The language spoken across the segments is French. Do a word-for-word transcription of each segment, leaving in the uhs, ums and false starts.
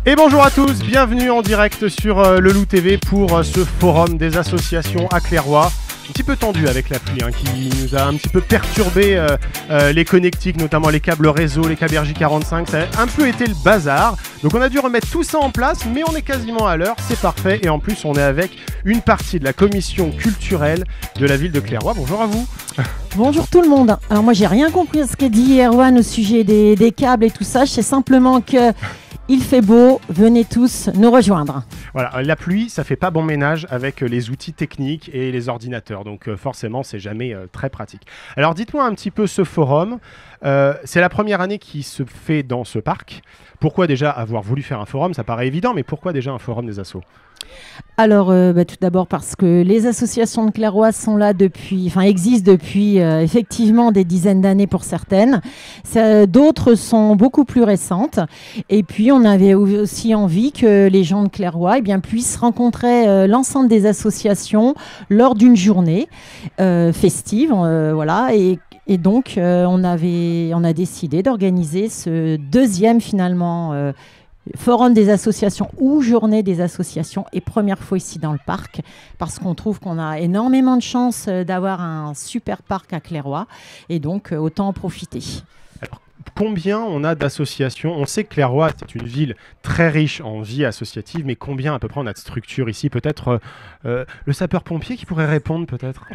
Et bonjour à tous, bienvenue en direct sur euh, le Loup T V pour euh, ce forum des associations à Clairoy. Un petit peu tendu avec la pluie hein, qui nous a un petit peu perturbé euh, euh, les connectiques, notamment les câbles réseau, les câbles R J quarante-cinq, ça a un peu été le bazar. Donc on a dû remettre tout ça en place, mais on est quasiment à l'heure, c'est parfait. Et en plus on est avec une partie de la commission culturelle de la ville de Clairoy. Bonjour à vous. Bonjour tout le monde. Alors moi j'ai rien compris à ce qu'a dit Erwan au sujet des, des câbles et tout ça. Je sais simplement que il fait beau, venez tous nous rejoindre. Voilà, la pluie, ça fait pas bon ménage avec les outils techniques et les ordinateurs, donc euh, forcément, c'est jamais euh, très pratique. Alors, dites-moi un petit peu ce forum. Euh, c'est la première année qui se fait dans ce parc. Pourquoi déjà avoir voulu faire un forum? Ça paraît évident, mais pourquoi déjà un forum des assos? Alors, euh, bah, tout d'abord parce que les associations de Clairoy sont là depuis, enfin existent depuis euh, effectivement des dizaines d'années pour certaines. Ça, d'autres sont beaucoup plus récentes. Et puis, on avait aussi envie que les gens de Clairoy eh bien, puissent rencontrer euh, l'ensemble des associations lors d'une journée euh, festive, euh, voilà. Et Et donc, euh, on, avait, on a décidé d'organiser ce deuxième, finalement, euh, forum des associations ou journée des associations, et première fois ici dans le parc, parce qu'on trouve qu'on a énormément de chance d'avoir un super parc à Clairoy, et donc, euh, autant en profiter. Alors, combien on a d'associations? On sait que Clairoy, c'est une ville très riche en vie associative, mais combien à peu près on a de structures ici? Peut-être euh, le sapeur-pompier qui pourrait répondre, peut-être.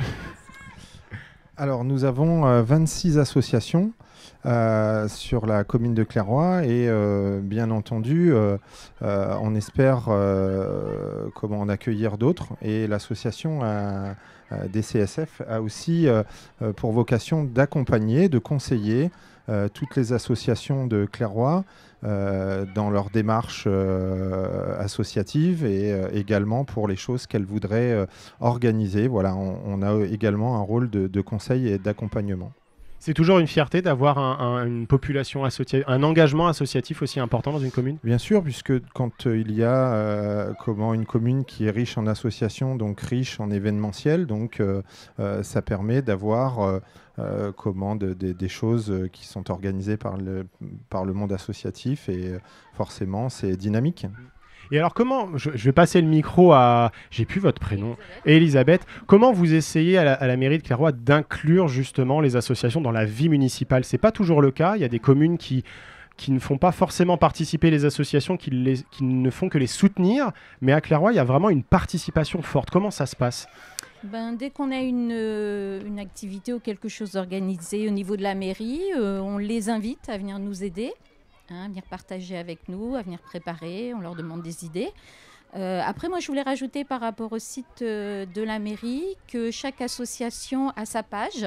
Alors, nous avons euh, vingt-six associations euh, sur la commune de Clairoy et euh, bien entendu, euh, euh, on espère euh, comment en accueillir d'autres. Et l'association euh, euh, D C S F a aussi euh, euh, pour vocation d'accompagner, de conseiller euh, toutes les associations de Clairoy Euh, dans leur démarche euh, associative et euh, également pour les choses qu'elles voudraient euh, organiser. Voilà, on, on a également un rôle de, de conseil et d'accompagnement. C'est toujours une fierté d'avoir un, un, une population associative, un engagement associatif aussi important dans une commune? Bien sûr, puisque quand euh, il y a euh, comment une commune qui est riche en associations, donc riche en événementiel, donc euh, euh, ça permet d'avoir euh, euh, comment de, de, des choses qui sont organisées par le, par le monde associatif et euh, forcément c'est dynamique. Et alors comment, je, je vais passer le micro à, j'ai plus votre prénom, Elisabeth, comment vous essayez à la, à la mairie de Clairoy d'inclure justement les associations dans la vie municipale? C'est pas toujours le cas, il y a des communes qui, qui ne font pas forcément participer les associations, qui, les, qui ne font que les soutenir, mais à Clairoy il y a vraiment une participation forte. Comment ça se passe? Ben, dès qu'on a une, euh, une activité ou quelque chose d'organisé au niveau de la mairie, euh, on les invite à venir nous aider. Hein, à venir partager avec nous, à venir préparer, on leur demande des idées. Euh, après, moi, je voulais rajouter par rapport au site euh, de la mairie que chaque association a sa page.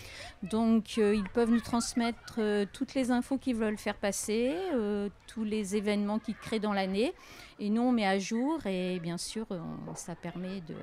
Donc, euh, ils peuvent nous transmettre euh, toutes les infos qu'ils veulent faire passer, euh, tous les événements qu'ils créent dans l'année. Et nous, on met à jour et bien sûr, on, ça permet de...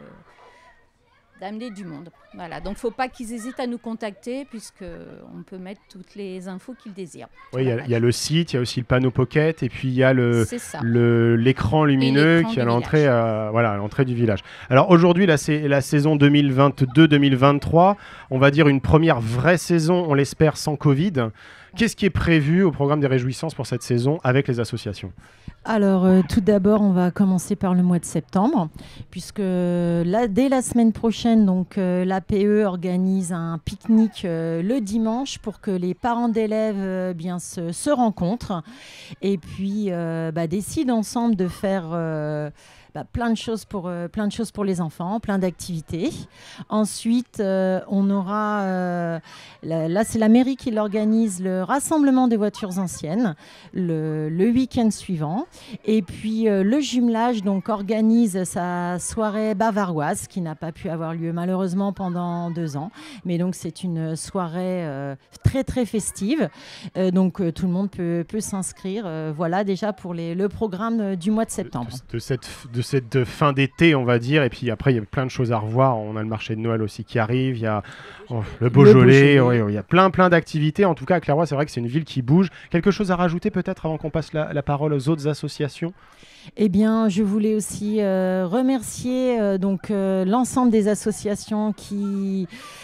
d'amener du monde. Voilà. Donc, il ne faut pas qu'ils hésitent à nous contacter puisqu'on peut mettre toutes les infos qu'ils désirent. Oui, il y, y a le site, il y a aussi le panneau Pocket et puis il y a le, le, l'écran lumineux qui est à l'entrée, euh, voilà, à l'entrée du village. Alors aujourd'hui, la, la saison deux mille vingt-deux deux mille vingt-trois, on va dire une première vraie saison, on l'espère, sans Covid. Qu'est-ce qui est prévu au programme des Réjouissances pour cette saison avec les associations? Alors, euh, tout d'abord, on va commencer par le mois de septembre, puisque là, dès la semaine prochaine, donc, euh, l'A P E organise un pique-nique euh, le dimanche pour que les parents d'élèves euh, bien, se, se rencontrent et puis euh, bah, décident ensemble de faire... Euh, Bah, plein de choses pour euh, plein de choses pour les enfants, plein d'activités. Ensuite, euh, on aura euh, là, là c'est la mairie qui l'organise, le rassemblement des voitures anciennes le, le week-end suivant. Et puis euh, le jumelage donc organise sa soirée bavaroise qui n'a pas pu avoir lieu malheureusement pendant deux ans. Mais donc c'est une soirée euh, très très festive. Euh, donc euh, tout le monde peut, peut s'inscrire. Euh, voilà déjà pour les, le programme euh, du mois de septembre. De, de cette de cette fin d'été, on va dire, et puis après il y a plein de choses à revoir. On a le marché de Noël aussi qui arrive, il y a oh, le Beaujolais, le Beaujolais. Oui, il y a plein plein d'activités. En tout cas à Clairoy, c'est vrai que c'est une ville qui bouge. Quelque chose à rajouter peut-être avant qu'on passe la, la parole aux autres associations? Eh bien, je voulais aussi euh, remercier euh, donc euh, l'ensemble des associations qui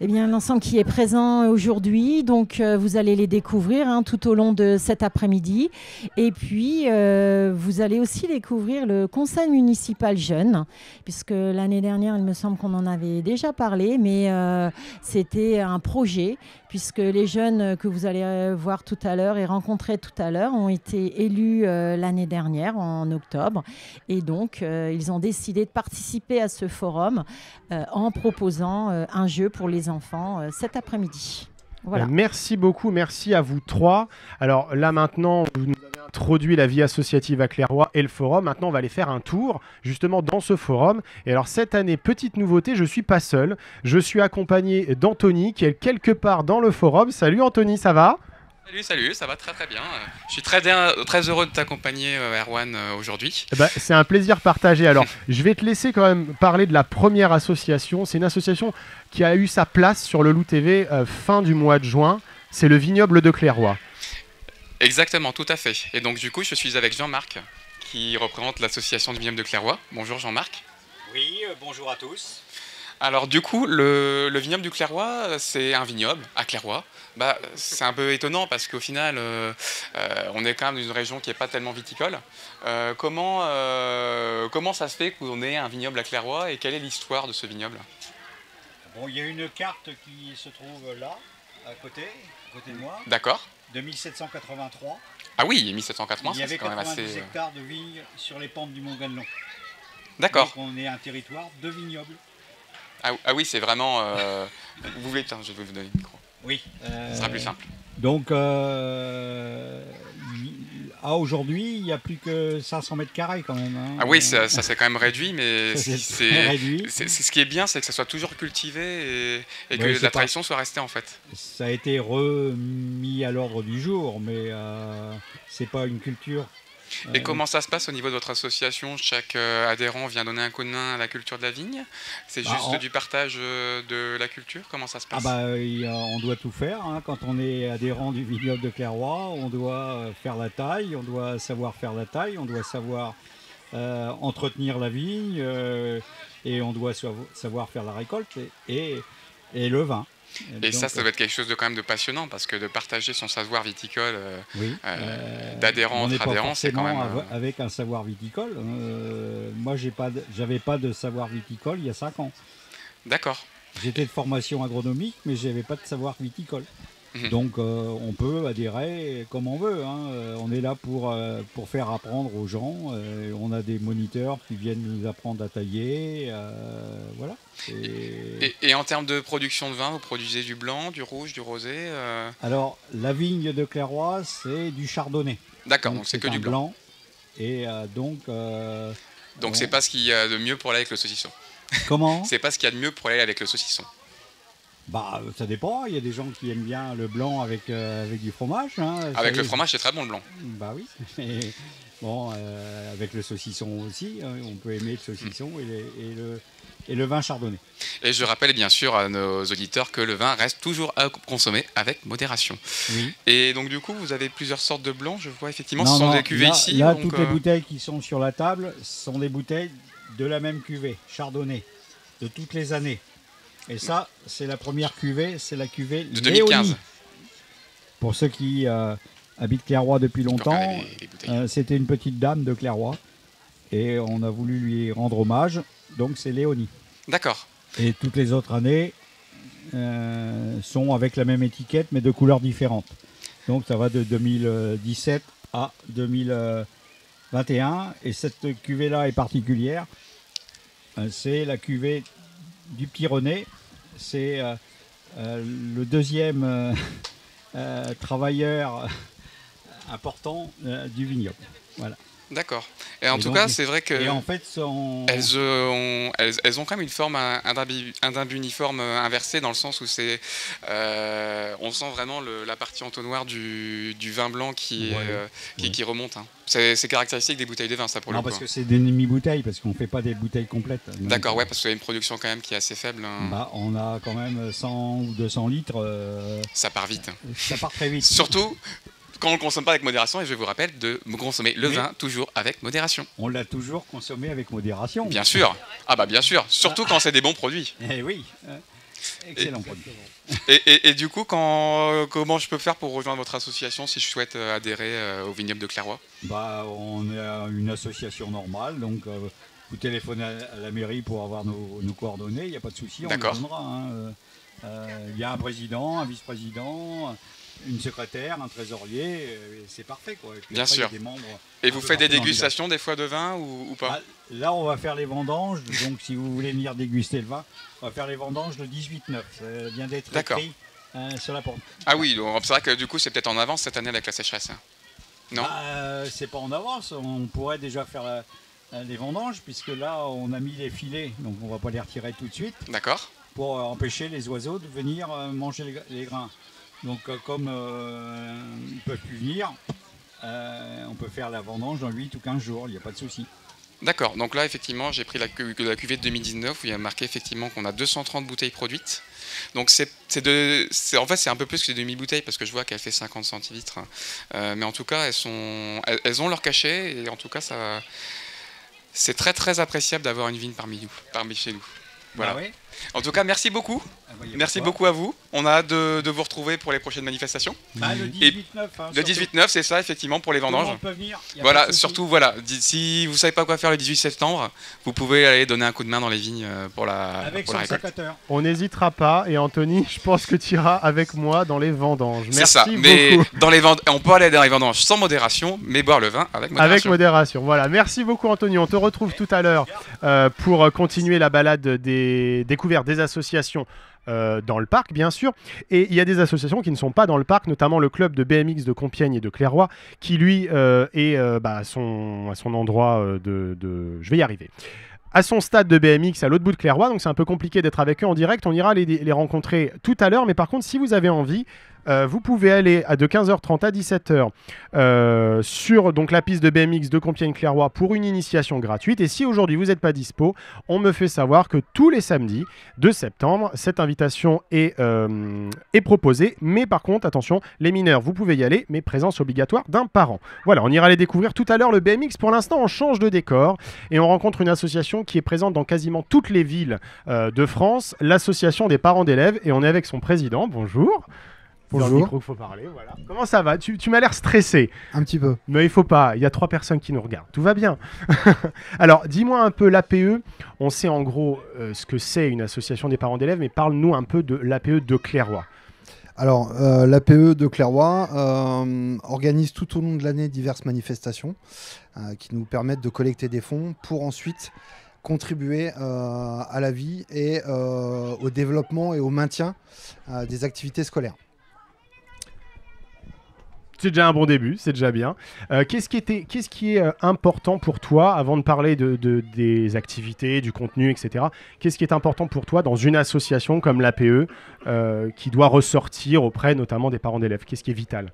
Eh bien, l'ensemble qui est présent aujourd'hui, donc euh, vous allez les découvrir hein, tout au long de cet après-midi. Et puis, euh, vous allez aussi découvrir le conseil municipal jeune, puisque l'année dernière, il me semble qu'on en avait déjà parlé, mais euh, c'était un projet, puisque les jeunes que vous allez voir tout à l'heure et rencontrer tout à l'heure ont été élus euh, l'année dernière, en octobre. Et donc, euh, ils ont décidé de participer à ce forum euh, en proposant euh, un jeu pour les enfants euh, cet après-midi. Voilà. Euh, merci beaucoup, merci à vous trois. Alors là maintenant, vous nous avez introduit la vie associative à Clairoy et le forum. Maintenant, on va aller faire un tour justement dans ce forum. Et alors cette année, petite nouveauté, je ne suis pas seul. Je suis accompagné d'Anthony qui est quelque part dans le forum. Salut Anthony, ça va ? Salut, salut, ça va très très bien. Je suis très, très heureux de t'accompagner, Erwan, aujourd'hui. Eh ben, c'est un plaisir partagé. Alors, je vais te laisser quand même parler de la première association. C'est une association qui a eu sa place sur le Loup T V euh, fin du mois de juin. C'est le Vignoble de Clairoy. Exactement, tout à fait. Et donc du coup, je suis avec Jean-Marc, qui représente l'association du Vignoble de Clairoy. Bonjour Jean-Marc. Oui, euh, bonjour à tous. Alors du coup, le, le vignoble du Clairoy, c'est un vignoble à Clairoy. Bah, c'est un peu étonnant parce qu'au final, euh, euh, on est quand même dans une région qui n'est pas tellement viticole. Euh, comment, euh, comment ça se fait qu'on ait un vignoble à Clairoy et quelle est l'histoire de ce vignoble? Bon, il y a une carte qui se trouve là, à côté, à côté de moi. D'accord. De mille sept cent quatre-vingt-trois. Ah oui, mille sept cent quatre-vingts, il y avait c'est quand même assez... quatre-vingt-dix hectares de vignes sur les pentes du Mont Ganelon. D'accord. Donc on est un territoire de vignoble. Ah, ah oui, c'est vraiment... Euh... Vous voulez... Tiens, je vais vous donner le micro. Oui. Euh... Ce sera plus simple. Donc, euh... à aujourd'hui, il n'y a plus que cinq cents mètres carrés quand même. Hein. Ah oui, ça, ça s'est quand même réduit, mais c'est c'est ce qui est bien, c'est que ça soit toujours cultivé et, et que ouais, la tradition pas... soit restée en fait. Ça a été remis à l'ordre du jour, mais euh, c'est pas une culture. Et euh... comment ça se passe au niveau de votre association? Chaque euh, adhérent vient donner un coup de main à la culture de la vigne? C'est juste bah, on... du partage euh, de la culture? Comment ça se passe? Ah bah, y a, on doit tout faire. Hein. Quand on est adhérent du vignoble de Clairoy, on doit faire la taille, on doit savoir faire la taille, on doit savoir euh, entretenir la vigne euh, et on doit savoir faire la récolte et, et, et le vin. Et donc, ça, ça doit être quelque chose de quand même de passionnant parce que de partager son savoir viticole euh, oui, euh, d'adhérent entre adhérents, c'est quand même... Euh... avec un savoir viticole. Euh, moi, j'ai pas, j'avais pas de savoir viticole il y a cinq ans. D'accord. J'étais de formation agronomique, mais j'avais pas de savoir viticole. Mmh. Donc, euh, on peut adhérer comme on veut. Hein. On est là pour, euh, pour faire apprendre aux gens. Euh, on a des moniteurs qui viennent nous apprendre à tailler. Euh, voilà. Et... Et, et en termes de production de vin, vous produisez du blanc, du rouge, du rosé euh... Alors, la vigne de Clairoy, c'est du chardonnay. D'accord, donc, donc c'est que du blanc. blanc. Et euh, donc... Euh, donc, c'est pas ce qu'il y a de mieux pour aller avec le saucisson. Comment? C'est pas ce qu'il y a de mieux pour aller avec le saucisson. Bah, ça dépend. Il y a des gens qui aiment bien le blanc avec, euh, avec du fromage. Hein. Avec ça, le fromage, c'est très bon le blanc. Bah oui. Et, bon, euh, avec le saucisson aussi. Hein. On peut aimer le saucisson mmh. et, les, et, le, et le vin chardonnay. Et je rappelle bien sûr à nos auditeurs que le vin reste toujours à consommer avec modération. Oui. Et donc du coup, vous avez plusieurs sortes de blancs. Je vois effectivement, non, ce sont non, des cuvées là, ici. Là, donc, toutes euh... les bouteilles qui sont sur la table sont des bouteilles de la même cuvée, chardonnay, de toutes les années. Et ça, c'est la première cuvée, c'est la cuvée de deux mille quinze. Léonie. Pour ceux qui euh, habitent Clairoy depuis longtemps, euh, c'était une petite dame de Clairoy. Et on a voulu lui rendre hommage, donc c'est Léonie. D'accord. Et toutes les autres années euh, sont avec la même étiquette, mais de couleurs différentes. Donc ça va de deux mille dix-sept à deux mille vingt et un. Et cette cuvée-là est particulière. Euh, c'est la cuvée du Petit René, c'est euh, euh, le deuxième euh, euh, travailleur important euh, du vignoble. Voilà. D'accord. Et en et tout donc, cas, c'est vrai que et en fait, son... elles, euh, ont, elles, elles ont quand même une forme, un, un d'imbu uniforme inversé dans le sens où c'est, euh, on sent vraiment le, la partie entonnoir du, du vin blanc qui, ouais, euh, qui, ouais. qui remonte. Hein. C'est caractéristique des bouteilles de vin, ça pour non, le coup. Non, parce que c'est des demi-bouteilles, parce qu'on ne fait pas des bouteilles complètes. D'accord, ouais, parce qu'il y a une production quand même qui est assez faible. Hein. Bah, on a quand même cent ou deux cents litres. Euh... Ça part vite. Ça part très vite. Surtout quand on ne le consomme pas avec modération, et je vous rappelle de consommer le Mais vin toujours avec modération. On l'a toujours consommé avec modération. Bien sûr. Ah bah bien sûr, surtout ah. quand c'est des bons produits. Eh oui. Excellent produit. Et, et, et du coup, quand, comment je peux faire pour rejoindre votre association si je souhaite euh, adhérer euh, au vignoble de Clairoy? Bah, on est une association normale, donc euh, vous téléphonez à la mairie pour avoir nos, nos coordonnées, il n'y a pas de souci, on les donnera. Hein. Il euh, y a un président, un vice-président, une secrétaire, un trésorier, c'est parfait, quoi. Et bien après, sûr. Y a des membres et vous faites des dégustations des fois de vin ou, ou pas? Ah, là, on va faire les vendanges, donc si vous voulez venir déguster le vin, on va faire les vendanges le dix-huit neuf. Ça vient d'être écrit euh, sur la porte. Ah oui, c'est vrai que du coup, c'est peut-être en avance cette année avec la sécheresse. Hein. Non bah, euh, c'est pas en avance, on pourrait déjà faire la, les vendanges, puisque là, on a mis les filets, donc on va pas les retirer tout de suite. D'accord. Pour euh, empêcher les oiseaux de venir euh, manger les, les grains. Donc euh, comme euh, ils ne peuvent plus venir, euh, on peut faire la vendange dans huit ou quinze jours, il n'y a pas de souci. D'accord, donc là effectivement j'ai pris la, cu la cuvée de deux mille dix-neuf où il y a marqué effectivement qu'on a deux cent trente bouteilles produites. Donc c'est de, en fait c'est un peu plus que deux mille bouteilles parce que je vois qu'elle fait cinquante centilitres. Euh, mais en tout cas elles, sont, elles, elles ont leur cachet et en tout cas ça, c'est très très appréciable d'avoir une vigne parmi nous, parmi chez nous. Voilà. Bah oui. En tout cas, merci beaucoup. Ah bah, merci beaucoup à vous. On a hâte de, de vous retrouver pour les prochaines manifestations. Bah, le dix-huit neuf. Hein, le dix-huit neuf, c'est ça, effectivement, pour les vendanges. Tout le monde peut venir, voilà, surtout, voilà. Si vous ne savez pas quoi faire le dix-huit septembre, vous pouvez aller donner un coup de main dans les vignes pour la, avec pour son la récolte. sécateur. On n'hésitera pas. Et Anthony, je pense que tu iras avec moi dans les vendanges. Merci ça, beaucoup. Mais dans les vend... on peut aller dans les vendanges sans modération, mais boire le vin avec modération. Avec modération, voilà. Merci beaucoup, Anthony. On te retrouve tout à l'heure euh, pour continuer la balade des découvertes des associations. Euh, dans le parc bien sûr, et il y a des associations qui ne sont pas dans le parc, notamment le club de B M X de Compiègne et de Clairoy qui lui euh, est euh, bah, à, son, à son endroit euh, de, de... Je vais y arriver. À son stade de B M X à l'autre bout de Clairoy, donc c'est un peu compliqué d'être avec eux en direct, on ira les, les rencontrer tout à l'heure, mais par contre si vous avez envie, Euh, vous pouvez aller à de quinze heures trente à dix-sept heures euh, sur donc, la piste de B M X de Compiègne-Clairoy pour une initiation gratuite. Et si aujourd'hui vous n'êtes pas dispo, on me fait savoir que tous les samedis de septembre, cette invitation est, euh, est proposée. Mais par contre, attention, les mineurs, vous pouvez y aller, mais présence obligatoire d'un parent. Voilà, on ira les découvrir tout à l'heure. Le B M X, pour l'instant, on change de décor et on rencontre une association qui est présente dans quasiment toutes les villes euh, de France, l'association des parents d'élèves. Et on est avec son président. Bonjour. Bonjour. Dans le micro, faut parler, voilà. Comment ça va? Tu, tu m'as l'air stressé. Un petit peu. Mais il faut pas, il y a trois personnes qui nous regardent. Tout va bien. Alors, dis-moi un peu l'A P E. On sait en gros euh, ce que c'est une association des parents d'élèves, mais parle-nous un peu de l'A P E de Clairoy. Alors, euh, l'A P E de Clairoy euh, organise tout au long de l'année diverses manifestations euh, qui nous permettent de collecter des fonds pour ensuite contribuer euh, à la vie et euh, au développement et au maintien euh, des activités scolaires. C'est déjà un bon début, c'est déjà bien. Euh, qu'est-ce qui, était, qu'est-ce qui est euh, important pour toi, avant de parler de, de, des activités, du contenu, et cetera. Qu'est-ce qui est important pour toi dans une association comme l'A P E euh, qui doit ressortir auprès notamment des parents d'élèves? Qu'est-ce qui est vital?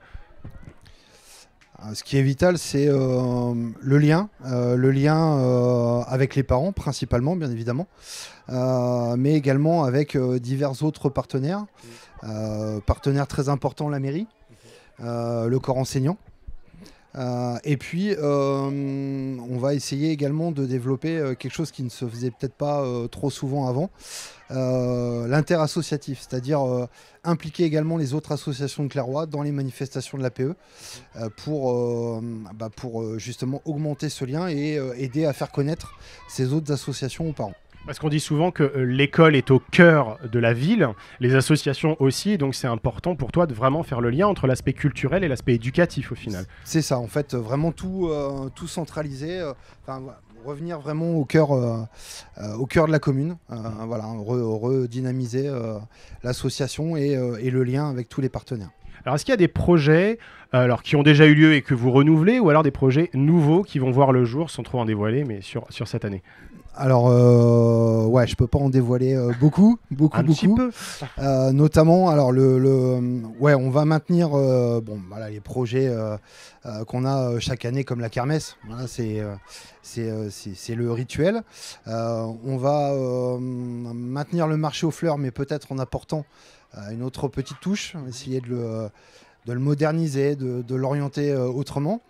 Ce qui est vital, c'est euh, le lien, euh, le lien euh, avec les parents principalement, bien évidemment, euh, mais également avec euh, divers autres partenaires, euh, partenaires très importants, la mairie, euh, le corps enseignant. Euh, et puis, euh, on va essayer également de développer euh, quelque chose qui ne se faisait peut-être pas euh, trop souvent avant, euh, l'interassociatif, c'est-à-dire euh, impliquer également les autres associations de Clairoy dans les manifestations de l'A P E euh, pour, euh, bah pour euh, justement augmenter ce lien et euh, aider à faire connaître ces autres associations aux parents. Parce qu'on dit souvent que euh, l'école est au cœur de la ville, les associations aussi, donc c'est important pour toi de vraiment faire le lien entre l'aspect culturel et l'aspect éducatif au final. C'est ça, en fait, vraiment tout, euh, tout centraliser, euh, revenir vraiment au cœur, euh, euh, au cœur de la commune, euh, voilà, redynamiser euh, l'association et, euh, et le lien avec tous les partenaires. Alors, est-ce qu'il y a des projets euh, alors, qui ont déjà eu lieu et que vous renouvelez, ou alors des projets nouveaux qui vont voir le jour, sans trop en dévoiler, mais sur, sur cette année? Alors, euh, ouais, je peux pas en dévoiler euh, beaucoup, beaucoup, Un beaucoup. petit peu. Euh, notamment, alors le, le, ouais, on va maintenir, euh, bon, voilà, les projets euh, euh, qu'on a chaque année, comme la kermesse. Voilà, c'est, euh, c'est, euh, c'est, c'est le rituel. Euh, on va euh, maintenir le marché aux fleurs, mais peut-être en apportant euh, une autre petite touche, essayer de le, de le moderniser, de, de l'orienter euh, autrement.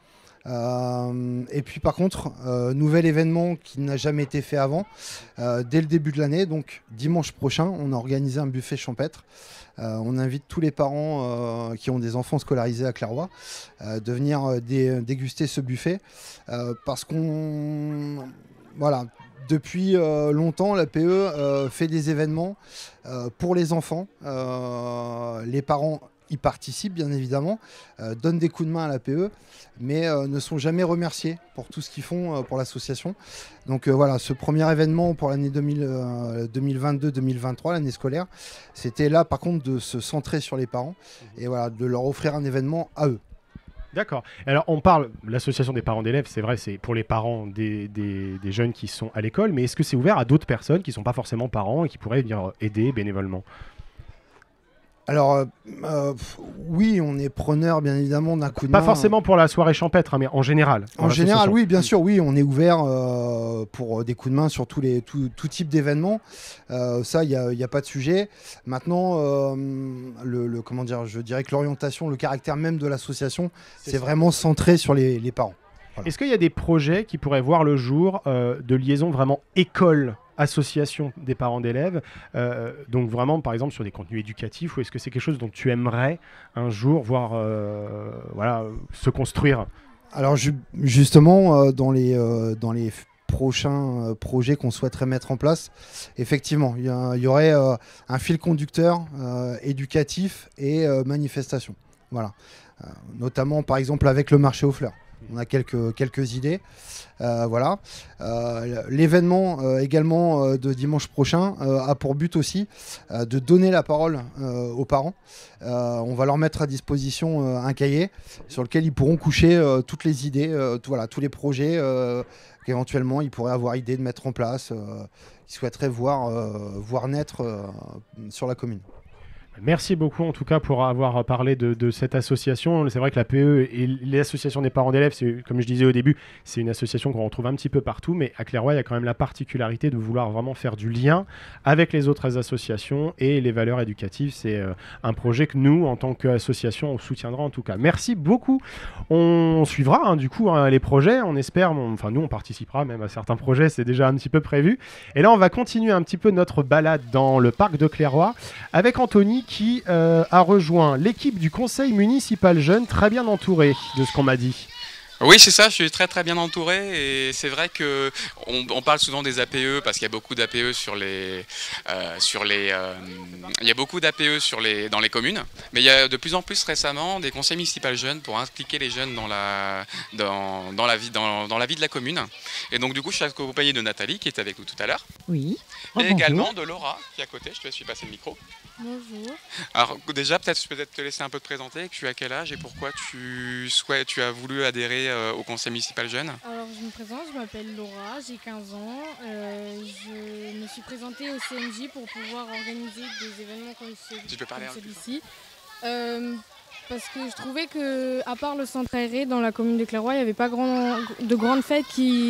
Euh, et puis par contre, euh, nouvel événement qui n'a jamais été fait avant, euh, dès le début de l'année, donc dimanche prochain, on a organisé un buffet champêtre. Euh, on invite tous les parents euh, qui ont des enfants scolarisés à Clairoy euh, de venir euh, dé déguster ce buffet euh, parce qu'on... Voilà. Depuis euh, longtemps, l'A P E euh, fait des événements euh, pour les enfants. Euh, les parents y participent, bien évidemment, euh, donnent des coups de main à l'A P E, mais euh, ne sont jamais remerciés pour tout ce qu'ils font euh, pour l'association. Donc euh, voilà, ce premier événement pour l'année deux mille vingt-deux deux mille vingt-trois, l'année scolaire, c'était là, par contre, de se centrer sur les parents et voilà, de leur offrir un événement à eux. D'accord. Alors, on parle, l'association des parents d'élèves, c'est vrai, c'est pour les parents des, des, des jeunes qui sont à l'école, mais est-ce que c'est ouvert à d'autres personnes qui ne sont pas forcément parents et qui pourraient venir aider bénévolement ? Alors, euh, euh, oui, on est preneur, bien évidemment, d'un coup de main. Pas forcément pour la soirée champêtre, hein, mais en général. En général, oui, bien sûr, oui, on est ouvert euh, pour des coups de main sur tous les, tout, tout type d'événements. Euh, ça, il n'y a, y a pas de sujet. Maintenant, euh, le, le, comment dire, je dirais que l'orientation, le caractère même de l'association, c'est vraiment centré sur les, les parents. Voilà. Est-ce qu'il y a des projets qui pourraient voir le jour euh, de liaison vraiment école association des parents d'élèves, euh, donc vraiment par exemple sur des contenus éducatifs, ou est-ce que c'est quelque chose dont tu aimerais un jour voir euh, voilà, se construire ? Alors ju justement, euh, dans les, euh, dans les prochains euh, projets qu'on souhaiterait mettre en place, effectivement, il y, y aurait euh, un fil conducteur euh, éducatif et euh, manifestation. Voilà. Euh, notamment par exemple avec le marché aux fleurs. On a quelques, quelques idées. Euh, voilà. Euh, L'événement euh, également euh, de dimanche prochain euh, a pour but aussi euh, de donner la parole euh, aux parents. Euh, on va leur mettre à disposition euh, un cahier sur lequel ils pourront coucher euh, toutes les idées, euh, tout, voilà, tous les projets euh, qu'éventuellement ils pourraient avoir idée de mettre en place, euh, qu'ils souhaiteraient voir, euh, voir naître euh, sur la commune. Merci beaucoup en tout cas pour avoir parlé de, de cette association. C'est vrai que la P E et l'association des parents d'élèves, comme je disais au début, c'est une association qu'on retrouve un petit peu partout, mais à Clairoy, il y a quand même la particularité de vouloir vraiment faire du lien avec les autres associations et les valeurs éducatives. C'est euh, un projet que nous, en tant qu'association, on soutiendra en tout cas. Merci beaucoup. On suivra hein, du coup hein, les projets, on espère, on, enfin nous on participera même à certains projets, c'est déjà un petit peu prévu. Et là, on va continuer un petit peu notre balade dans le parc de Clairoy avec Anthony qui euh, a rejoint l'équipe du conseil municipal jeune, très bien entouré de ce qu'on m'a dit. Oui, c'est ça, je suis très très bien entouré et c'est vrai que on, on parle souvent des A P E parce qu'il y a beaucoup d'A P E sur les, euh, sur les, euh, il y a beaucoup d'A P E sur les, dans les communes, mais il y a de plus en plus récemment des conseils municipaux jeunes pour impliquer les jeunes dans la, dans, dans la vie, dans, dans la vie de la commune. Et donc du coup, je suis accompagné de Nathalie qui est avec nous tout à l'heure. Oui. Oh, et également de Laura qui est à côté. Je te laisse lui passer le micro. Bonjour. Alors déjà, peut-être je peux peut-être te laisser un peu te présenter. Tu as quel âge et pourquoi tu souhaites, tu as voulu adhérer euh, au conseil municipal jeune? Alors je me présente, je m'appelle Laura, j'ai quinze ans. Euh, je me suis présentée au C M J pour pouvoir organiser des événements comme, ce, tu peux parler comme celui-ci. Euh, parce que je trouvais que, à part le centre aéré dans la commune de Clairoy, il n'y avait pas grand, de grandes fêtes qui,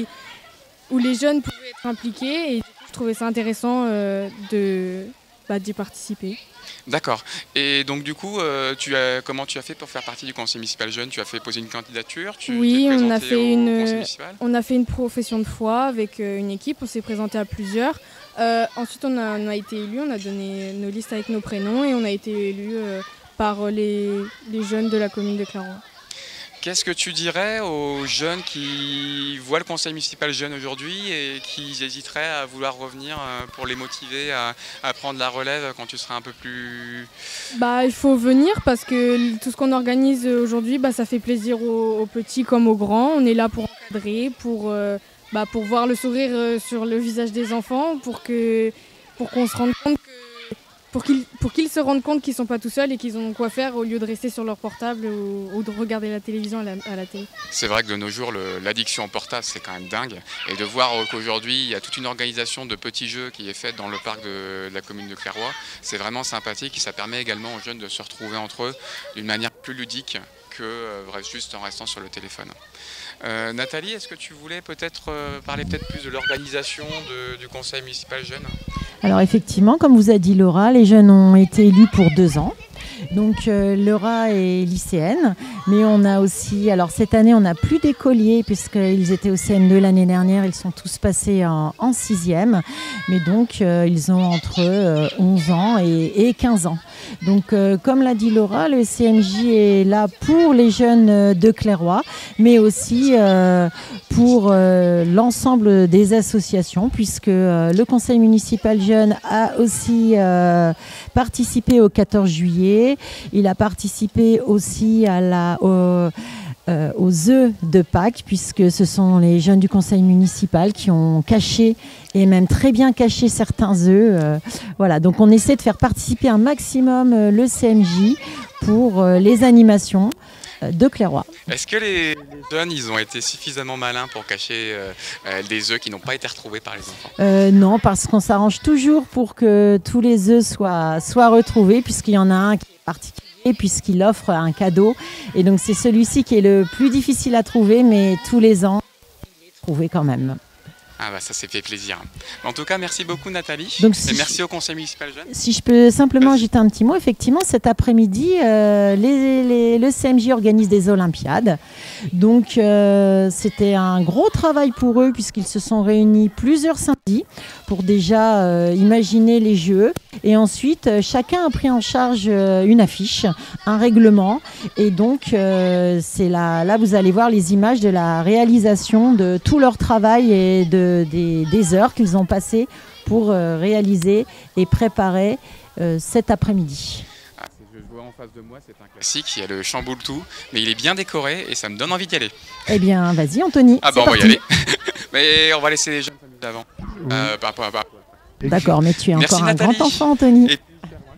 où les jeunes pouvaient être impliqués. Et du coup, je trouvais ça intéressant euh, de... Bah, d'y participer. D'accord. Et donc du coup, euh, tu as, comment tu as fait pour faire partie du conseil municipal jeune? Tu as fait poser une candidature? Tu Oui, on a, fait une, on a fait une profession de foi avec euh, une équipe, on s'est présenté à plusieurs. Euh, ensuite, on a, on a été élus, on a donné nos listes avec nos prénoms et on a été élus euh, par les, les jeunes de la commune de Clairoy. Qu'est-ce que tu dirais aux jeunes qui voient le conseil municipal jeune aujourd'hui et qui hésiteraient à vouloir revenir pour les motiver à, à prendre la relève quand tu seras un peu plus... Bah, il faut venir parce que tout ce qu'on organise aujourd'hui, bah, ça fait plaisir aux, aux petits comme aux grands. On est là pour encadrer, pour, euh, bah, pour voir le sourire sur le visage des enfants, pour que, pour qu'on se rende compte que Pour qu'ils, pour qu'ils se rendent compte qu'ils ne sont pas tout seuls et qu'ils ont quoi faire au lieu de rester sur leur portable ou, ou de regarder la télévision à la, à la télé. C'est vrai que de nos jours, le, l'addiction au portable, c'est quand même dingue. Et de voir qu'aujourd'hui, il y a toute une organisation de petits jeux qui est faite dans le parc de, de la commune de Clairoy, c'est vraiment sympathique et ça permet également aux jeunes de se retrouver entre eux d'une manière plus ludique que euh, juste en restant sur le téléphone. Euh, Nathalie, est-ce que tu voulais peut-être euh, parler peut-être plus de l'organisation de, du conseil municipal jeune? Alors effectivement, comme vous a dit Laura, les jeunes ont été élus pour deux ans. Donc euh, Laura est lycéenne, mais on a aussi, alors cette année on n'a plus d'écoliers puisqu'ils étaient au C M deux l'année dernière, ils sont tous passés en, en sixième, mais donc euh, ils ont entre euh, onze ans et, et quinze ans. Donc euh, comme l'a dit Laura, le C M J est là pour les jeunes de Clairoix, mais aussi euh, pour euh, l'ensemble des associations, puisque euh, le conseil municipal jeune a aussi euh, participé au quatorze juillet. Il a participé aussi à la, au, euh, aux œufs de Pâques, puisque ce sont les jeunes du conseil municipal qui ont caché, et même très bien caché, certains œufs. Euh, voilà, donc on essaie de faire participer un maximum euh, le C M J pour euh, les animations de Clairoix. Est-ce que les jeunes, ils ont été suffisamment malins pour cacher euh, euh, des œufs qui n'ont pas été retrouvés par les enfants? euh, Non, parce qu'on s'arrange toujours pour que tous les œufs soient, soient retrouvés, puisqu'il y en a un qui est particulier, puisqu'il offre un cadeau. Et donc c'est celui-ci qui est le plus difficile à trouver, mais tous les ans, il est trouvé quand même. Ah bah ça, c'est fait plaisir. En tout cas, merci beaucoup Nathalie. Donc, et si merci je... au conseil municipal jeune. Si je peux simplement ajouter un petit mot, effectivement, cet après-midi, euh, les, les, le C M J organise des Olympiades. Donc, euh, c'était un gros travail pour eux puisqu'ils se sont réunis plusieurs samedis pour déjà euh, imaginer les jeux. Et ensuite, euh, chacun a pris en charge euh, une affiche, un règlement. Et donc, euh, c'est là, là, vous allez voir les images de la réalisation de tout leur travail et de Des, des heures qu'ils ont passées pour euh, réaliser et préparer euh, cet après-midi. Ah, je vois en face de moi, c'est un classique, il y a le Chamboultou, mais il est bien décoré et ça me donne envie d'y aller. Eh bien, vas-y Anthony. Ah bah on parti. va y aller. Mais on va laisser les jeunes s'amuser avant. Oui. Euh, bah, bah, bah. D'accord, mais tu es merci encore Nathalie. un grand enfant, Anthony. Et...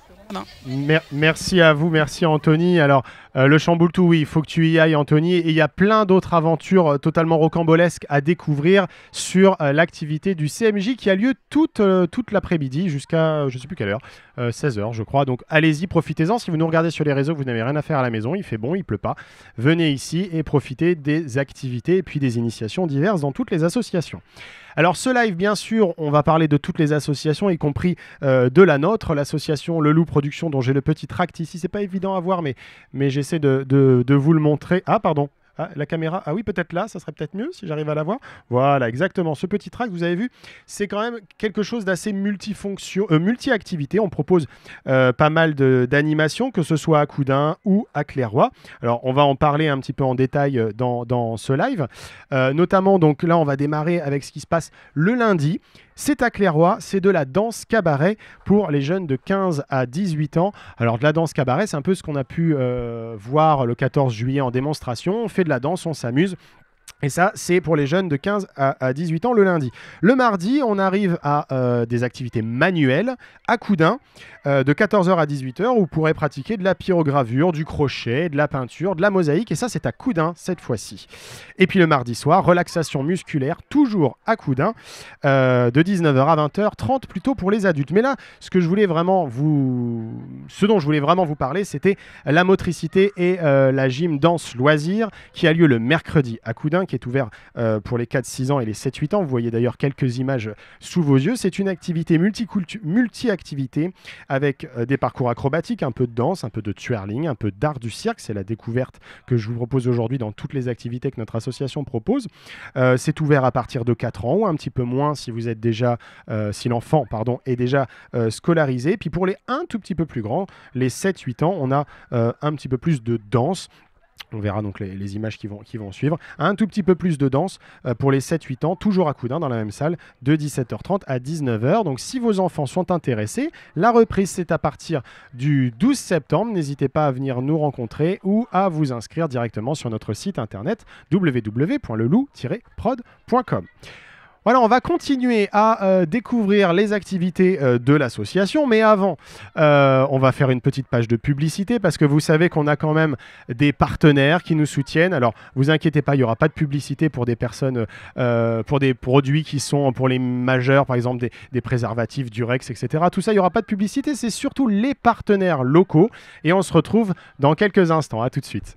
Mer- merci à vous, merci Anthony. Alors, euh, le Chamboultou, oui, il faut que tu y ailles, Anthony. Et il y a plein d'autres aventures euh, totalement rocambolesques à découvrir sur euh, l'activité du C M J qui a lieu toute, euh, toute l'après-midi jusqu'à, je ne sais plus quelle heure, euh, seize heures, je crois. Donc, allez-y, profitez-en. Si vous nous regardez sur les réseaux, vous n'avez rien à faire à la maison, il fait bon, il pleut pas. Venez ici et profitez des activités et puis des initiations diverses dans toutes les associations. Alors ce live, bien sûr, on va parler de toutes les associations, y compris euh, de la nôtre, l'association Le Loup Production, dont j'ai le petit tract ici. C'est pas évident à voir, mais, mais j'essaie de, de, de vous le montrer. Ah, pardon. Ah, la caméra, ah oui, peut-être là, ça serait peut-être mieux si j'arrive à la voir. Voilà, exactement. Ce petit tract, vous avez vu, c'est quand même quelque chose d'assez multifonction, euh, multi-activité. On propose euh, pas mal d'animations, que ce soit à Coudun ou à Clairoix. Alors, on va en parler un petit peu en détail dans, dans ce live. Euh, notamment, donc là, on va démarrer avec ce qui se passe le lundi. C'est à Clairoix, c'est de la danse cabaret pour les jeunes de quinze à dix-huit ans. Alors de la danse cabaret, c'est un peu ce qu'on a pu euh, voir le quatorze juillet en démonstration. On fait de la danse, on s'amuse. Et ça, c'est pour les jeunes de quinze à dix-huit ans le lundi. Le mardi, on arrive à euh, des activités manuelles à Coudun, euh, de quatorze heures à dix-huit heures, où vous pourrez pratiquer de la pyrogravure, du crochet, de la peinture, de la mosaïque. Et ça, c'est à Coudun cette fois-ci. Et puis le mardi soir, relaxation musculaire, toujours à Coudun, euh, de dix-neuf heures à vingt heures trente, plutôt pour les adultes. Mais là, ce que je voulais vraiment vous... ce dont je voulais vraiment vous parler, c'était la motricité et euh, la gym danse loisir qui a lieu le mercredi à Coudun, qui est ouvert euh, pour les quatre six ans et les sept huit ans. Vous voyez d'ailleurs quelques images sous vos yeux. C'est une activité multi-activité avec euh, des parcours acrobatiques, un peu de danse, un peu de twirling, un peu d'art du cirque. C'est la découverte que je vous propose aujourd'hui dans toutes les activités que notre association propose. Euh, c'est ouvert à partir de quatre ans ou un petit peu moins si vous êtes déjà, euh, si l'enfant pardon, est déjà euh, scolarisé. Puis pour les un tout petit peu plus grands, les sept huit ans, on a euh, un petit peu plus de danse. On verra donc les, les images qui vont, qui vont suivre. Un tout petit peu plus de danse euh, pour les sept huit ans, toujours à Coudun, dans la même salle, de dix-sept heures trente à dix-neuf heures. Donc si vos enfants sont intéressés, la reprise c'est à partir du douze septembre. N'hésitez pas à venir nous rencontrer ou à vous inscrire directement sur notre site internet w w w point le loup tiret prod point com. Voilà, on va continuer à euh, découvrir les activités euh, de l'association, mais avant, euh, on va faire une petite page de publicité parce que vous savez qu'on a quand même des partenaires qui nous soutiennent. Alors, vous inquiétez pas, il n'y aura pas de publicité pour des personnes, euh, pour des produits qui sont pour les majeurs, par exemple des, des préservatifs, Durex, et cetera. Tout ça, il n'y aura pas de publicité, c'est surtout les partenaires locaux. Et on se retrouve dans quelques instants. À tout de suite.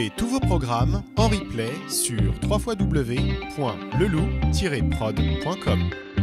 Retrouvez tous vos programmes en replay sur w w w point le loup tiret prod point com.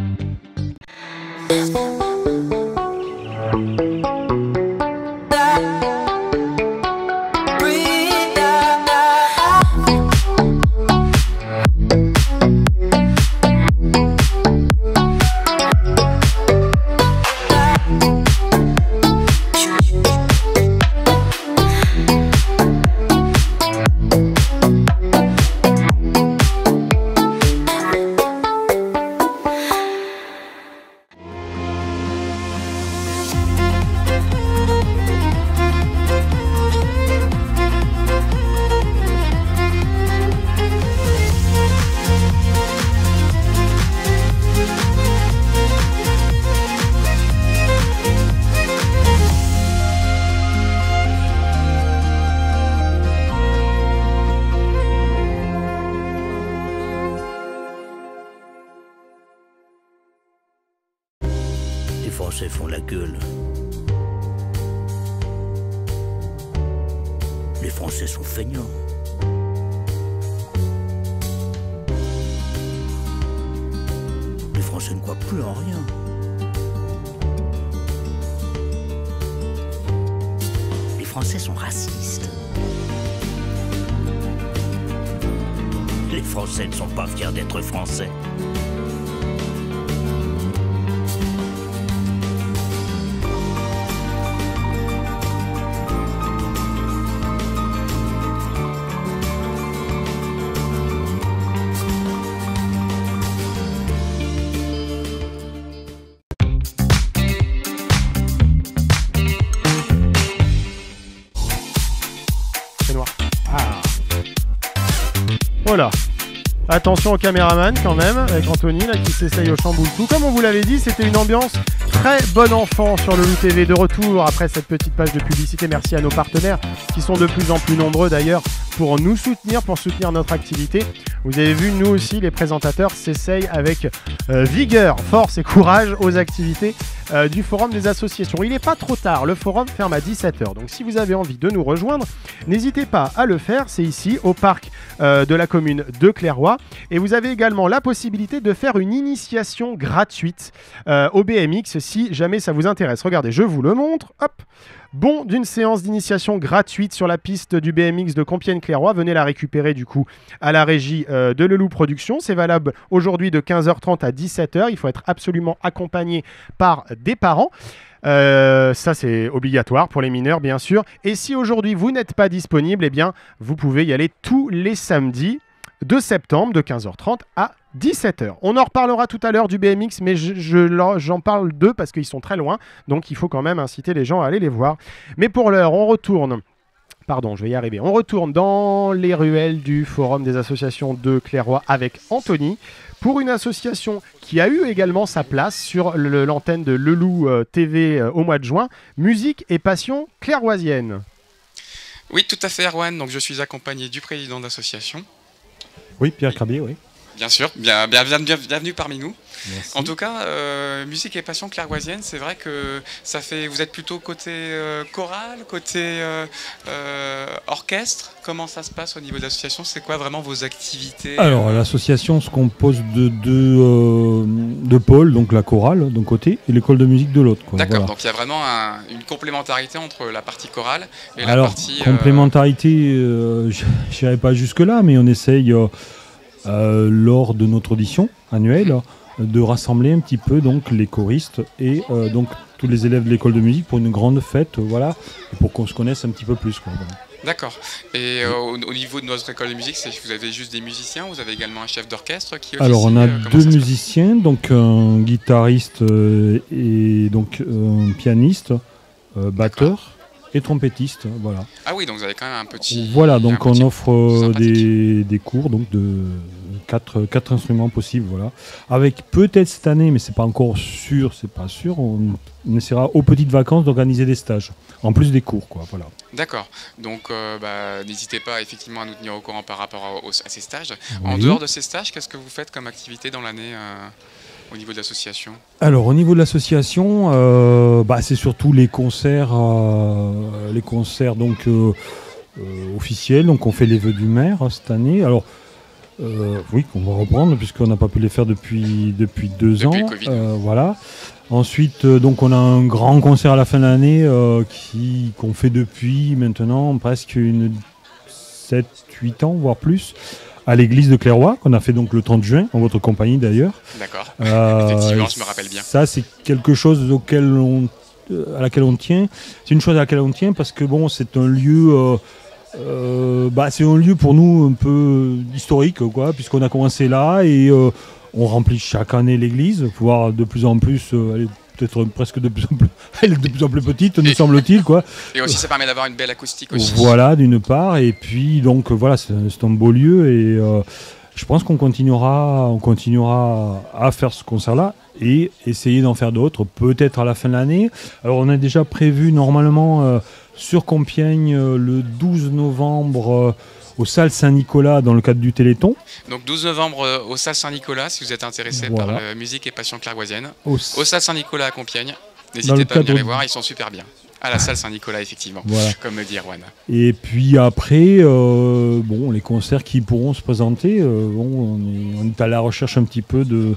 Les Français font la gueule. Les Français sont feignants. Les Français ne croient plus en rien. Les Français sont racistes. Les Français ne sont pas fiers d'être Français. Voilà. Attention au caméraman quand même, avec Anthony là, qui s'essaye au chamboule tout. Comme on vous l'avait dit, c'était une ambiance très bon enfant sur le Loup T V. De retour après cette petite page de publicité. Merci à nos partenaires qui sont de plus en plus nombreux d'ailleurs pour nous soutenir, pour soutenir notre activité. Vous avez vu, nous aussi, les présentateurs s'essayent avec euh, vigueur, force et courage aux activités euh, du Forum des associations. Il n'est pas trop tard, le forum ferme à dix-sept heures. Donc si vous avez envie de nous rejoindre, n'hésitez pas à le faire. C'est ici, au parc euh, de la commune de Clairoy. Et vous avez également la possibilité de faire une initiation gratuite euh, au B M X si jamais ça vous intéresse. Regardez, je vous le montre. Hop. Bon d'une séance d'initiation gratuite sur la piste du B M X de Compiègne-Clairoy. Venez la récupérer du coup à la régie euh, de Le Loup Productions. C'est valable aujourd'hui de quinze heures trente à dix-sept heures. Il faut être absolument accompagné par des parents. Euh, ça c'est obligatoire pour les mineurs bien sûr. Et si aujourd'hui vous n'êtes pas disponible, eh bien vous pouvez y aller tous les samedis de septembre de quinze heures trente à dix-sept heures. On en reparlera tout à l'heure du B M X, mais je, je, j'en parle d'eux parce qu'ils sont très loin, donc il faut quand même inciter les gens à aller les voir. Mais pour l'heure, on retourne... Pardon, je vais y arriver. On retourne dans les ruelles du Forum des associations de Clairoy avec Anthony pour une association qui a eu également sa place sur le, l'antenne de Le Loup euh, T V euh, au mois de juin, Musique et Passion clairoisienne. Oui, tout à fait, Erwan. Donc, je suis accompagné du président d'association. Oui, Pierre Crabier, oui. Bien sûr, bien, bien, bien, bien, bienvenue parmi nous. Merci. En tout cas, euh, musique et passion clairoisienne, c'est vrai que ça fait. Vous êtes plutôt côté euh, chorale, côté euh, euh, orchestre. Comment ça se passe au niveau de l'association? C'est quoi vraiment vos activités? Alors, l'association se compose de deux euh, de pôles, donc la chorale d'un côté et l'école de musique de l'autre. D'accord, voilà. Donc il y a vraiment un, une complémentarité entre la partie chorale et Alors, la partie. complémentarité, euh, je n'irai pas jusque-là, mais on essaye. Euh, Euh, lors de notre audition annuelle, de rassembler un petit peu donc les choristes et euh, donc tous les élèves de l'école de musique pour une grande fête, euh, voilà, et pour qu'on se connaisse un petit peu plus, quoi, voilà. D'accord. Et euh, au, au niveau de notre école de musique, c'est, vous avez juste des musiciens, vous avez également un chef d'orchestre qui officie? Alors on a euh, deux musiciens, donc un guitariste euh, et donc un pianiste, euh, batteur et trompettiste, voilà. Ah oui, donc vous avez quand même un petit... Voilà, donc on offre euh, sympathique. des, des cours donc de quatre, quatre instruments possibles, voilà. Avec peut-être cette année, mais c'est pas encore sûr, c'est pas sûr, on, on essaiera aux petites vacances d'organiser des stages, en plus des cours, quoi, voilà. D'accord, donc euh, bah, n'hésitez pas effectivement à nous tenir au courant par rapport à, aux- à ces stages. En Oui. dehors de ces stages, qu'est-ce que vous faites comme activité dans l'année euh, au niveau de l'association? Alors au niveau de l'association, euh, bah, c'est surtout les concerts, euh, les concerts donc euh, euh, officiels. Donc on fait les vœux du maire euh, cette année. Alors euh, oui, qu'on va reprendre puisqu'on n'a pas pu les faire depuis, depuis deux Depuis ans. le Covid. Euh, voilà. Ensuite, euh, donc on a un grand concert à la fin de l'année euh, qui qu'on fait depuis maintenant presque une sept huit ans, voire plus, à l'église de Clairoy, qu'on a fait donc le trente juin, en votre compagnie d'ailleurs. D'accord. Euh, Effectivement, je me rappelle bien. Ça, c'est quelque chose auquel on, à laquelle on tient. C'est une chose à laquelle on tient parce que bon, c'est un lieu, euh, euh, bah, c'est un lieu pour nous un peu historique, quoi, puisqu'on a commencé là et euh, on remplit chaque année l'église, voire de plus en plus. Euh, elle est peut-être presque de plus en plus, elle est de plus en plus petite, nous semble-t-il, quoi. Et aussi, ça permet d'avoir une belle acoustique aussi. Voilà, d'une part, et puis donc voilà, c'est c'est un beau lieu et euh, je pense qu'on continuera, on continuera à faire ce concert-là et essayer d'en faire d'autres, peut-être à la fin de l'année. Alors on a déjà prévu normalement euh, sur Compiègne euh, le douze novembre euh, aux Salles Saint-Nicolas dans le cadre du Téléthon. Donc douze novembre euh, aux Salles Saint-Nicolas, si vous êtes intéressé Voilà. par la musique et passion clairvoisienne. Au- Aux Salles Saint-Nicolas à Compiègne. Dans N'hésitez le pas à venir cadre les du- voir, ils sont super bien. À la Salle Saint-Nicolas, effectivement, Voilà. comme le dit Erwan. Et puis après, euh, bon, les concerts qui pourront se présenter, euh, bon, on, est, on est à la recherche un petit peu de,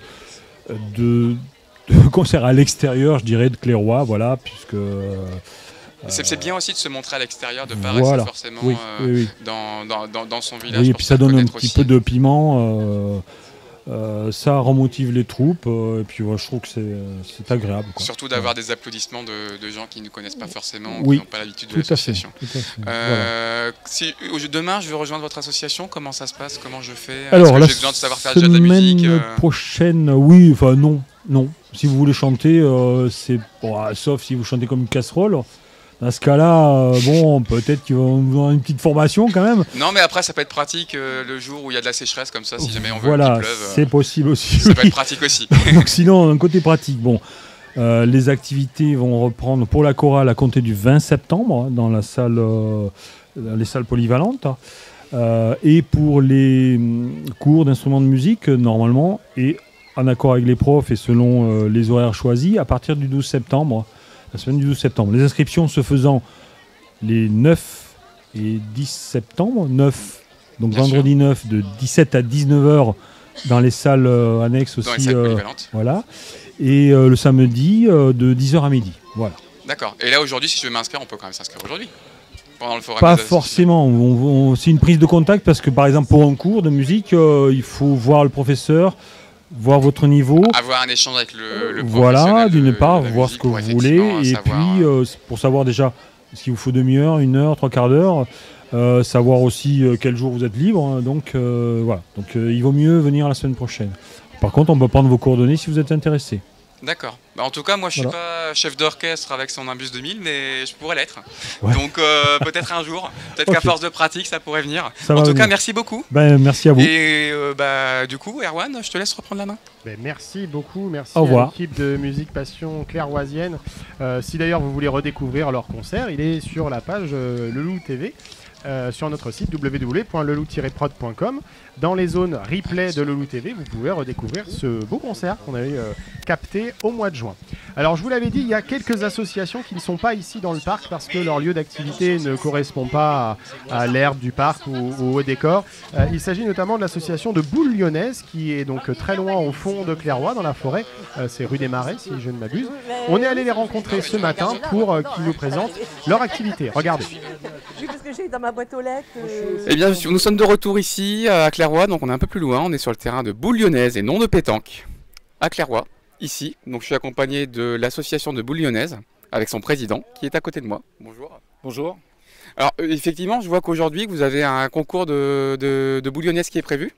de, de concerts à l'extérieur, je dirais, de Clairoy, voilà, puisque... euh, C'est c'est bien aussi de se montrer à l'extérieur, de ne pas Voilà. rester forcément Oui, euh, oui, oui. Dans, dans, dans, dans son village. oui, et pour puis se ça faire donne un connaître petit aussi. peu de piment, euh, euh, ça remotive les troupes, euh, et puis ouais, je trouve que c'est c'est agréable, quoi. Surtout d'avoir des applaudissements de, de gens qui ne connaissent pas forcément, Oui, qui n'ont pas l'habitude de tout à fait, l'association. tout à fait, Euh, si, au- demain, je veux rejoindre votre association. Comment ça se passe? Comment je fais? Alors, Est-ce que la j'ai besoin de savoir faire déjà de la semaine musique euh prochaine, oui, enfin non, non. Si vous voulez chanter, euh, c'est bon, ah, sauf si vous chantez comme une casserole. Dans ce cas-là, euh, bon, peut-être qu'ils vont vous donner une petite formation quand même. Non, mais après, ça peut être pratique euh, le jour où il y a de la sécheresse comme ça, si jamais on veut Voilà, qu'il pleuve. euh, c'est possible aussi. Ça peut oui. être pratique aussi. Donc sinon, un côté pratique, bon, euh, les activités vont reprendre pour la chorale à compter du vingt septembre hein, dans la salle, euh, dans les salles polyvalentes. Euh, et pour les hum, cours d'instruments de musique, euh, normalement, et en accord avec les profs et selon euh, les horaires choisis, à partir du douze septembre, la semaine du douze septembre. Les inscriptions se faisant les neuf et dix septembre, neuf, donc Bien vendredi neuf de dix-sept à dix-neuf heures dans les salles euh, annexes aussi. Dans les salles euh, polyvalentes. voilà. Et euh, le samedi euh, de dix heures à midi. Voilà. D'accord. Et là, aujourd'hui, si je veux m'inscrire, on peut quand même s'inscrire aujourd'hui. Pendant le forum. Pas des associations. forcément. On- on- c'est une prise de contact parce que par exemple pour un cours de musique, euh, il faut voir le professeur, voir votre niveau. Avoir un échange avec le, le Voilà, professionnel de- d'une part, de la voir musique ce que pour vous voulez, effectivement et savoir, puis euh, c'est pour savoir déjà ce qu'il vous faut demi-heure, une heure, trois quarts d'heure, euh, savoir aussi euh, quel jour vous êtes libre. hein, donc euh, voilà. Donc euh, il vaut mieux venir la semaine prochaine. Par contre, on peut prendre vos coordonnées si vous êtes intéressé. D'accord. Bah, en tout cas, moi, je suis Voilà. pas chef d'orchestre avec son Imbus deux mille, mais je pourrais l'être. Ouais. Donc euh, peut-être un jour, peut-être qu'à Ok. force de pratique, ça pourrait venir. Ça en va tout venir. cas, merci beaucoup. Ben, merci à vous. Et euh, bah, du coup, Erwan, je te laisse reprendre la main. Ben, merci beaucoup, merci Au revoir. à l'équipe de Musique Passion clairvoisienne. Euh, si d'ailleurs vous voulez redécouvrir leur concert, il est sur la page euh, Le Loup T V, euh, sur notre site w w w point le loup tiret prod point com. Dans les zones replay de Le Loup T V, vous pouvez redécouvrir ce beau concert qu'on avait euh, capté au mois de juin. Alors je vous l'avais dit, il y a quelques associations qui ne sont pas ici dans le parc parce que leur lieu d'activité ne correspond pas à, à l'herbe du parc ou, ou au décor. Euh, il s'agit notamment de l'association de Boules Lyonnaises qui est donc très loin au fond de Clairoy dans la forêt. Euh, c'est rue des Marais si je ne m'abuse. On est allé les rencontrer ce matin pour euh, qu'ils nous présentent leur activité. Regardez. Oui, parce que j'ai dans ma boîte aux lettres. euh, Eh bien, nous sommes de retour ici à Clairoy, donc on est un peu plus loin. On est sur le terrain de Boules Lyonnaises et non de pétanque à Clairoy, ici. Donc je suis accompagné de l'association de Boules Lyonnaises avec son président qui est à côté de moi. Bonjour. Bonjour. Alors euh, effectivement, je vois qu'aujourd'hui vous avez un concours de, de, de boules lyonnaises qui est prévu.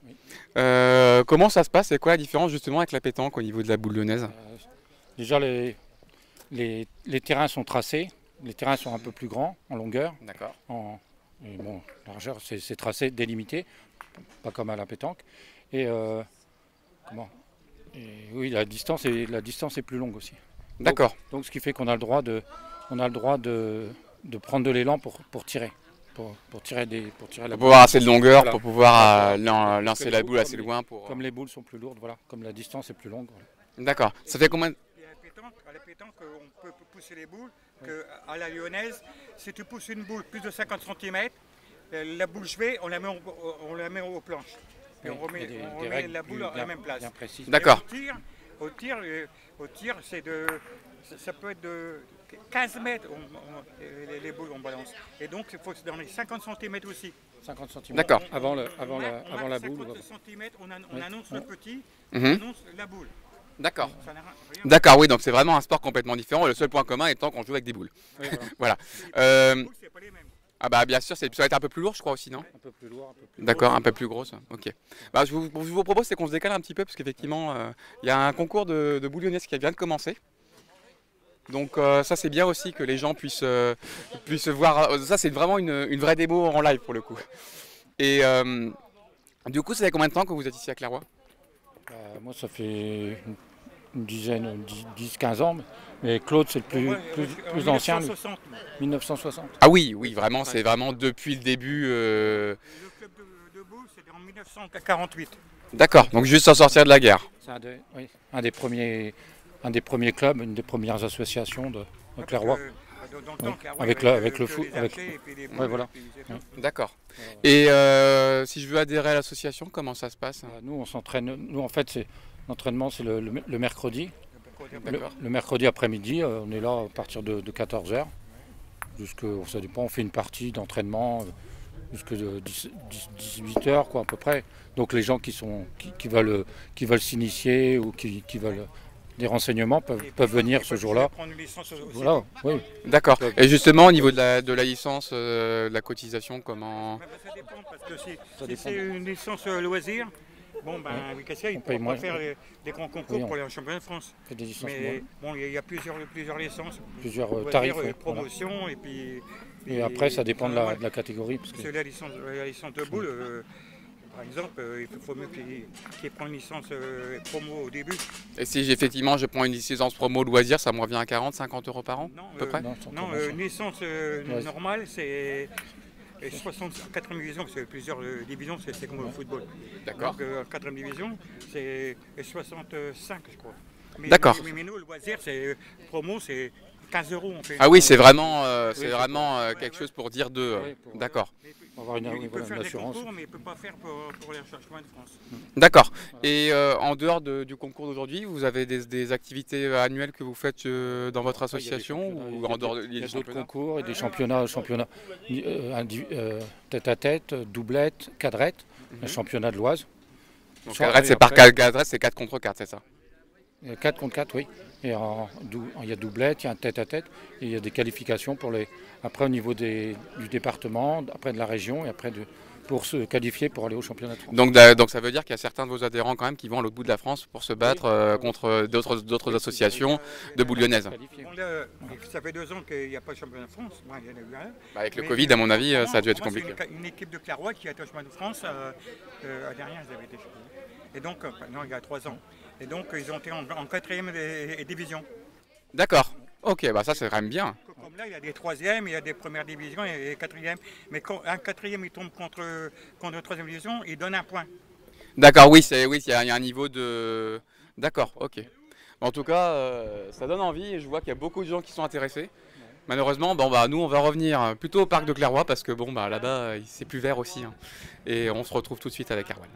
Euh, comment ça se passe? C'est quoi la différence justement avec la pétanque au niveau de la boule lyonnaise? Euh, déjà, les, les, les terrains sont tracés. Les terrains sont un peu plus grands en longueur. D'accord. En et bon, largeur, c'est c'est tracé, délimité, pas comme à la pétanque. Et euh, comment et oui, la distance est la distance est plus longue aussi. D'accord. Donc, donc ce qui fait qu'on a le droit de on a le droit de, de prendre de l'élan pour, pour tirer. Pour, pour tirer des pour tirer la Pour pouvoir assez de longueur, Voilà. pour pouvoir euh, lan- Parce lancer que la les boule boules, assez comme les- loin pour. Comme les boules sont plus lourdes, voilà, comme la distance est plus longue. voilà. D'accord. Ça fait combien de- Et à la pétanque, à la pétanque, on peut pousser les boules, que à la lyonnaise, si tu pousses une boule plus de cinquante centimètres, euh, la boule jouée, on la met, au, on la met aux planches. Et Oui, on remet, des- on des remet règles la boule bien- à la même place. bien précises. D'accord. Et Au tir, au tir, euh, au tir c'est de, ça, ça peut être de quinze mètres, on, on- les, les boules on balance. Et donc il faut que c'est dans les cinquante centimètres aussi. cinquante centimètres. D'accord. Avant, le, On avant, la, marque- on avant marque la boule. cinquante ou- centimètres, on, an- on Oui. annonce le petit, Mhm. on annonce la boule. D'accord. Ça n'a rien- rien- D'accord, oui, donc c'est vraiment un sport complètement différent. Le seul point commun étant qu'on joue avec des boules. Oui, voilà. Voilà. Euh, Les boules, c'est pas les mêmes. ah bah bien sûr, c'est- ça va être un peu plus lourd, je crois aussi, non? Un peu plus lourd, un peu plus D'accord, gros. un peu plus grosse. Ok. Bah, je, vous, je vous propose c'est qu'on se décale un petit peu parce qu'effectivement, euh, il y a un concours de, de bouillonnaise qui vient de commencer. Donc euh, ça c'est bien aussi que les gens puissent, euh, puissent voir. euh, Ça c'est vraiment une, une vraie démo en live pour le coup. Et euh, du coup, ça fait combien de temps que vous êtes ici à Clairoy? Euh, moi, ça fait une, une dizaine, dix quinze ans. Mais Claude, c'est le plus, Ouais, plus, ouais, en plus ancien. lui. mille neuf cent soixante. mille neuf cent soixante. Ah oui, oui, vraiment, c'est vraiment depuis le début. euh, Le club de, de boule, c'était en mille neuf cent quarante-huit. D'accord, donc juste sans sortir de la guerre. C'est un, des- oui, un des premiers, un des premiers clubs, une des premières associations de, de Clairoy. Dans, dans le Oui, temps, Clairoy, avec il y avait le- avec que le les foot, avec- archers et puis les ouais, boules, voilà. et puis c'est Ouais. tout. D'accord. Et euh, si je veux adhérer à l'association, comment ça se passe? Euh, Nous, on s'entraîne. Nous, en fait, c'est l'entraînement, c'est le, le- le mercredi. Le, D'accord. le mercredi après-midi, euh, on est là à partir de, de quatorze heures. Jusque, ça dépend, on fait une partie d'entraînement euh, jusque de dix, dix, dix-huit heures, quoi, à peu près. Donc les gens qui, sont, qui, qui veulent, qui veulent s'initier ou qui, qui veulent des renseignements peuvent, Et peuvent puis, venir ils ce peuvent jour-là. prendre une licence aussi. Voilà, oui. D'accord. Et justement, au niveau de la, de la licence, euh, de la cotisation, comment... Mais ça dépend parce que si, Ça si dépend. c'est une licence euh, loisir, bon ben oui, Cassia, il On ne paye pourra moins. pas faire les, des grands concours Oui, on- pour les championnats de France. On fait des licences Mais moins. bon, il y a- il y, a plusieurs, plusieurs licences. Plusieurs euh, Loisirs, tarifs. euh, oui, voilà. promotion et puis. Et après, ça dépend de la, voilà. de la catégorie. Parce Parce que, que la licence, la licence de boule, euh, par exemple, euh, il faut mieux qu'il qu'il prenne une licence euh, promo au début. Et si effectivement je prends une licence promo loisir, ça me revient à quarante, cinquante euros par an Non, à peu euh, près? non, c'est Non, encore euh, ça. une licence euh, Ouais. normale, c'est euh, soixante, quatrième division, parce que plusieurs euh, divisions, c'est c'est comme au football. D'accord. Donc, euh, quatrième division, c'est soixante-cinq, je crois. Mais- D'accord. Mais, mais nous, le loisir, c'est promo, c'est quinze euros. On fait Ah oui, c'est vraiment, euh, c'est Oui, c'est vraiment euh, quelque chose pour dire deux. Oui, pour- D'accord. pour avoir une, Il, oui, il peut voilà, faire une des assurance. concours, mais il ne peut pas faire pour, pour les chemins de France. D'accord. Et euh, en dehors de- du concours d'aujourd'hui, vous avez des, des activités euh, annuelles que vous faites euh, dans votre Après, il y a des association championnats, il ou y a en dehors de, d'autres- il y a Il y a des d'autres championnats concours et des championnats, championnats euh, indi- euh, tête à tête, doublette, cadrette, un championnat de l'Oise. Donc Soit- cadrette, et c'est par après- cadrette, c'est quatre contre quatre, c'est ça? quatre contre quatre, oui. Et en dou- il y a doublette, il y a un tête à tête, et il y a des qualifications pour les. Après au niveau des, du département, après de la région, et après de, pour se qualifier pour aller au championnat de France. Donc, da- donc ça veut dire qu'il y a certains de vos adhérents quand même qui vont à l'autre bout de la France pour se battre euh, contre d'autres d'autres associations de boules lyonnaises. Bon, là, ça fait deux ans qu'il n'y a pas de championnat de France. Moi, il y en a eu un. Bah, avec le Mais- Covid, à mon avis, pour ça a dû moi, être pour moi, compliqué. C'est une, une équipe de Clairoy qui a été au championnat de France. Euh, euh, l'année dernière, ils avaient été champions. Et donc, euh, non, il y a trois ans. Et donc, ils ont été en, en quatrième des- des division. D'accord. Ok, bah ça c'est quand même bien. Comme là, il y a des troisièmes, il y a des premières divisions et des quatrièmes. Mais quand un quatrième il tombe contre, contre une troisième division, il donne un point. D'accord, oui, c'est oui, il y, a il y a un niveau de. D'accord, ok. En tout cas, euh, ça donne envie et je vois qu'il y a beaucoup de gens qui sont intéressés. Malheureusement, bon bah nous on va revenir plutôt au parc de Clairoy parce que bon bah là-bas c'est plus vert aussi, hein. Et on se retrouve tout de suite avec Erwan.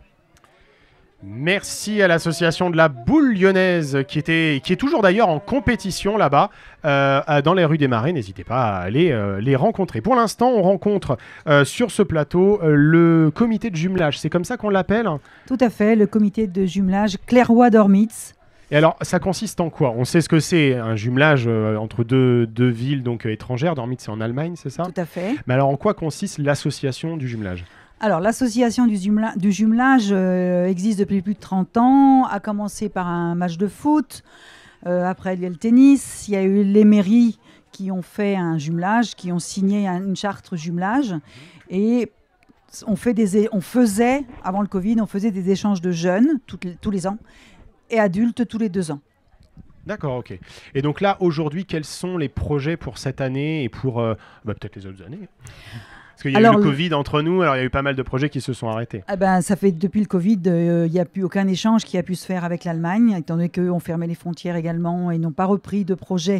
Merci à l'association de la boule lyonnaise qui, était, qui est toujours d'ailleurs en compétition là-bas euh, dans les rues des Marais. N'hésitez pas à aller euh, les rencontrer. Pour l'instant, on rencontre euh, sur ce plateau euh, le comité de jumelage. C'est comme ça qu'on l'appelle? Tout à fait, le comité de jumelage Clairoy-Dormitz. Et alors, ça consiste en quoi? On sait ce que c'est, un jumelage euh, entre deux, deux villes donc, euh, étrangères. Dormitz, c'est en Allemagne, c'est ça? Tout à fait. Mais alors, en quoi consiste l'association du jumelage? Alors, l'association du, jumela- du jumelage euh, existe depuis plus de trente ans, a commencé par un match de foot, euh, après il y a le tennis, il y a eu les mairies qui ont fait un jumelage, qui ont signé un- une charte jumelage, et on, fait des, é- on faisait, avant le Covid, on faisait des échanges de jeunes toutes les- tous les ans, et adultes tous les deux ans. D'accord, ok. Et donc là, aujourd'hui, quels sont les projets pour cette année et pour euh, bah, peut-être les autres années? Parce qu'il y a Alors, eu le le- Covid entre nous, alors il y a eu pas mal de projets qui se sont arrêtés. Ah ben, ça fait depuis le Covid, euh, il n'y a plus aucun échange qui a pu se faire avec l'Allemagne, étant donné qu'eux ont fermé les frontières également et n'ont pas repris de projet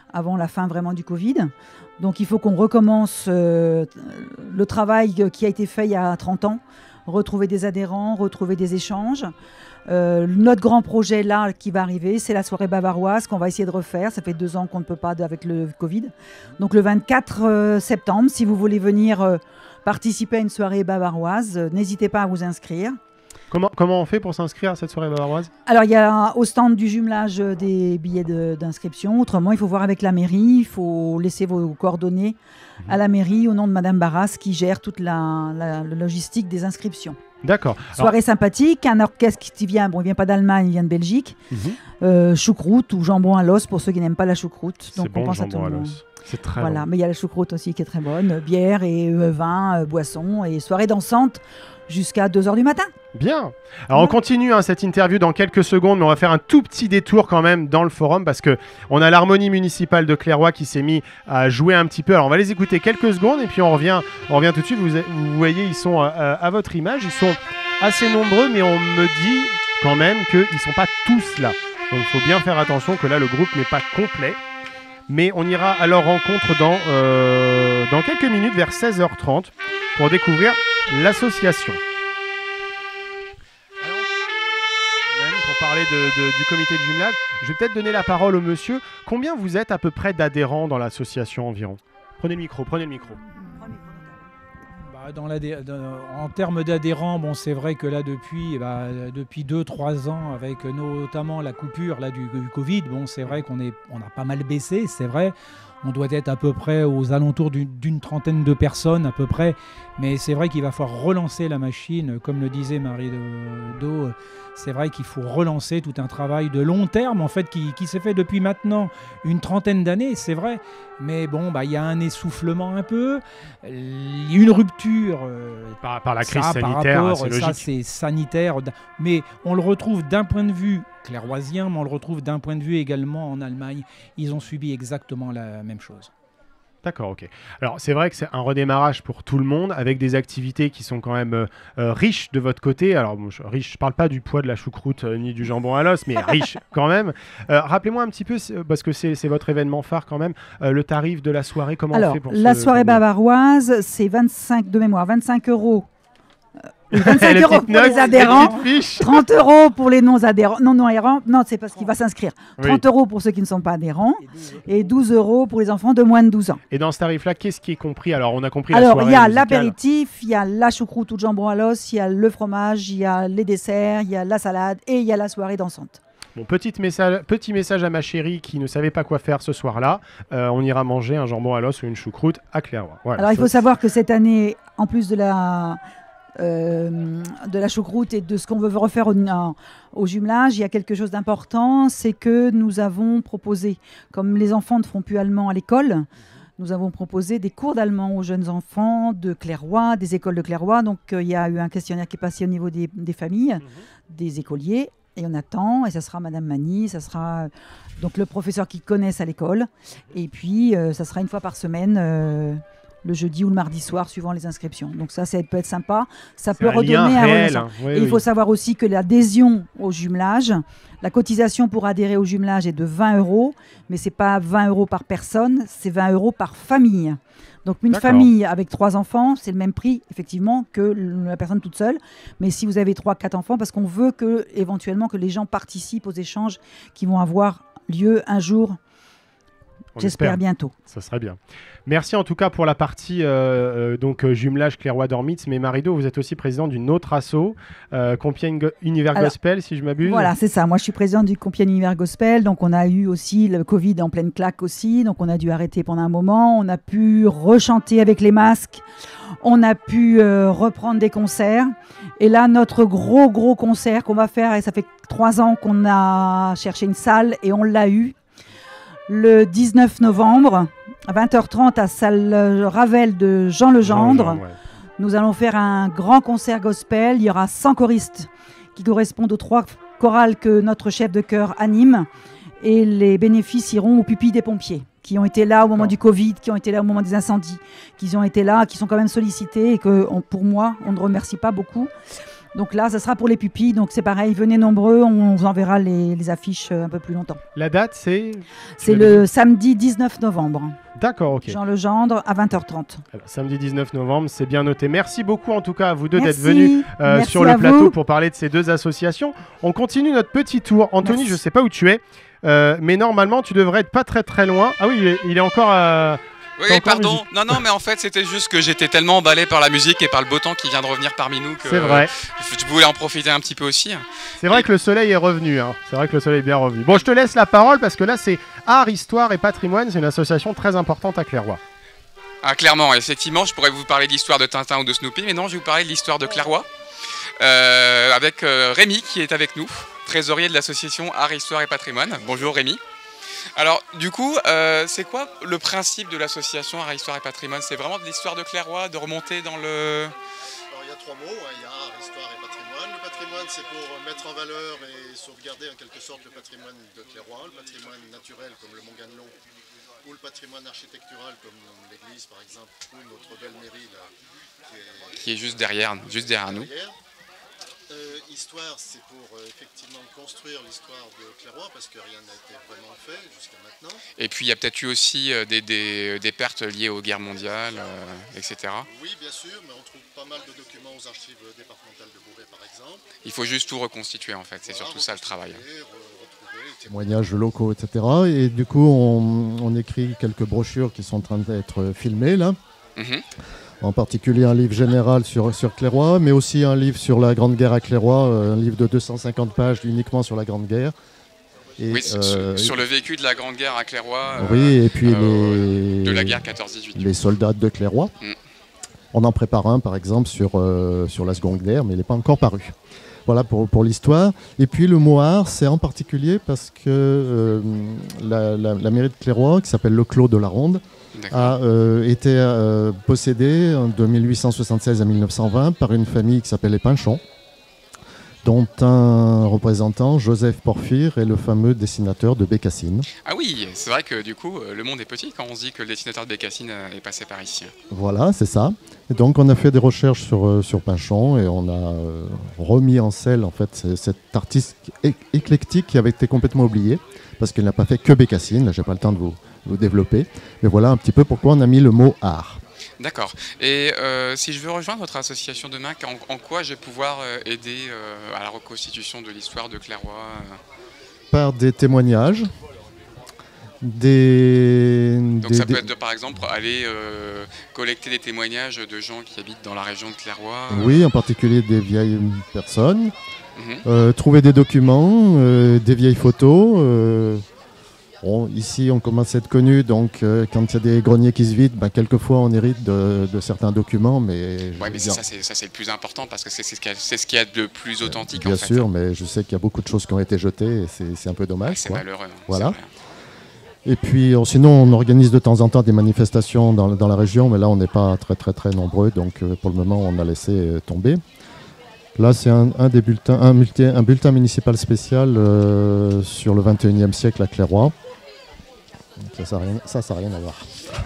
avant la fin vraiment du Covid. Donc il faut qu'on recommence euh, le travail qui a été fait il y a trente ans, retrouver des adhérents, retrouver des échanges. Euh, notre grand projet là qui va arriver, c'est la soirée bavaroise qu'on va essayer de refaire. Ça fait deux ans qu'on ne peut pas avec le Covid. Donc le vingt-quatre euh, septembre, si vous voulez venir euh, participer à une soirée bavaroise, euh, n'hésitez pas à vous inscrire. Comment, comment on fait pour s'inscrire à cette soirée bavaroise? Alors, il y a au stand du jumelage des billets de- d'inscription. Autrement, il faut voir avec la mairie. Il faut laisser vos coordonnées mmh. à la mairie au nom de Madame Barras qui gère toute la, la- la logistique des inscriptions. D'accord. Soirée Alors... sympathique, un orchestre qui vient, bon, il vient pas d'Allemagne, il vient de Belgique. Mmh. Euh, choucroute ou jambon à l'os pour ceux qui n'aiment pas la choucroute. Donc, bon, on pense à tout le monde. C'est très voilà, bon. mais il y a la choucroute aussi qui est très bonne. Bière et euh, vin, euh, boisson et soirée dansante jusqu'à deux heures du matin. Bien. Alors on continue hein, cette interview dans quelques secondes, mais on va faire un tout petit détour quand même dans le forum parce que on a l'harmonie municipale de Clairoy qui s'est mis à jouer un petit peu. Alors on va les écouter quelques secondes et puis on revient, on revient tout de suite. Vous, vous voyez, ils sont euh, à votre image, ils sont assez nombreux, mais on me dit quand même qu'ils ne sont pas tous là. Donc il faut bien faire attention que là le groupe n'est pas complet. Mais on ira à leur rencontre dans, euh, dans quelques minutes, vers seize heures trente, pour découvrir l'association. Alors, quand même, pour parler de, de, du comité de jumelage, je vais peut-être donner la parole au monsieur. Combien vous êtes à peu près d'adhérents dans l'association environ? Prenez le micro, prenez le micro. Bah, dans l'adhé- dans- en termes d'adhérents, bon, c'est vrai que là, depuis, bah, depuis deux trois ans, avec notamment la coupure là, du, du Covid, bon, c'est vrai qu'on est, on a pas mal baissé, c'est vrai. On doit être à peu près aux alentours d'une, d'une trentaine de personnes à peu près. Mais c'est vrai qu'il va falloir relancer la machine, comme le disait Marie Do. C'est vrai qu'il faut relancer tout un travail de long terme en fait qui, qui s'est fait depuis maintenant une trentaine d'années, c'est vrai. Mais bon, bah il y a un essoufflement un peu, il y a une rupture euh, par, par la crise ça, sanitaire, par rapport, c'est ça logique. c'est sanitaire. Mais on le retrouve d'un point de vue clairoisien, mais on le retrouve d'un point de vue également en Allemagne. Ils ont subi exactement la même chose. D'accord, ok. Alors c'est vrai que c'est un redémarrage pour tout le monde avec des activités qui sont quand même euh, euh, riches de votre côté. Alors bon, je, riche, je parle pas du poids de la choucroute euh, ni du jambon à l'os, mais riche quand même. Euh, rappelez-moi un petit peu, parce que c'est, c'est votre événement phare quand même, euh, le tarif de la soirée, comment Alors, on fait pour la ce, soirée pour... bavaroise, c'est vingt-cinq de mémoire, vingt-cinq euros. Euh, vingt-cinq Les euros petites pour notes, les adhérents, les petites fiches. trente euros pour les non-adhérents. Non, non adhérents, non, c'est parce qu'il va s'inscrire. trente Oui. euros pour ceux qui ne sont pas adhérents et douze euros pour les enfants de moins de douze ans. Et dans ce tarif-là, qu'est-ce qui est compris? Alors on a compris la Alors, soirée il y a musicale. l'apéritif, il y a la choucroute ou le jambon à l'os, il y a le fromage, il y a les desserts, il y a la salade et il y a la soirée dansante. Bon, petit message, petit message à ma chérie qui ne savait pas quoi faire ce soir-là. Euh, on ira manger un jambon à l'os ou une choucroute à Clairoy. Voilà, Alors, il ça, faut savoir que cette année, en plus de la, euh, de la choucroute et de ce qu'on veut refaire au, en- au jumelage, il y a quelque chose d'important, c'est que nous avons proposé, comme les enfants ne feront plus allemand à l'école, nous avons proposé des cours d'allemand aux jeunes enfants de Clairoy, des écoles de Clairoy. Donc, euh, il y a eu un questionnaire qui est passé au niveau des, des familles, des écoliers. Et on attend, et ça sera Madame Mani, ça sera euh, donc le professeur qui connaisse à l'école. Et puis, euh, ça sera une fois par semaine, euh, le jeudi ou le mardi soir, suivant les inscriptions. Donc ça, ça peut être sympa. Ça C'est peut un lien redonner un réel, relation. hein. Oui, Et il oui. faut savoir aussi que l'adhésion au jumelage, la cotisation pour adhérer au jumelage est de vingt euros, mais c'est pas vingt euros par personne, c'est vingt euros par famille. Donc une D'accord. famille avec trois enfants, c'est le même prix effectivement que l- la personne toute seule. Mais si vous avez trois, quatre enfants, parce qu'on veut que éventuellement que les gens participent aux échanges qui vont avoir lieu un jour, On j'espère espère. bientôt. Ça serait bien. Merci en tout cas pour la partie euh, euh, donc euh, jumelage Clairoy-Dormitz. Mais Marido, vous êtes aussi président d'une autre asso, euh, Compiègne Go- Univers Alors, Gospel, si je m'abuse. Voilà, c'est ça. Moi, je suis présidente du Compiègne Univers Gospel. Donc, on a eu aussi le Covid en pleine claque aussi. Donc, on a dû arrêter pendant un moment. On a pu rechanter avec les masques. On a pu euh, reprendre des concerts. Et là, notre gros, gros concert qu'on va faire, et ça fait trois ans qu'on a cherché une salle et on l'a eu, le dix-neuf novembre, à vingt heures trente, à salle euh, Ravel de Jean Legendre. Jean, Jean, ouais. Nous allons faire un grand concert gospel. Il y aura cent choristes qui correspondent aux trois chorales que notre chef de chœur anime. Et les bénéfices iront aux pupilles des pompiers, qui ont été là au moment du Covid, qui ont été là au moment des incendies, qui ont été là, qui sont quand même sollicités et que, on- pour moi, on ne remercie pas beaucoup. Donc là, ça sera pour les pupilles. Donc c'est pareil, venez nombreux, on vous enverra les, les affiches un peu plus longtemps. La date, c'est C'est le samedi dix-neuf novembre. D'accord, ok. Jean Legendre à vingt heures trente. Alors, samedi dix-neuf novembre, c'est bien noté. Merci beaucoup en tout cas à vous deux d'être Merci. venus euh, Merci sur le à plateau vous. pour parler de ces deux associations. On continue notre petit tour. Anthony, Merci. je ne sais pas où tu es, euh, mais normalement tu devrais être pas très très loin. Ah oui, il est, il est encore à... Oui, pardon. Non, non, mais en fait, c'était juste que j'étais tellement emballé par la musique et par le beau temps qui vient de revenir parmi nous que C'est vrai. je voulais en profiter un petit peu aussi. C'est vrai que le soleil est revenu. Hein. C'est vrai que le soleil est bien revenu. Bon, je te laisse la parole parce que là, c'est Art, Histoire et Patrimoine. C'est une association très importante à Clairoy. Ah, clairement, effectivement, je pourrais vous parler de l'histoire de Tintin ou de Snoopy, mais non, je vais vous parler de l'histoire de Clairoy euh, avec euh, Rémi qui est avec nous, trésorier de l'association Art, Histoire et Patrimoine. Bonjour Rémi. Alors, du coup, euh, c'est quoi le principe de l'association Art, Histoire et Patrimoine? C'est vraiment de l'histoire de Clairoy, de remonter dans le... Alors, il y a trois mots, hein. Il y a Art, Histoire et Patrimoine. Le patrimoine, c'est pour mettre en valeur et sauvegarder en quelque sorte le patrimoine de Clairoy, le patrimoine naturel comme le Mont Ganelon, ou le patrimoine architectural comme l'église par exemple, ou notre belle mairie là, qui est, qui est juste derrière, juste derrière nous. Euh, histoire, c'est pour euh, effectivement construire l'histoire de Clairoy parce que rien n'a été vraiment fait jusqu'à maintenant. Et puis il y a peut-être eu aussi euh, des, des, des pertes liées aux guerres mondiales, euh, et cetera. Oui, bien sûr, mais on trouve pas mal de documents aux archives départementales de Beauvais par exemple. Il faut juste tout reconstituer en fait, c'est Voilà, surtout ça le travail. Témoignages locaux, et cetera. Et du coup, on, on écrit quelques brochures qui sont en train d'être filmées là. Mm-hmm. En particulier un livre général sur, sur Clairoy, mais aussi un livre sur la Grande Guerre à Clairoy, euh, un livre de deux cent cinquante pages uniquement sur la Grande Guerre. Et, oui, euh, sur, sur le vécu de la Grande Guerre à Clairoy, euh, oui, et puis euh, les, de la guerre quatorze dix-huit. les soldats de Clairoy. Mm. On en prépare un, par exemple, sur, euh, sur la Seconde Guerre, mais il n'est pas encore paru. Voilà pour, pour l'histoire. Et puis le mot art, c'est en particulier parce que euh, la, la, la mairie de Clairoy, qui s'appelle le Clos de la Ronde, a euh, été euh, possédée de mille huit cent soixante-seize à mille neuf cent vingt par une famille qui s'appelle les Pinchon, dont un représentant, Joseph Porphyre, est le fameux dessinateur de Bécassine. Ah oui, c'est vrai que du coup, le monde est petit quand on se dit que le dessinateur de Bécassine est passé par ici. Voilà, c'est ça. Et donc on a fait des recherches sur, sur Pinchon et on a euh, remis en selle en fait cet artiste é éclectique qui avait été complètement oublié parce qu'il n'a pas fait que Bécassine. Là, j'ai pas le temps de vous, vous développer. Mais voilà un petit peu pourquoi on a mis le mot art. D'accord. Et euh, si je veux rejoindre votre association demain, en, en quoi je vais pouvoir euh, aider euh, à la reconstitution de l'histoire de Clairoy euh... Par des témoignages. Des, Donc des, ça peut des... être de, par exemple aller euh, collecter des témoignages de gens qui habitent dans la région de Clairoy. Oui, en particulier des vieilles personnes. Mm-hmm. euh, trouver des documents, euh, des vieilles photos. Euh, bon, ici, on commence à être connu, donc euh, quand il y a des greniers qui se vident, ben, quelquefois on hérite de, de certains documents. Mais, ouais, mais c'est ça, c'est, ça, c'est le plus important parce que c'est, c'est ce qu'il y a, c'est ce qu'il y a de plus authentique. Bien en fait. sûr, mais je sais qu'il y a beaucoup de choses qui ont été jetées et c'est, c'est un peu dommage. Ouais, c'est quoi. malheureux. Voilà. Et puis euh, sinon on organise de temps en temps des manifestations dans, dans la région, mais là on n'est pas très très très nombreux, donc euh, pour le moment on a laissé euh, tomber. Là c'est un, un des bulletins, un, multi, un bulletin municipal spécial euh, sur le vingt et unième siècle à Clairoy. Ça ça n'a rien, ça, ça rien à voir.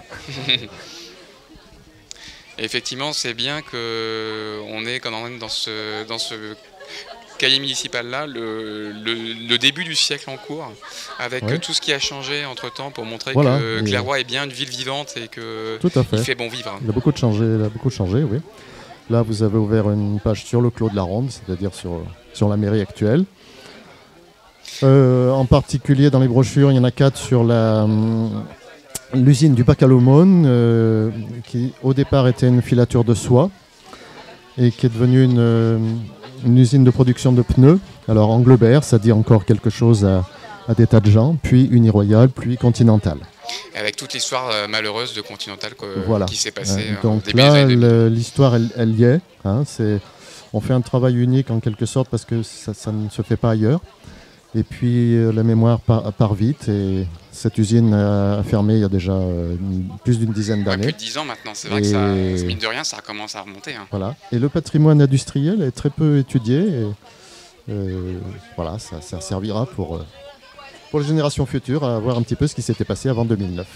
Effectivement, c'est bien qu'on est quand même dans ce, dans ce cahier municipal là, le, le, le début du siècle en cours, avec ouais. tout ce qui a changé entre temps pour montrer voilà, que Clairoy est bien une ville vivante et que tout à fait. Il fait bon vivre. Il a beaucoup de changé, il a beaucoup changé, oui. Là, vous avez ouvert une page sur le Clos de la Ronde, c'est-à-dire sur, sur la mairie actuelle. Euh, en particulier, dans les brochures, il y en a quatre sur la, hum, l'usine du bac à l'aumône, euh, qui au départ était une filature de soie et qui est devenue une, euh, une usine de production de pneus. Alors Anglebert, ça dit encore quelque chose à, à des tas de gens, puis Uniroyal, puis Continental. Avec toute l'histoire euh, malheureuse de Continental que, voilà. qui s'est passée. Euh, donc euh, là, le, l'histoire, elle, elle y est. Hein, c'est, on fait un travail unique en quelque sorte parce que ça, ça ne se fait pas ailleurs. Et puis euh, la mémoire part, part vite et cette usine a fermé il y a déjà euh, plus d'une dizaine d'années. Ouais, plus de dix ans maintenant, c'est vrai et que ça, mine de rien, ça commence à remonter. Hein. Voilà. Et le patrimoine industriel est très peu étudié. Et, euh, voilà, ça, ça servira pour... Euh, pour les générations futures, à voir un petit peu ce qui s'était passé avant deux mille neuf.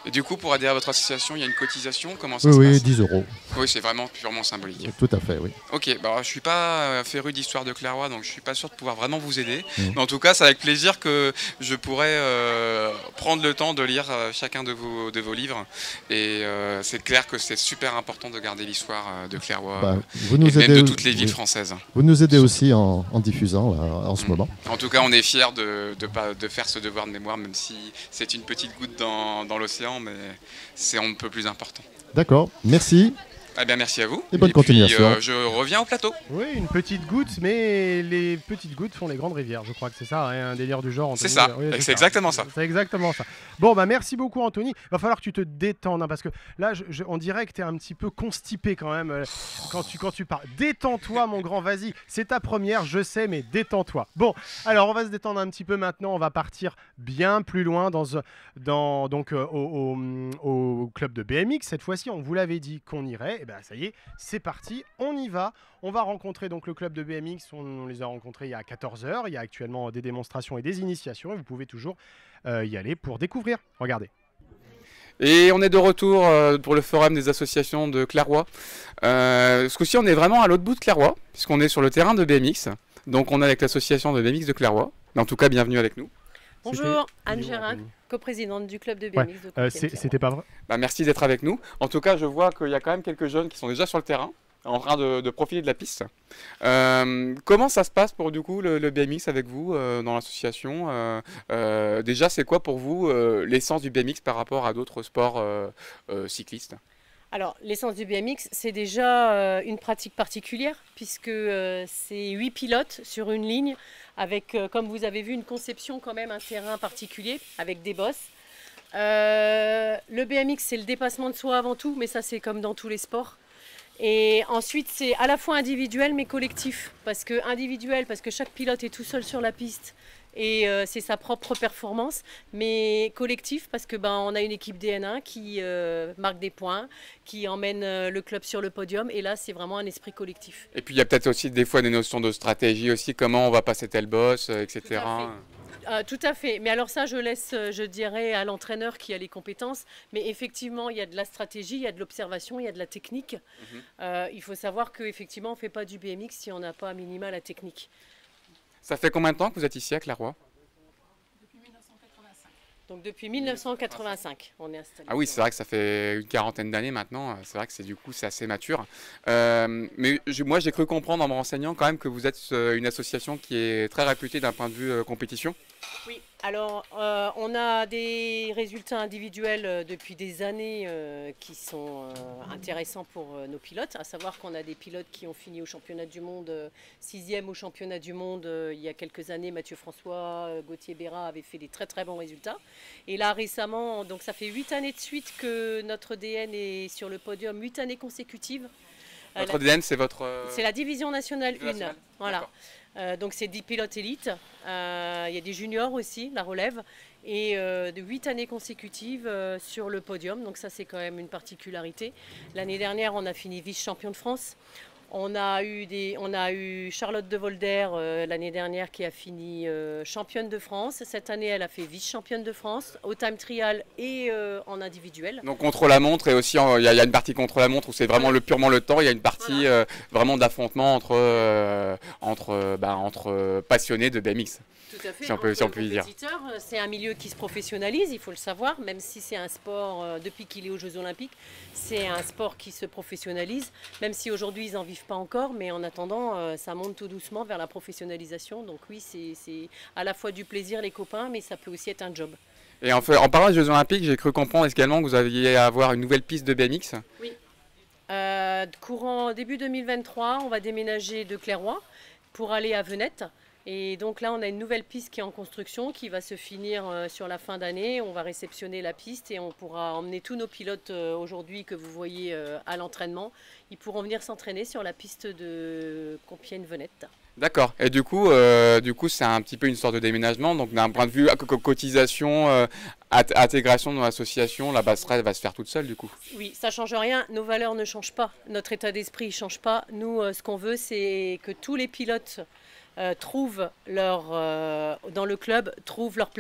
Et du coup, pour adhérer à votre association, il y a une cotisation? Comment ça Oui, se oui, passe? dix euros. Oui, c'est vraiment purement symbolique. Tout à fait, oui. Ok, bah, je suis pas euh, féru d'histoire de Clairoy, donc je suis pas sûr de pouvoir vraiment vous aider. Mmh. Mais en tout cas, c'est avec plaisir que je pourrais euh, prendre le temps de lire euh, chacun de vos, de vos livres. Et euh, c'est clair que c'est super important de garder l'histoire euh, de Clairoy Bah, euh, vous nous et même aidez, de toutes les villes oui. françaises. Vous nous aidez aussi en, en diffusant là, en ce Mmh. moment. En tout cas, on est fiers de, de, pas- de faire ce devoir de mémoire, même si c'est une petite goutte dans, dans l'océan, mais c'est on ne peut plus important. D'accord, merci. Eh bien, merci à vous. Et bonne puis, continuation. euh, je reviens au plateau. Oui, une petite goutte, mais les petites gouttes font les grandes rivières. Je crois que c'est ça, hein, un délire du genre. Anthony. C'est ça, Oui, c'est exactement ça. C'est exactement ça. Bon, bah merci beaucoup, Anthony. Va falloir que tu te détendes, hein, parce que là, je, je- on dirait que tu es un petit peu constipé quand même euh, quand tu, quand tu parles. Détends-toi, mon grand, vas-y. C'est ta première, je sais, mais détends-toi. Bon, alors on va se détendre un petit peu maintenant. On va partir bien plus loin dans, dans, donc, euh, au, au- au club de B M X. Cette fois-ci, on vous l'avait dit qu'on irait. Et ben ça y est, c'est parti, on y va. On va rencontrer donc le club de B M X. On, on les a rencontrés il y a quatorze heures. Il y a actuellement des démonstrations et des initiations. Et vous pouvez toujours euh, y aller pour découvrir. Regardez. Et on est de retour euh, pour le forum des associations de Clairoy. Euh, ce coup-ci, on est vraiment à l'autre bout de Clairoy, puisqu'on est sur le terrain de B M X. Donc on est avec l'association de B M X de Clairoy. Mais en tout cas, bienvenue avec nous. Bonjour, Anne Gérin, coprésidente du club de B Ouais, M X de euh, Compiègne. c'est- C'était pas vrai. Bah, merci d'être avec nous. En tout cas, je vois qu'il y a quand même quelques jeunes qui sont déjà sur le terrain, en train de, de profiter de la piste. Euh, comment ça se passe pour du coup le, le B M X avec vous euh, dans l'association euh, euh, Déjà, c'est quoi pour vous euh, l'essence du B M X par rapport à d'autres sports euh, euh, cyclistes? Alors, l'essence du B M X, c'est déjà euh, une pratique particulière, puisque euh, c'est huit pilotes sur une ligne, avec, euh, comme vous avez vu, une conception quand même, un terrain particulier, avec des bosses. Euh, le B M X, c'est le dépassement de soi avant tout, mais ça, c'est comme dans tous les sports. Et ensuite, c'est à la fois individuel, mais collectif. Parce que individuel, parce que chaque pilote est tout seul sur la piste, et euh, c'est sa propre performance, mais collectif parce que ben on a une équipe D N un qui euh, marque des points, qui emmène euh, le club sur le podium, et là c'est vraiment un esprit collectif. Et puis il y a peut-être aussi des fois des notions de stratégie aussi, comment on va passer tel boss, euh, et cetera. Tout à fait. Euh, tout à fait, mais alors ça je laisse, euh, je dirais, à l'entraîneur qui a les compétences, mais effectivement il y a de la stratégie, il y a de l'observation, il y a de la technique. Mhm. Euh, il faut savoir qu'effectivement on ne fait pas du B M X si on n'a pas à minima la technique. Ça fait combien de temps que vous êtes ici à Clairoy? Donc depuis mille neuf cent quatre-vingt-cinq, on est installé. Ah oui, c'est vrai que ça fait une quarantaine d'années maintenant. C'est vrai que c'est du coup c'est assez mature. Euh, mais je- moi, j'ai cru comprendre en me renseignant quand même que vous êtes euh, une association qui est très réputée d'un point de vue euh, compétition. Oui, alors euh, on a des résultats individuels euh, depuis des années euh, qui sont euh, intéressants pour euh, nos pilotes, à savoir qu'on a des pilotes qui ont fini au championnat du monde, euh, sixième au championnat du monde euh, il y a quelques années. Mathieu François, euh, Gauthier Béra avaient fait des très très bons résultats. Et là récemment, donc ça fait huit années de suite que notre D N est sur le podium, huit années consécutives. Euh, Votre la- D N, c'est votre. euh, C'est la division nationale Division un. nationale. Voilà. D'accord. Euh, donc c'est dix pilotes élites. Euh, Il y a des juniors aussi, la relève. Et euh, de huit années consécutives euh, sur le podium. Donc ça c'est quand même une particularité. L'année dernière on a fini vice-champion de France. On a eu, des, on a eu Charlotte de Volder euh, l'année dernière qui a fini euh, championne de France. Cette année elle a fait vice-championne de France au time trial et euh, en individuel. Donc contre la montre et aussi en- il y, a il y a une partie contre la montre où c'est vraiment le, purement le temps. Il y a une partie euh, vraiment d'affrontement entre euh, entre euh, bah, entre euh, passionnés de B M X. Tout à fait. Si on peut si on peut y dire. Compétiteurs, euh, c'est un milieu qui se professionnalise, il faut le savoir, même si c'est un sport, euh, depuis qu'il est aux Jeux Olympiques, c'est un sport qui se professionnalise, même si aujourd'hui ils n'en vivent pas encore, mais en attendant, euh, ça monte tout doucement vers la professionnalisation. Donc oui, c'est c'est à la fois du plaisir, les copains, mais ça peut aussi être un job. Et en, fait, en parlant des Jeux Olympiques, j'ai cru comprendre également que vous alliez avoir une nouvelle piste de B M X. Oui. Euh, courant début deux mille vingt-trois, on va déménager de Clairoy pour aller à Venette. Et donc là, on a une nouvelle piste qui est en construction, qui va se finir euh, sur la fin d'année. On va réceptionner la piste et on pourra emmener tous nos pilotes euh, aujourd'hui que vous voyez euh, à l'entraînement. Ils pourront venir s'entraîner sur la piste de Compiègne-Venette. D'accord. Et du coup, euh, du coup, c'est un petit peu une sorte de déménagement. Donc d'un point de vue co- co- cotisation, euh, at- intégration dans l'association, la passerelle va se faire toute seule du coup. Oui, ça ne change rien. Nos valeurs ne changent pas. Notre état d'esprit ne change pas. Nous, euh, ce qu'on veut, c'est que tous les pilotes euh, trouvent leur, euh, dans le club, trouvent leur place.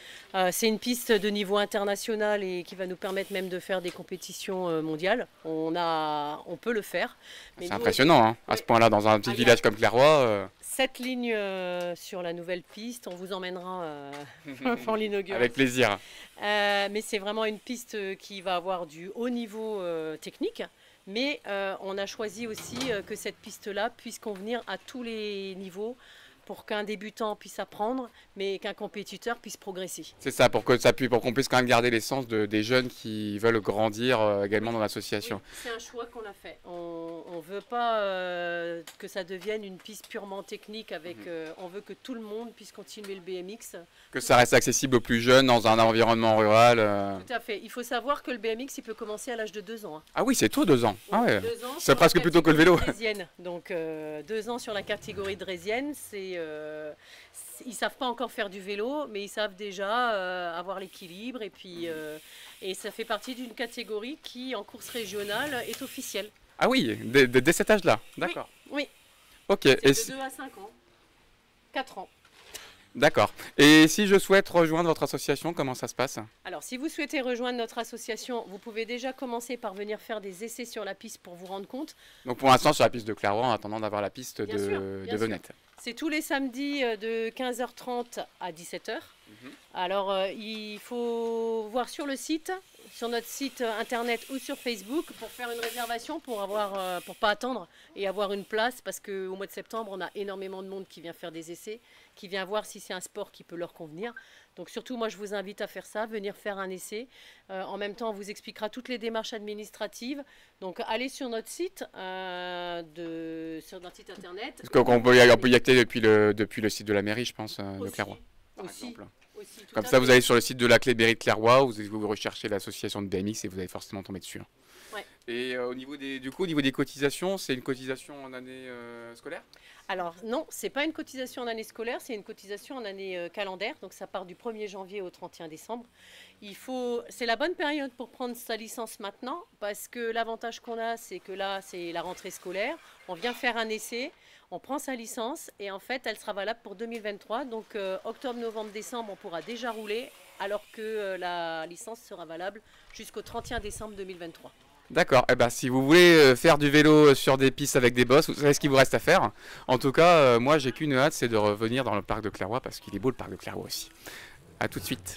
Euh, c'est une piste de niveau international et qui va nous permettre même de faire des compétitions euh, mondiales. On, a, on peut le faire. C'est impressionnant, hein, à ce point-là, dans un petit Ah, village comme Clairoy. Euh... Sept lignes euh, sur la nouvelle piste. On vous emmènera euh, pour l'inauguration. Avec plaisir. Euh, mais c'est vraiment une piste qui va avoir du haut niveau euh, technique. Mais euh, on a choisi aussi euh, que cette piste-là puisse convenir à tous les niveaux pour qu'un débutant puisse apprendre, mais qu'un compétiteur puisse progresser. C'est ça, pour que ça puisse, pour qu'on puisse quand même garder l'essence de, des jeunes qui veulent grandir euh, également dans l'association. Oui, c'est un choix qu'on a fait. On ne veut pas euh, que ça devienne une piste purement technique. Avec, mmh. euh, on veut que tout le monde puisse continuer le B M X. Que ça reste accessible aux plus jeunes dans un environnement rural. Euh... Tout à fait. Il faut savoir que le B M X, il peut commencer à l'âge de deux ans. Hein. Ah oui, c'est tout, deux ans. Oui, ah ouais. C'est presque plutôt que le vélo. Draisienne. Donc euh, deux ans sur la catégorie draisienne, c'est... Euh, ils ne savent pas encore faire du vélo, mais ils savent déjà euh, avoir l'équilibre. Et, puis, euh, et ça fait partie d'une catégorie qui, en course régionale, est officielle. Ah oui, dès, dès cet âge-là, d'accord. Oui, oui. Ok. C'est Et de si... deux à cinq ans. quatre ans. D'accord. Et si je souhaite rejoindre votre association, comment ça se passe? Alors, si vous souhaitez rejoindre notre association, vous pouvez déjà commencer par venir faire des essais sur la piste pour vous rendre compte. Donc, pour l'instant, sur la piste de Clairoy, en attendant d'avoir la piste bien de, sûr, de Venette. C'est tous les samedis de quinze heures trente à dix-sept heures. Mmh. Alors, euh, il faut voir sur le site, sur notre site internet ou sur Facebook pour faire une réservation, pour avoir, euh, pour pas attendre et avoir une place, parce qu'au mois de septembre, on a énormément de monde qui vient faire des essais, qui vient voir si c'est un sport qui peut leur convenir. Donc surtout, moi, je vous invite à faire ça, venir faire un essai. Euh, en même temps, on vous expliquera toutes les démarches administratives. Donc, allez sur notre site, euh, de, sur notre site internet. Parce qu'on peut, y, on peut y accéder depuis le, depuis le site de la mairie, je pense, euh, de Clairoy. Par aussi, exemple. Aussi, Comme ça, vous allez sur le site de la clé Berry de Clairoy, vous, vous recherchez l'association de B M X et vous allez forcément tomber dessus. Ouais. Et euh, au niveau des, du coup, au niveau des cotisations, c'est une cotisation en année euh, scolaire? Alors non, c'est pas une cotisation en année scolaire, c'est une cotisation en année euh, calendaire. Donc ça part du premier janvier au trente et un décembre. Il faut, c'est la bonne période pour prendre sa licence maintenant, parce que l'avantage qu'on a, c'est que là, c'est la rentrée scolaire. On vient faire un essai, on prend sa licence et en fait, elle sera valable pour deux mille vingt-trois. Donc euh, octobre, novembre, décembre, on pourra déjà rouler, alors que euh, la licence sera valable jusqu'au trente et un décembre deux mille vingt-trois. D'accord, eh ben, si vous voulez faire du vélo sur des pistes avec des bosses, vous savez ce qu'il vous reste à faire. En tout cas, euh, moi j'ai qu'une hâte, c'est de revenir dans le parc de Clairoy, parce qu'il est beau le parc de Clairoy aussi. A tout de suite.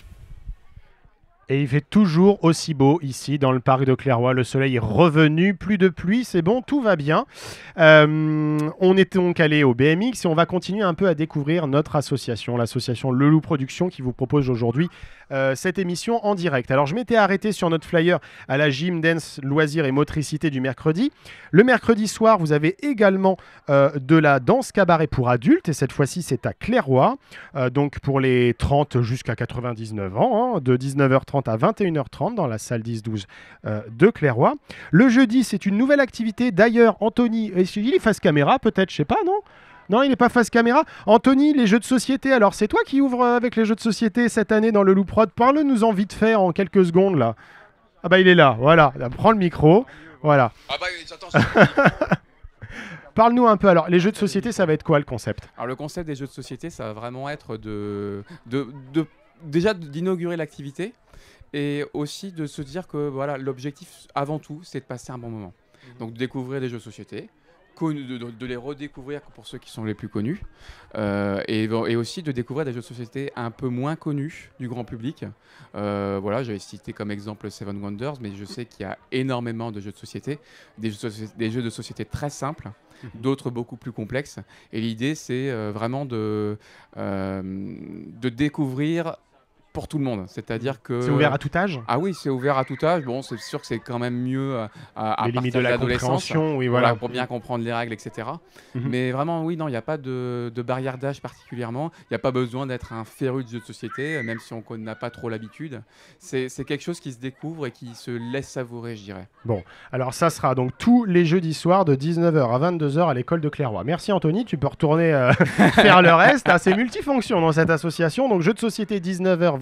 Et il fait toujours aussi beau ici dans le parc de Clairoy. Le soleil est revenu, plus de pluie, c'est bon, tout va bien. Euh, on est donc allé au B M X et on va continuer un peu à découvrir notre association, l'association Le Loup Production, qui vous propose aujourd'hui euh, cette émission en direct. Alors je m'étais arrêté sur notre flyer à la gym, dance, loisirs et motricité du mercredi. Le mercredi soir, vous avez également euh, de la danse cabaret pour adultes, et cette fois-ci c'est à Clairoy, euh, donc pour les trente jusqu'à quatre-vingt-dix-neuf ans, hein, de dix-neuf heures trente à vingt et une heures trente dans la salle dix douze euh, de Clairoy. Le jeudi, c'est une nouvelle activité. D'ailleurs, Anthony, il est face caméra peut-être, je sais pas, non ? Non, il n'est pas face caméra. Anthony, les jeux de société, alors c'est toi qui ouvres avec les jeux de société cette année dans le Loup Prod. Parle-nous en vite fait en quelques secondes là. Ah bah il est là, voilà. Prends le micro, voilà. Ah bah j'attends. Parle-nous un peu, alors les jeux de société, ça va être quoi le concept ? Alors le concept des jeux de société, ça va vraiment être de, de, de déjà d'inaugurer l'activité, et aussi de se dire que voilà, l'objectif avant tout, c'est de passer un bon moment. Donc de découvrir des jeux de société, de, de, de les redécouvrir pour ceux qui sont les plus connus, euh, et, et aussi de découvrir des jeux de société un peu moins connus du grand public. Euh, voilà, j'avais cité comme exemple Seven Wonders, mais je sais qu'il y a énormément de jeux de société, des jeux de société, des jeux de société très simples, d'autres beaucoup plus complexes. Et l'idée, c'est euh, vraiment de, euh, de découvrir pour tout le monde, c'est-à-dire que... C'est ouvert à tout âge ? Ah oui, c'est ouvert à tout âge. Bon, c'est sûr que c'est quand même mieux à, à les limites de la compréhension, oui, voilà. voilà. Pour bien comprendre les règles, et cetera. Mm-hmm. Mais vraiment, oui, non, il n'y a pas de, de barrière d'âge particulièrement. Il n'y a pas besoin d'être un féru de jeux de société, même si on n'a pas trop l'habitude. C'est quelque chose qui se découvre et qui se laisse savourer, je dirais. Bon, alors ça sera donc tous les jeudis soirs de dix-neuf heures à vingt-deux heures à l'école de Clairoy. Merci Anthony, tu peux retourner euh, faire le reste. Ah, c'est multifonction dans cette association. Donc jeux de société dix-neuf heures,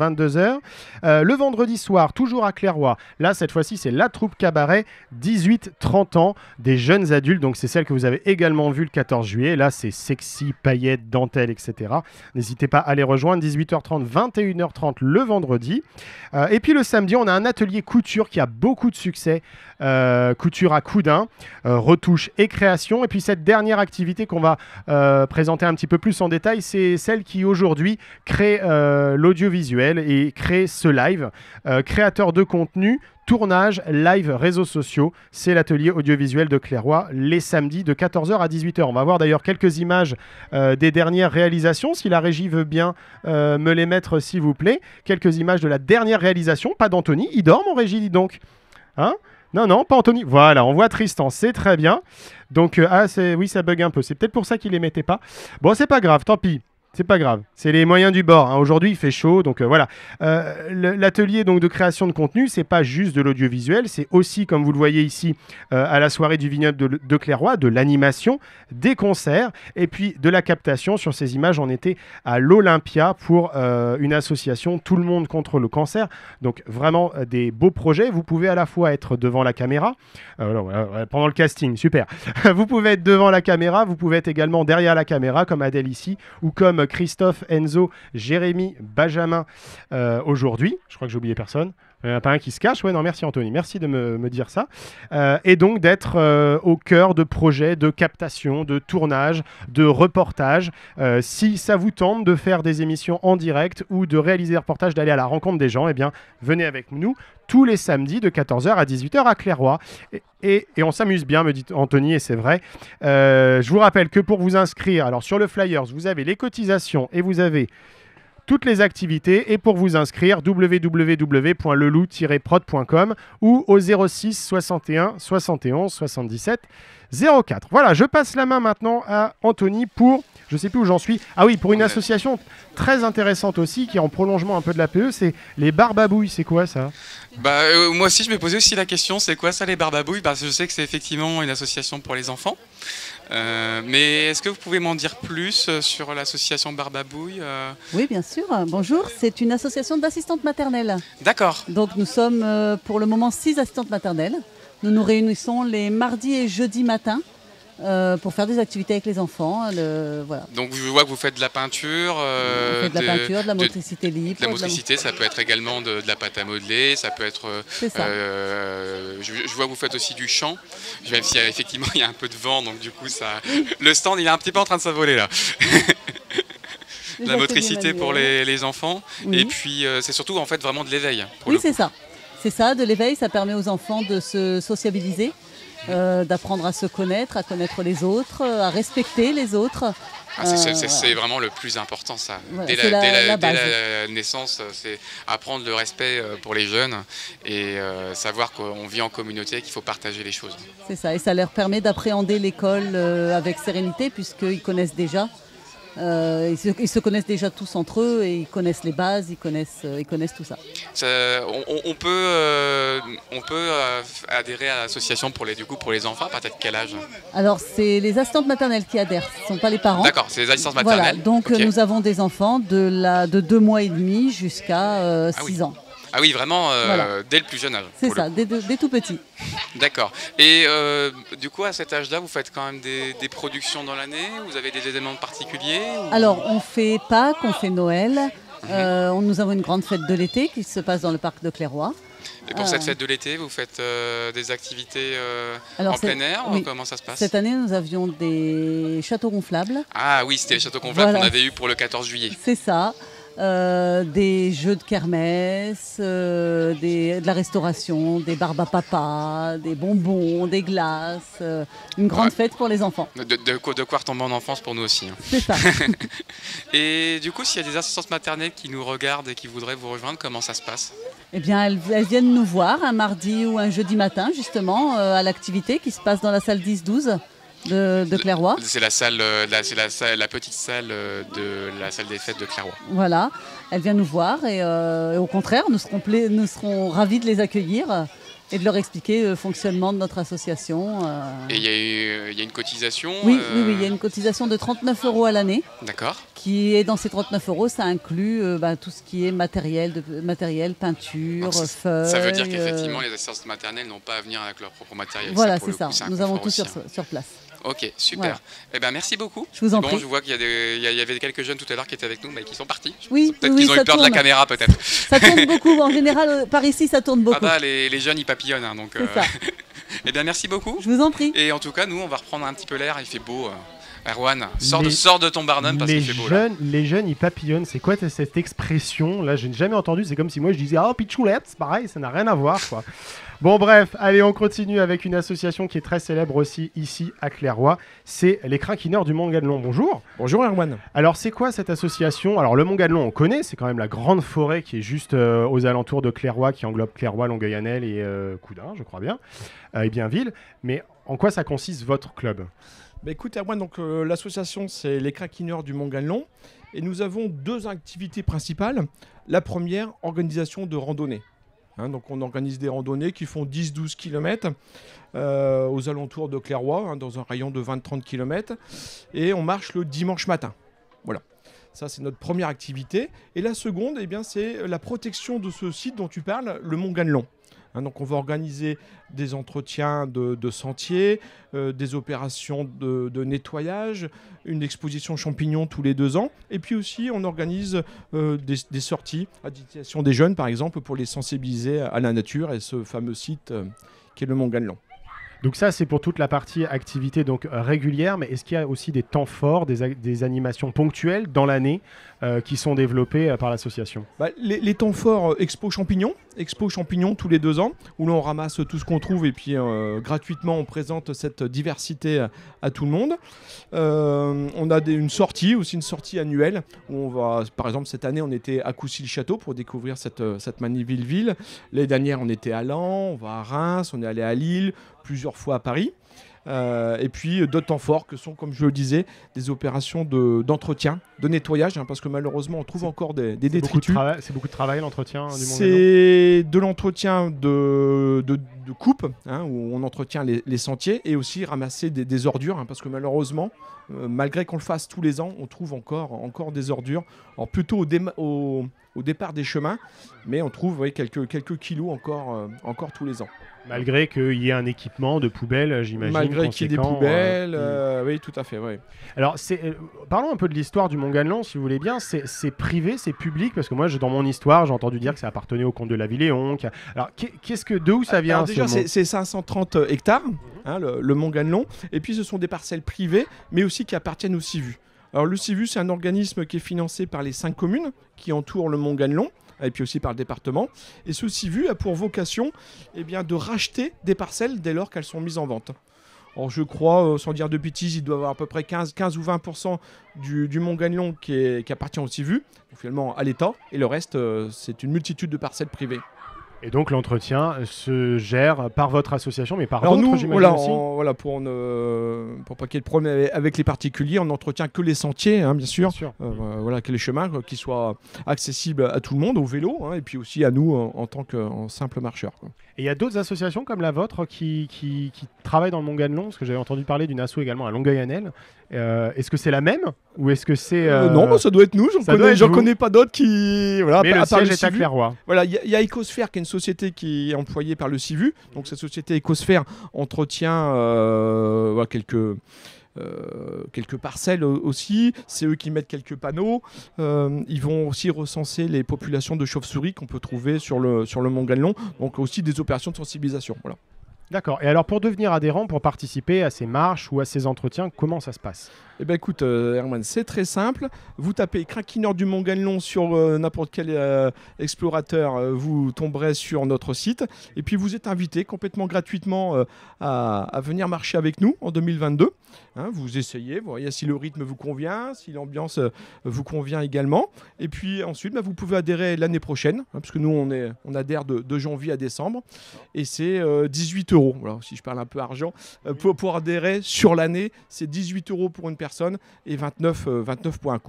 vingt-deux heures. Euh, le vendredi soir, toujours à Clairoy, là cette fois-ci c'est la troupe cabaret, dix-huit trente ans, des jeunes adultes, donc c'est celle que vous avez également vue le quatorze juillet. Là c'est sexy, paillettes, dentelles, et cetera. N'hésitez pas à les rejoindre, dix-huit heures trente, vingt et une heures trente le vendredi. Euh, et puis le samedi, on a un atelier couture qui a beaucoup de succès, euh, couture à Coudin, euh, retouche et création. Et puis cette dernière activité qu'on va euh, présenter un petit peu plus en détail, c'est celle qui aujourd'hui crée euh, l'audiovisuel et crée ce live. Euh, créateur de contenu, tournage, live, réseaux sociaux, c'est l'atelier audiovisuel de Clairoy les samedis de quatorze heures à dix-huit heures. On va voir d'ailleurs quelques images euh, des dernières réalisations, si la régie veut bien euh, me les mettre s'il vous plaît. Quelques images de la dernière réalisation, pas d'Anthony, il dort mon régie, dis donc. Hein ? Non, non, pas Anthony. Voilà, on voit Tristan, c'est très bien. Donc, euh, ah, c'est, oui, ça bug un peu. C'est peut-être pour ça qu'il les mettait pas. Bon, c'est pas grave, tant pis. C'est pas grave, c'est les moyens du bord. Hein. Aujourd'hui, il fait chaud, donc euh, voilà. Euh, l'atelier donc de création de contenu, c'est pas juste de l'audiovisuel, c'est aussi, comme vous le voyez ici, euh, à la soirée du vignoble de, de Clairoy, de l'animation, des concerts et puis de la captation. Sur ces images, on était à l'Olympia pour euh, une association Tout le monde contre le cancer. Donc vraiment euh, des beaux projets. Vous pouvez à la fois être devant la caméra, euh, voilà, voilà, pendant le casting, super. Vous pouvez être devant la caméra, vous pouvez être également derrière la caméra, comme Adèle ici, ou comme Christophe, Enzo, Jérémy, Benjamin euh, aujourd'hui. Je crois que j'ai oublié personne. Il n'y en a pas un qui se cache. Ouais, non, merci Anthony. Merci de me, me dire ça. Euh, et donc d'être euh, au cœur de projets de captation, de tournage, de reportage. Euh, si ça vous tente de faire des émissions en direct ou de réaliser des reportages, d'aller à la rencontre des gens, eh bien, venez avec nous tous les samedis de quatorze heures à dix-huit heures à Clairoy. Et, et, et on s'amuse bien, me dit Anthony, et c'est vrai. Euh, je vous rappelle que pour vous inscrire, alors sur le Flyers, vous avez les cotisations et vous avez toutes les activités, et pour vous inscrire, w w w point le loup tiret prod point com ou au zéro six soixante et un soixante et onze soixante-dix-sept zéro quatre. Voilà, je passe la main maintenant à Anthony pour, je sais plus où j'en suis, ah oui, pour une association très intéressante aussi, qui est en prolongement un peu de la P E, c'est les Barbabouilles. C'est quoi ça ? Bah, euh, moi aussi, je me posais aussi la question, c'est quoi ça les Barbabouilles ? Parce que je sais que c'est effectivement une association pour les enfants. Euh, mais est-ce que vous pouvez m'en dire plus sur l'association Barbabouille euh... Oui, bien sûr. Bonjour, c'est une association d'assistantes maternelles. D'accord. Donc nous sommes euh, pour le moment six assistantes maternelles. Nous nous réunissons les mardis et jeudis matins euh, pour faire des activités avec les enfants. Le, voilà. Donc je vois que vous faites de la peinture. Euh, on fait de la de, peinture, de la motricité de, libre. De la motricité, ça peut être également de, de la pâte à modeler, ça peut être... C'est ça. Euh, je, je vois que vous faites aussi du chant, même si effectivement il y a un peu de vent, donc du coup ça... le stand il est un petit peu en train de s'envoler là. De la motricité pour les, les enfants, oui. Et puis euh, c'est surtout en fait vraiment de l'éveil. Oui, c'est ça. C'est ça, de l'éveil, ça permet aux enfants de se sociabiliser, euh, d'apprendre à se connaître, à connaître les autres, à respecter les autres. Ah, c'est, c'est, c'est vraiment le plus important, ça. Voilà, dès, la, la, dès, la, la dès la naissance, c'est apprendre le respect pour les jeunes et euh, savoir qu'on vit en communauté et qu'il faut partager les choses. C'est ça, et ça leur permet d'appréhender l'école euh, avec sérénité puisqu'ils connaissent déjà. Euh, ils, se, ils se connaissent déjà tous entre eux et ils connaissent les bases, ils connaissent, euh, ils connaissent tout ça. ça on, on peut, euh, on peut euh, adhérer à l'association pour les, du coup, pour les enfants, à partir de quel âge ? Alors c'est les assistantes maternelles qui adhèrent, ce ne sont pas les parents. D'accord, c'est les assistantes maternelles. Voilà, donc okay. Nous avons des enfants de, la, de deux mois et demi jusqu'à euh, ah six oui. ans. Ah oui, vraiment, euh, voilà. Dès le plus jeune âge. C'est ça, dès, dès tout petit. D'accord. Et euh, du coup, à cet âge-là, vous faites quand même des, des productions dans l'année ? Vous avez des événements particuliers ou... Alors, on fait Pâques, on fait Noël. Mm-hmm. euh, nous avons une grande fête de l'été qui se passe dans le parc de Clairoy. Et pour euh... cette fête de l'été, vous faites euh, des activités euh, Alors, en plein air oui. ou comment ça se passe ? Cette année, nous avions des châteaux gonflables. Ah oui, c'était les châteaux gonflables voilà. qu'on avait eu pour le quatorze juillet. C'est ça. Euh, des jeux de kermesse, euh, des, de la restauration, des barbes à papa, des bonbons, des glaces, euh, une grande ouais. fête pour les enfants. De, de, de quoi retomber en enfance pour nous aussi. Hein. C'est ça. Et du coup, s'il y a des assistantes maternelles qui nous regardent et qui voudraient vous rejoindre, comment ça se passe ? Eh bien, elles, elles viennent nous voir un mardi ou un jeudi matin, justement, euh, à l'activité qui se passe dans la salle dix douze. De, de Clairoy. C'est la salle, la, c'est la, salle, la petite salle de la salle des fêtes de Clairoy. Voilà, elle vient nous voir et, euh, et au contraire, nous serons, pla- nous serons ravis de les accueillir et de leur expliquer le fonctionnement de notre association. euh. Et il y, a eu- il y a une cotisation Oui, euh, oui, oui, il y a une cotisation de trente-neuf euros à l'année. D'accord. Qui est dans ces trente-neuf euros, ça inclut euh, bah, tout ce qui est matériel, de, matériel peinture, Donc, ça- feuilles. Ça veut dire euh, qu'effectivement, les assistantes maternelles n'ont pas à venir avec leur propre matériel. Voilà, pour c'est le ça. coup, c'est un Nous avons confort tout sur, aussi, hein. sur place. Ok, super. Voilà. Eh ben, merci beaucoup. Je vous en bon, prie. Je vois qu'il y, a des- il y a- il y avait quelques jeunes tout à l'heure qui étaient avec nous, mais qui sont partis. Oui, Peut-être oui, qu'ils ont ça eu peur de la tourne. caméra, peut-être. Ça tourne beaucoup. En général, euh, par ici, ça tourne beaucoup. Ah bah, les, les jeunes, ils papillonnent. Hein, donc, C'est ça. Eh bien, merci beaucoup. Je vous en prie. Et en tout cas, nous, on va reprendre un petit peu l'air. Il fait beau. euh. Erwan, sors, Les- de, sors de ton Barnum parce les qu'il fait beau. Là. jeunes, les jeunes, ils papillonnent. C'est quoi t- cette expression? Là, je n'ai jamais entendu. C'est comme si moi, je disais « Ah, pitchoulette », c'est pareil, ça n'a rien à voir, quoi. Bon, bref, allez, on continue avec une association qui est très célèbre aussi ici à Clairoy. C'est les Crinquineurs du Mont Ganelon. Bonjour. Bonjour, Erwan. Alors, c'est quoi cette association? Alors, le Mont Ganelon, on connaît, c'est quand même la grande forêt qui est juste euh, aux alentours de Clairoy, qui englobe Clairoy, Longueuil-Annel et euh, Coudun, je crois bien, euh, et Bienville. Mais en quoi ça consiste, votre club? Bah, écoute, Erwan, donc euh, l'association, c'est les Crinquineurs du Mont Ganelon. Et nous avons deux activités principales. La première, organisation de randonnées. Hein, donc on organise des randonnées qui font dix à douze kilomètres euh, aux alentours de Clairoy, hein, dans un rayon de vingt à trente kilomètres. Et on marche le dimanche matin. Voilà. Ça, c'est notre première activité. Et la seconde, eh bien, c'est la protection de ce site dont tu parles, le Mont Ganelon. Hein, donc on va organiser des entretiens de, de sentiers, euh, des opérations de, de nettoyage, une exposition champignons tous les deux ans. Et puis aussi, on organise euh, des, des sorties à destination des jeunes, par exemple, pour les sensibiliser à la nature et ce fameux site euh, qui est le Mont Ganelon. Donc ça, c'est pour toute la partie activité donc euh, régulière, mais est-ce qu'il y a aussi des temps forts, des, a- des animations ponctuelles dans l'année euh, qui sont développées euh, par l'association? Bah, les, les temps forts, euh, Expo Champignons, Expo Champignons tous les deux ans, où l'on ramasse tout ce qu'on trouve et puis euh, gratuitement on présente cette diversité à, à tout le monde. Euh, on a des- une sortie, aussi une sortie annuelle, où on va, par exemple cette année on était à Coucy-le-Château pour découvrir cette, euh, cette magnifique ville. L'année dernière on était à Laon, on va à Reims, on est allé à Lille, plusieurs fois à Paris. Euh, et puis euh, d'autres temps forts que sont, comme je le disais, des opérations de- d'entretien, de, nettoyage, hein, parce que malheureusement on trouve encore des, des C'est beaucoup de détritus. trava- C'est beaucoup de travail, l'entretien du Mont Ganelon? C'est de l'entretien de, de, de coupe, hein, où on entretient les, les sentiers, et aussi ramasser des, des ordures, hein, parce que malheureusement, euh, malgré qu'on le fasse tous les ans, on trouve encore, encore des ordures. Alors plutôt au, déma- au, au départ des chemins, mais on trouve ouais, quelques, quelques kilos encore, euh, encore tous les ans. Malgré qu'il y ait un équipement de poubelles, j'imagine. Malgré qu'il y ait des conséquent, poubelles, euh, euh, oui, tout à fait. Ouais. Alors, c'est, euh, parlons un peu de l'histoire du Mont Ganelon, si vous voulez bien. C'est, c'est privé, c'est public, parce que moi, je- dans mon histoire, j'ai entendu dire que ça appartenait au comte de la Villéon. qu'il y a- Alors, qu'est- qu'est-ce que, de où ça vient Alors déjà, ce c'est mont c'est cinq cent trente hectares, hein, le, le Mont Ganelon. Et puis, ce sont des parcelles privées, mais aussi qui appartiennent au CIVU. Alors, le CIVU, c'est un organisme qui est financé par les cinq communes qui entourent le Mont Ganelon, et puis aussi par le département. Et ce CIVU a pour vocation eh bien, de racheter des parcelles dès lors qu'elles sont mises en vente. Alors, je crois, euh, sans dire de bêtises, il doit y avoir à peu près quinze, quinze ou vingt pour cent du, du Mont Ganelon qui, est- qui appartient au CIVU, donc finalement à l'État, et le reste, euh, c'est une multitude de parcelles privées. Et donc, l'entretien se gère par votre association, mais par Alors d'autres, nous, j'imagine voilà, aussi. on- voilà, pour ne pour pas qu'il y ait de problème avec- avec les particuliers, on n'entretient que les sentiers, hein, bien sûr. Euh, voilà, que les chemins quoi, qui soient accessibles à tout le monde, au vélo, hein, et puis aussi à nous en, en tant que en simple marcheur. Quoi. Et il y a d'autres associations comme la vôtre qui, qui, qui travaillent dans le Mont Ganelon, parce que j'avais entendu parler d'une asso également à Longueuil-Annel. Euh, est-ce que c'est la même ou est-ce que c'est Euh, euh, non, bah, ça doit être nous. J'en ça doit connais, être j'en vous. connais pas d'autres qui. Voilà, Mais à le part siège est à CIVU. Clairoy. Voilà, il y, a- il y a Ecosphère qui est une société qui est employée par le CIVU. Donc cette société Ecosphère entretient euh, voilà, quelques. euh, quelques parcelles au- aussi, c'est eux qui mettent quelques panneaux. Euh, ils vont aussi recenser les populations de chauves-souris qu'on peut trouver sur le, sur le Mont Ganelon, donc aussi des opérations de sensibilisation. Voilà. D'accord. Et alors, pour devenir adhérent, pour participer à ces marches ou à ces entretiens, comment ça se passe? Eh bien écoute euh, Herman, c'est très simple. Vous tapez Crinquineurs du Mont Ganelon sur euh, n'importe quel euh, explorateur, euh, vous tomberez sur notre site. Et puis vous êtes invité complètement gratuitement euh, à, à venir marcher avec nous en deux mille vingt-deux. Hein, vous essayez, vous voyez si le rythme vous convient, si l'ambiance euh, vous convient également. Et puis ensuite, bah, vous pouvez adhérer l'année prochaine, hein, parce que nous on, est, on adhère de, de janvier à décembre. Et c'est euh, dix-huit euros. Voilà, si je parle un peu argent, euh, pour, pour adhérer sur l'année, c'est dix-huit euros pour une personne et vingt-neuf, euh, vingt-neuf pour un couple.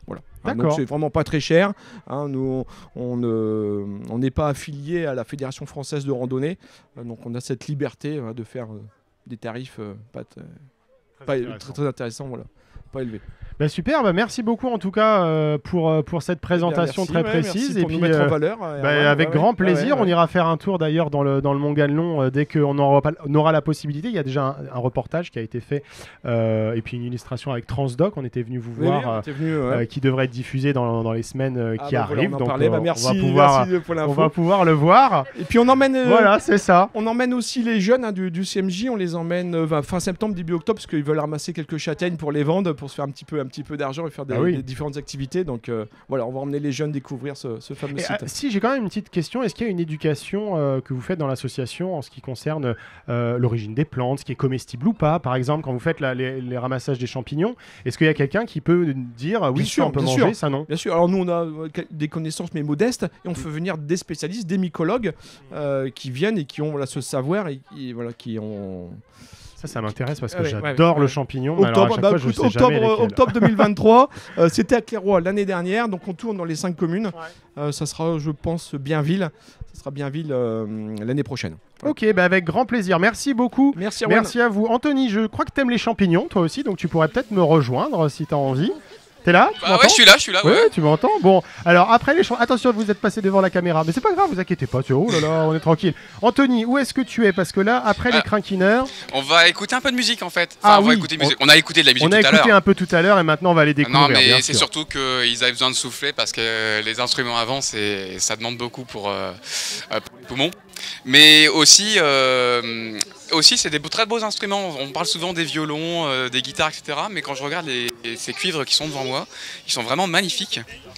Voilà. Hein, donc c'est vraiment pas très cher. Hein, nous, on ne- on n'est pas affilié à la Fédération française de randonnée, euh, donc on a cette liberté hein, de faire euh, des tarifs euh, pas, t- pas éle- très, très intéressants, voilà, pas élevés. Bah super, bah merci beaucoup en tout cas euh, pour, euh, pour cette présentation merci, très ouais, précise. merci pour nous mettre en valeur, euh, bah, ouais, avec ouais, grand ouais, plaisir, ouais, ouais. on ira faire un tour d'ailleurs dans le, dans le Mont Ganelon euh, dès qu'on aura, pas- on aura la possibilité. Il y a déjà un, un reportage qui a été fait euh, et puis une illustration avec Transdoc, on était venu vous Oui, voir, oui, on euh, était venu, ouais. euh, qui devrait être diffusé dans, dans les semaines euh, Ah qui bah voilà, arrivent. on en Donc parlait. Bah euh, merci, on va pouvoir, merci pour l'info. on va pouvoir le voir. Et puis on emmène. euh, Voilà, c'est ça. On emmène aussi les jeunes hein, du, du C M J. On les emmène euh, fin septembre, début octobre, parce qu'ils veulent ramasser quelques châtaignes pour les vendre, pour se faire un petit peu, un petit peu d'argent et faire des, Ah oui. des différentes activités. Donc euh, voilà, on va emmener les jeunes découvrir ce, ce fameux Et, site. ah, si j'ai quand même une petite question, est-ce qu'il y a une éducation euh, que vous faites dans l'association en ce qui concerne euh, l'origine des plantes, ce qui est comestible ou pas, par exemple quand vous faites la- les, les ramassages des champignons, est-ce qu'il y a quelqu'un qui peut dire ah oui, Bien ça, on peut bien manger, sûr. ça non? Bien sûr. Alors nous, on a euh, quel- des connaissances mais modestes et on fait venir des spécialistes, des mycologues euh, qui viennent et qui ont voilà, ce savoir et qui, voilà, qui ont. Ça, ça m'intéresse parce que Ah ouais, j'adore ouais, le ouais. champignon. mais alors à Octobre, chaque bah, fois, je écoute, sais jamais octobre, lesquels. octobre deux mille vingt-trois, euh, c'était à Clairoy l'année dernière, donc on tourne dans les cinq communes. Euh, ça sera, je pense, Bienville. Ça sera Bienville euh, l'année prochaine. Ok, bah avec grand plaisir. Merci beaucoup. Merci, Erwan. Merci à vous. Anthony, je crois que tu aimes les champignons, toi aussi, donc tu pourrais peut-être me rejoindre si tu as envie. T'es là? Tu Bah ouais, m'entends je suis là, je suis là, Ouais, ouais. tu m'entends? Bon, alors après les champignons, attention, vous êtes passé devant la caméra, mais c'est pas grave, vous inquiétez pas. Tu oh là là, on est tranquille. Anthony, où est-ce que tu es? Parce que là, après les Ah. crinquineurs. On va écouter un peu de musique en fait. Enfin, Ah on va oui, écouter on- musique. On a écouté de la musique On a tout à écouté l'heure. un peu tout à l'heure et maintenant on va les découvrir. Non, mais bien c'est sûr. surtout qu'ils avaient besoin de souffler parce que les instruments avant, c'est- ça demande beaucoup pour, euh, euh, pour les poumons. Mais aussi, euh, aussi c'est des beaux- très beaux instruments. On parle souvent des violons, euh, des guitares, et cetera. Mais quand je regarde les, les- ces cuivres qui sont devant moi, ils sont vraiment magnifiques.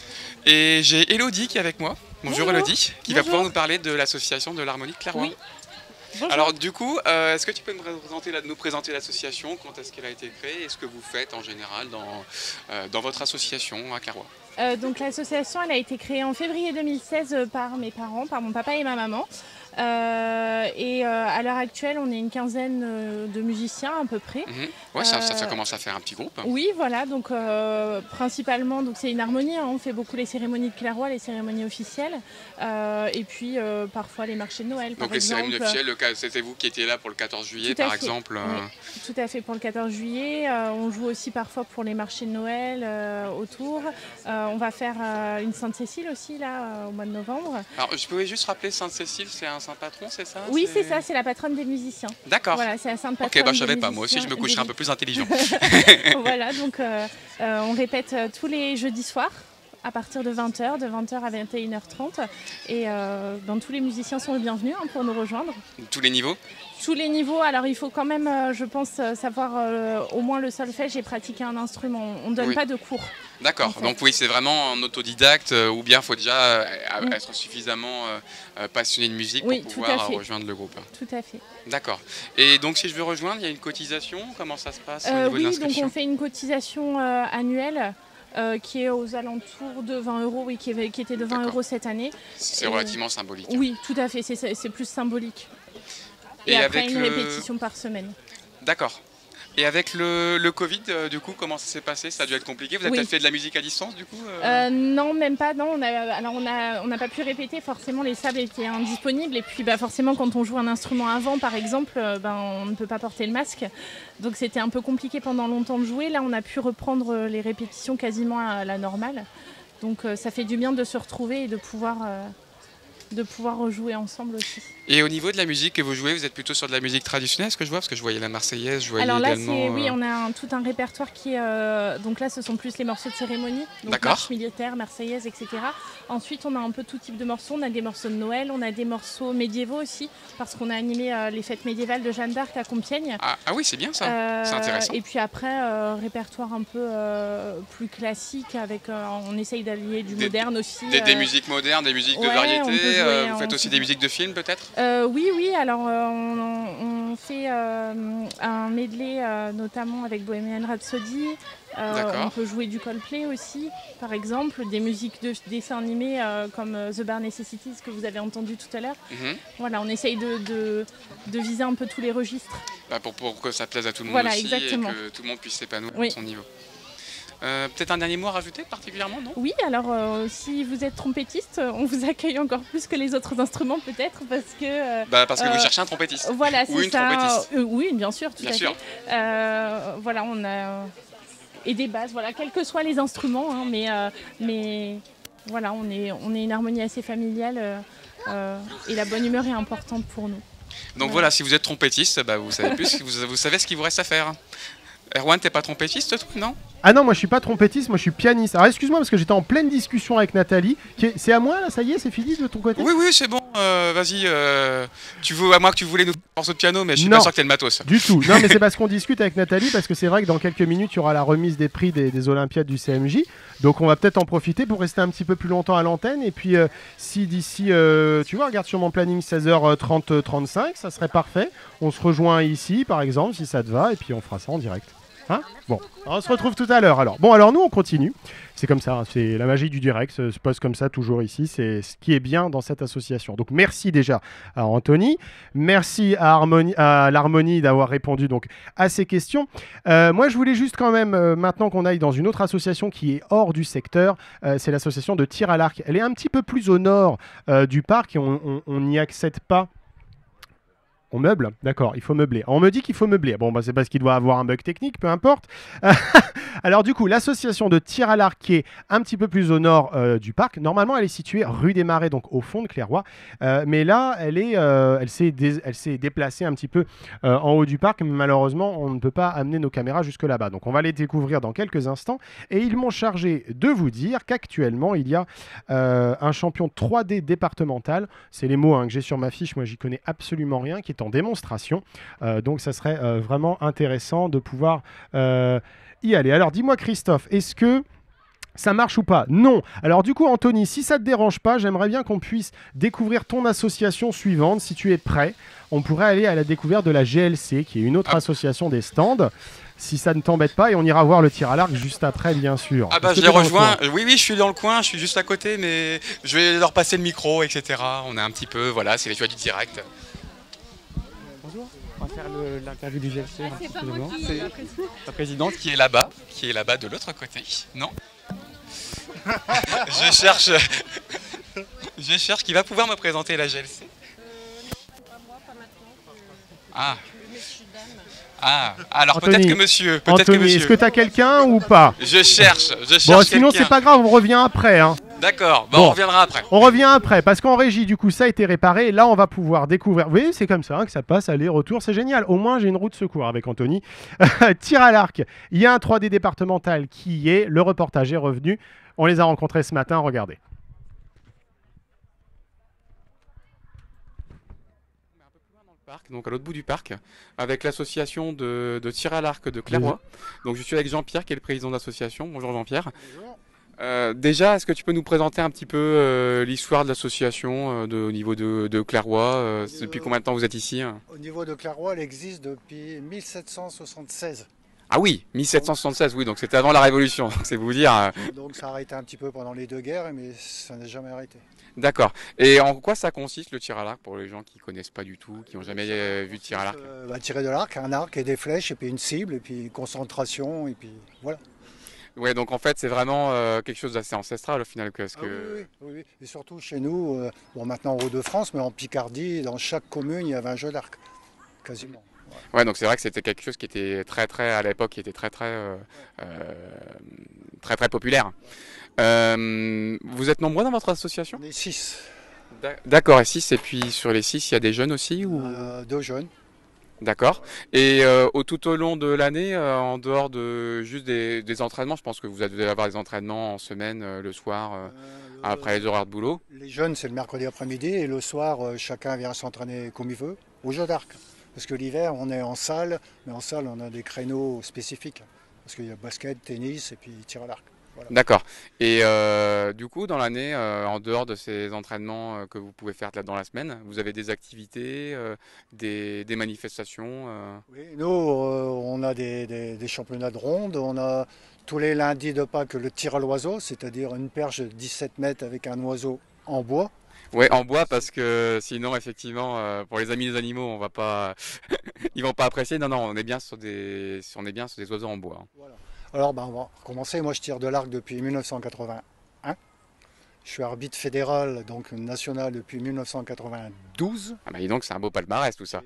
Et j'ai Elodie qui est avec moi. Bonjour, Bonjour. Elodie, qui va Bonjour. pouvoir nous parler de l'association de l'harmonie de Clairoy. Oui. Bonjour. Alors du coup, euh, est-ce que tu peux me présenter la- nous présenter l'association, quand est-ce qu'elle a été créée et ce que vous faites en général dans, euh, dans votre association à Clairoy? Euh, donc l'association, elle a été créée en février deux mille seize euh, par mes parents, par mon papa et ma maman. Euh, et euh, à l'heure actuelle, on est une quinzaine euh, de musiciens à peu près. Mhm. Ouais, ça, ça, ça Euh, commence à faire un petit groupe. Oui, voilà. Donc euh, principalement, donc c'est une harmonie. Hein, on fait beaucoup les cérémonies de Clairoy, les cérémonies officielles, Euh, et puis euh, parfois les marchés de Noël. Donc par les cérémonies exemple. officielles, le cas- c'était vous qui étiez là pour le quatorze juillet Tout à par fait. exemple. euh, Oui, tout à fait pour le quatorze juillet. Euh, on joue aussi parfois pour les marchés de Noël euh, autour. Euh, on va faire euh, une Sainte-Cécile aussi là euh, au mois de novembre. Alors je pouvais juste rappeler Sainte-Cécile, c'est un saint patron, c'est ça? Oui, c'est ça, c'est la patronne des musiciens. D'accord. Voilà, c'est la sainte Ok, patronne. bah je des savais pas, moi aussi je me musiciens coucherai et un des- peu plus intelligent. Voilà, donc euh, euh, on répète euh, tous les jeudis soirs à partir de vingt heures, de vingt heures à vingt et une heures trente. Et euh, ben, tous les musiciens sont les bienvenus hein, pour nous rejoindre. Tous les niveaux? Tous les niveaux, alors il faut quand même, euh, je pense, euh, savoir euh, au moins le solfège et pratiquer un instrument. On ne donne Oui. pas de cours. D'accord, en fait. donc oui, c'est vraiment en autodidacte euh, ou bien il faut déjà euh, Mm. être suffisamment euh, euh, passionné de musique Oui, pour tout pouvoir à euh, fait. rejoindre le groupe. Tout à fait. D'accord. Et donc si je veux rejoindre, il y a une cotisation? Comment ça se passe au Euh, niveau de oui, donc l'inscription? on fait une cotisation euh, annuelle euh, qui est aux alentours de vingt euros, oui, qui, est- qui était de vingt euros cette année. C'est Et- relativement symbolique. Oui, tout à fait, c'est- c'est c'est plus symbolique. Et, Et après avec une le- répétition par semaine. D'accord. Et avec le, le Covid, euh, du coup, comment ça s'est passé? Ça a dû être compliqué? Vous avez Oui. peut-être fait de la musique à distance, du coup euh Euh, non, même pas. Non, on a, alors on a, on n'a pas pu répéter. Forcément, les salles étaient indisponibles. Et puis, bah, forcément, quand on joue un instrument avant, par exemple, euh, ben, on ne peut pas porter le masque. Donc, c'était un peu compliqué pendant longtemps de jouer. Là, on a pu reprendre euh, les répétitions quasiment à la normale. Donc, euh, ça fait du bien de se retrouver et de pouvoir, euh, de pouvoir rejouer ensemble aussi. Et au niveau de la musique que vous jouez, vous êtes plutôt sur de la musique traditionnelle, ce que je vois? Parce que je voyais la Marseillaise, je voyais Alors là, également... c'est, oui, euh, on a un- tout un répertoire qui est. euh, donc là, ce sont plus les morceaux de cérémonie, donc D'accord. marche militaire, marseillaise, et cetera. Ensuite, on a un peu tout type de morceaux. On a des morceaux de Noël, on a des morceaux médiévaux aussi, parce qu'on a animé euh, les fêtes médiévales de Jeanne d'Arc à Compiègne. Ah, ah oui, c'est bien ça, Euh, c'est intéressant. Et puis après, euh, répertoire un peu euh, plus classique, avec, euh, on essaye d'allier du moderne aussi. Des, des euh, musiques modernes, des musiques de ouais, variété, on peut jouer, euh, vous on faites aussi fait- des musiques de films peut-être? Euh, oui, oui, alors euh, on, on fait euh, un medley euh, notamment avec Bohemian Rhapsody. Euh, D'accord. on peut jouer du Coldplay aussi, par exemple, des musiques de dessins animés euh, comme euh, The Bare Necessities que vous avez entendu tout à l'heure. Mhm. Voilà, on essaye de, de, de viser un peu tous les registres. Bah, pour, pour que ça plaise à tout le monde Voilà, aussi exactement. et que tout le monde puisse s'épanouir Oui. à son niveau. Euh, Peut-être un dernier mot à rajouter particulièrement, non? Oui, alors euh, si vous êtes trompettiste, on vous accueille encore plus que les autres instruments peut-être parce que... euh, Bah, parce que euh, vous cherchez un trompettiste. Voilà, Ou c'est une ça. trompettiste. Euh, oui, bien sûr, tout Bien à sûr. fait. Euh, voilà, on a... Et des basses, voilà, quels que soient les instruments, hein, mais, euh, mais voilà, on est, on est une harmonie assez familiale euh, euh, et la bonne humeur est importante pour nous. Donc voilà, si vous êtes trompettiste, bah, vous, savez plus, vous, vous savez ce qu'il vous reste à faire. Erwan, t'es pas trompettiste, toi, non? Ah non, moi je suis pas trompettiste, moi je suis pianiste. Alors excuse-moi parce que j'étais en pleine discussion avec Nathalie. Qui est- C'est à moi là, ça y est, c'est fini de ton côté? Oui, oui, c'est bon. euh, Vas-y, euh, tu veux à moi que tu voulais nous faire un morceau de piano, mais je suis Non. pas sûr que t'aies le matos. Du tout. Non, mais c'est parce qu'on discute avec Nathalie, parce que c'est vrai que dans quelques minutes, il y aura la remise des prix des, des Olympiades du C M J. Donc on va peut-être en profiter pour rester un petit peu plus longtemps à l'antenne. Et puis euh, si d'ici, euh, tu vois, regarde sur mon planning seize heures trente trente-cinq, ça serait parfait. On se rejoint ici, par exemple, si ça te va, et puis on fera ça en direct. Hein? Bon, on se retrouve tout à l'heure alors. Bon, alors nous on continue. C'est comme ça, hein, c'est la magie du direct, ça se passe comme ça toujours ici. C'est ce qui est bien dans cette association. Donc merci déjà à Anthony, merci à, Harmonie, à l'Harmonie d'avoir répondu donc à ces questions. Euh, moi je voulais juste quand même, euh, maintenant qu'on aille dans une autre association qui est hors du secteur, euh, c'est l'association de tir à l'arc. Elle est un petit peu plus au nord euh, du parc et on n'y accède pas. On meuble? D'accord, il faut meubler. On me dit qu'il faut meubler. Bon, bah, c'est parce qu'il doit avoir un bug technique, peu importe. Alors du coup, l'association de tir à l'arc qui est un petit peu plus au nord euh, du parc, normalement elle est située rue des Marais, donc au fond de Clairoy. Euh, mais là, elle est, euh, elle s'est dé- elle s'est déplacée un petit peu euh, en haut du parc. Mais malheureusement, on ne peut pas amener nos caméras jusque là-bas. Donc on va les découvrir dans quelques instants. Et ils m'ont chargé de vous dire qu'actuellement, il y a euh, un champion trois D départemental. C'est les mots hein, que j'ai sur ma fiche. Moi, j'y connais absolument rien, qui est en démonstration. Euh, donc ça serait euh, vraiment intéressant de pouvoir euh, y aller. Alors dis-moi Christophe, est-ce que ça marche ou pas? Non. Alors du coup Anthony, si ça te dérange pas, j'aimerais bien qu'on puisse découvrir ton association suivante. Si tu es prêt, on pourrait aller à la découverte de la G L C, qui est une autre association des stands. Si ça ne t'embête pas, et on ira voir le tir à l'arc juste après, bien sûr. Ah bah Est-ce je que les t'es dans le rejoins, coin? oui oui je suis dans le coin, je suis juste à côté mais je vais leur passer le micro et cetera. On est un petit peu, voilà, c'est les joies du direct. Bonjour, on va faire le- l'interview du G L C. Ah, c'est pas moi rapidement. qui- C'est La présidente qui est là-bas, qui est là-bas de l'autre côté, non? Je cherche, je cherche qui va pouvoir me présenter la G L C. Ah. Ah, alors Anthony, peut-être que monsieur, peut-être que Anthony, monsieur. est-ce que tu as quelqu'un ou pas? Je cherche, je cherche Bon, sinon quelqu'un. c'est pas grave, on revient après. Hein. D'accord, bon, Bon. on reviendra après. On revient après, parce qu'en régie, du coup, ça a été réparé. Là, on va pouvoir découvrir. Vous voyez, c'est comme ça hein, que ça passe, aller-retour. C'est génial. Au moins, j'ai une roue de secours avec Anthony. Tir à l'arc. Il y a un trois D départemental qui y est. Le reportage est revenu. On les a rencontrés ce matin. Regardez. Parc, donc à l'autre bout du parc, avec l'association de, de tir à l'arc de Clairoy. Donc je suis avec Jean-Pierre qui est le président de l'association. Bonjour Jean-Pierre. Euh, déjà, est-ce que tu peux nous présenter un petit peu euh, l'histoire de l'association euh, de- au niveau de, de Clairoy euh, c'est Depuis combien de temps vous êtes ici hein Au niveau de Clairoy, elle existe depuis mille sept cent soixante-seize. Ah oui, mille sept cent soixante-seize, oui, donc c'était avant la Révolution, donc c'est vous dire. euh, Donc ça a arrêté un petit peu pendant les deux guerres, mais ça n'a jamais arrêté. D'accord. Et en quoi ça consiste le tir à l'arc pour les gens qui connaissent pas du tout, qui n'ont jamais euh, vu de tir à l'arc Euh, bah, tirer de l'arc, un arc et des flèches, et puis une cible, et puis une concentration, et puis voilà. Ouais, donc en fait c'est vraiment euh, quelque chose d'assez ancestral au final. Parce Ah que... oui, oui, oui, oui. Et surtout chez nous, euh, bon maintenant en Hauts-de-France, mais en Picardie, dans chaque commune, il y avait un jeu d'arc, quasiment. Ouais, donc c'est vrai que c'était quelque chose qui était très très à l'époque, qui était très très euh, euh, très très populaire. Euh, vous êtes nombreux dans votre association? On est six. D'accord, et six, et puis sur les six, il y a des jeunes aussi ou... Euh, deux jeunes. D'accord. Et euh, au, tout au long de l'année, euh, en dehors de juste des, des entraînements, je pense que vous devez avoir des entraînements en semaine, euh, le soir, euh, après les horaires de boulot. Les jeunes, c'est le mercredi après-midi, et le soir, euh, chacun vient s'entraîner comme il veut, au jeu d'arc. Parce que l'hiver, on est en salle, mais en salle, on a des créneaux spécifiques. Parce qu'il y a basket, tennis, et puis tir à l'arc. Voilà. D'accord. Et euh, du coup, dans l'année, euh, en dehors de ces entraînements euh, que vous pouvez faire là dans la semaine, vous avez des activités, euh, des, des manifestations euh... Oui, nous, euh, on a des, des- des championnats de ronde, on a tous les lundis de Pâques le tir à l'oiseau, c'est-à-dire une perche de dix-sept mètres avec un oiseau en bois. Ouais, en bois parce que sinon, effectivement, euh, pour les amis des animaux, on va pas, ils vont pas apprécier. Non, non, on est bien sur des, on est bien sur des oiseaux en bois. hein. Alors, ben, on va recommencer. Moi, je tire de l'arc depuis mille neuf cent quatre-vingt-un. Je suis arbitre fédéral, donc national, depuis mille neuf cent quatre-vingt-douze. Ah bah dis donc, c'est un beau palmarès tout ça.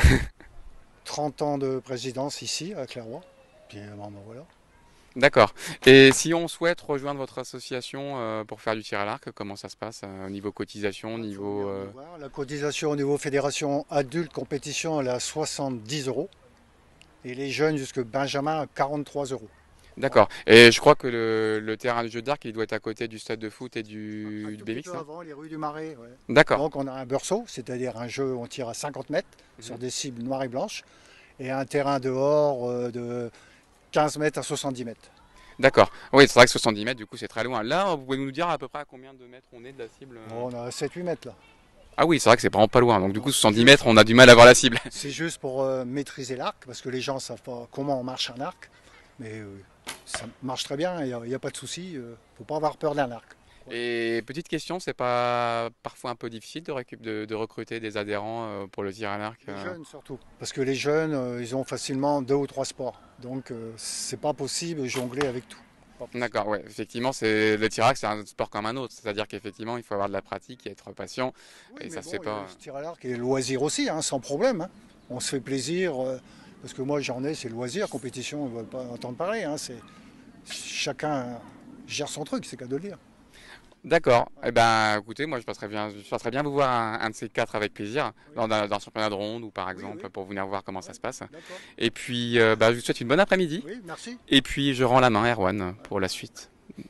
trente ans de présidence ici, à Clairoy. Puis, bon, ben, voilà. D'accord. Et si on souhaite rejoindre votre association euh, pour faire du tir à l'arc, comment ça se passe euh, au niveau cotisation, niveau... Euh... La cotisation au niveau fédération adulte compétition, elle est à soixante-dix euros. Et les jeunes jusque Benjamin à quarante-trois euros. D'accord. Et je crois que le, le terrain de jeu d'arc, il doit être à côté du stade de foot et du, Un du tout B M X. petit peu avant les rues du Marais. Ouais. D'accord. Donc on a un beurceau, c'est-à-dire un jeu où on tire à cinquante mètres mmh. sur des cibles noires et blanches. Et un terrain dehors euh, de quinze mètres à soixante-dix mètres. D'accord. Oui, c'est vrai que soixante-dix mètres, du coup, c'est très loin. Là, vous pouvez nous dire à peu près à combien de mètres on est de la cible? On a sept huit mètres là. Ah oui, c'est vrai que c'est vraiment pas loin. Donc du coup, soixante-dix mètres, on a du mal à voir la cible. C'est juste pour euh, maîtriser l'arc, parce que les gens ne savent pas comment on marche un arc. Mais euh, ça marche très bien, il n'y a, a pas de souci. Il euh, ne faut pas avoir peur d'un arc. Et petite question, c'est pas parfois un peu difficile de, récup de, de recruter des adhérents euh, pour le tir à l'arc? Les jeunes surtout, parce que les jeunes, euh, ils ont facilement deux ou trois sports. Donc euh, c'est pas possible de jongler avec tout. D'accord, ouais, effectivement, c'est le tir à l'arc, c'est un sport comme un autre. C'est-à-dire qu'effectivement, il faut avoir de la pratique et être patient. Oui, et ça bon, se fait pas. Le tir à l'arc et le loisir aussi, hein, sans problème. Hein. On se fait plaisir, euh, parce que moi j'en ai, c'est le loisir, compétition, on ne va pas entendre parler. Hein, c'est... Chacun gère son truc, c'est qu'à de le dire. D'accord. Eh ben, écoutez, moi je passerais bien, je passerais bien vous voir un, un de ces quatre avec plaisir, oui. dans, dans, dans un championnat de ronde ou par exemple, oui, oui. pour venir voir comment ça se passe. Et puis, euh, bah, je vous souhaite une bonne après-midi. Oui, merci. Et puis, je rends la main à Erwan pour la suite.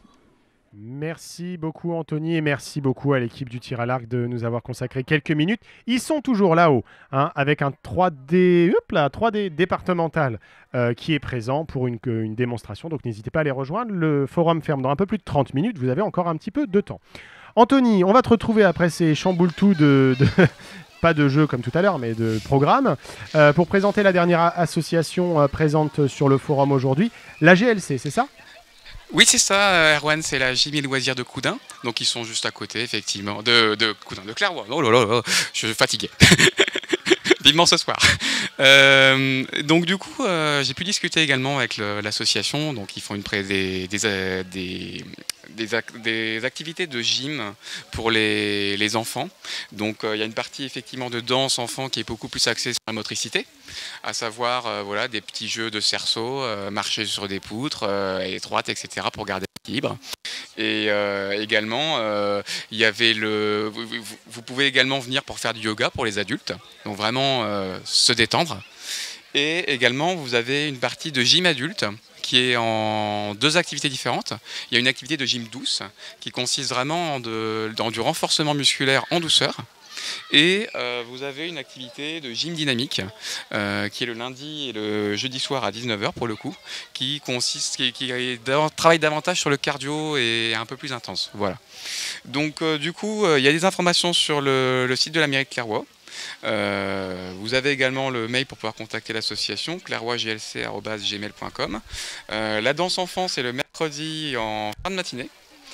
Merci beaucoup Anthony et merci beaucoup à l'équipe du tir à l'arc de nous avoir consacré quelques minutes. Ils sont toujours là-haut hein, avec un trois D, hop là, trois D départemental euh, qui est présent pour une, une démonstration. Donc n'hésitez pas à les rejoindre. Le forum ferme dans un peu plus de trente minutes. Vous avez encore un petit peu de temps. Anthony, on va te retrouver après ces chamboule-tout de... de... pas de jeu comme tout à l'heure, mais de programme, euh, pour présenter la dernière association euh, présente sur le forum aujourd'hui, la G L C, c'est ça ? Oui, c'est ça, Erwan, c'est la Gym et Loisirs de Coudin. Donc, ils sont juste à côté, effectivement, de, de Coudin, de Clairoy. Oh là là là, je suis fatigué. Vivement ce soir. Euh, donc, du coup, euh, j'ai pu discuter également avec l'association. Donc, ils font une pré des, des, des, des, ac des activités de gym pour les, les enfants. Donc, il euh, y a une partie, effectivement, de danse enfant qui est beaucoup plus axée sur la motricité, à savoir euh, voilà, des petits jeux de cerceau, euh, marcher sur des poutres euh, étroites, et cetera pour garder l'équilibre. Et euh, également, euh, il y avait le. Vous, vous, vous pouvez également venir pour faire du yoga pour les adultes, donc vraiment euh, se détendre. Et également, vous avez une partie de gym adulte qui est en deux activités différentes. Il y a une activité de gym douce qui consiste vraiment en de, dans du renforcement musculaire en douceur. Et euh, vous avez une activité de gym dynamique euh, qui est le lundi et le jeudi soir à dix-neuf heures pour le coup, qui consiste, qui, qui travaille davantage sur le cardio et un peu plus intense. Voilà. Donc euh, du coup, euh, il y a des informations sur le, le site de la mairie de Clairoy. Euh, vous avez également le mail pour pouvoir contacter l'association clairoy g l c arobase gmail point com. Euh, la danse enfant, c'est le mercredi en fin de matinée.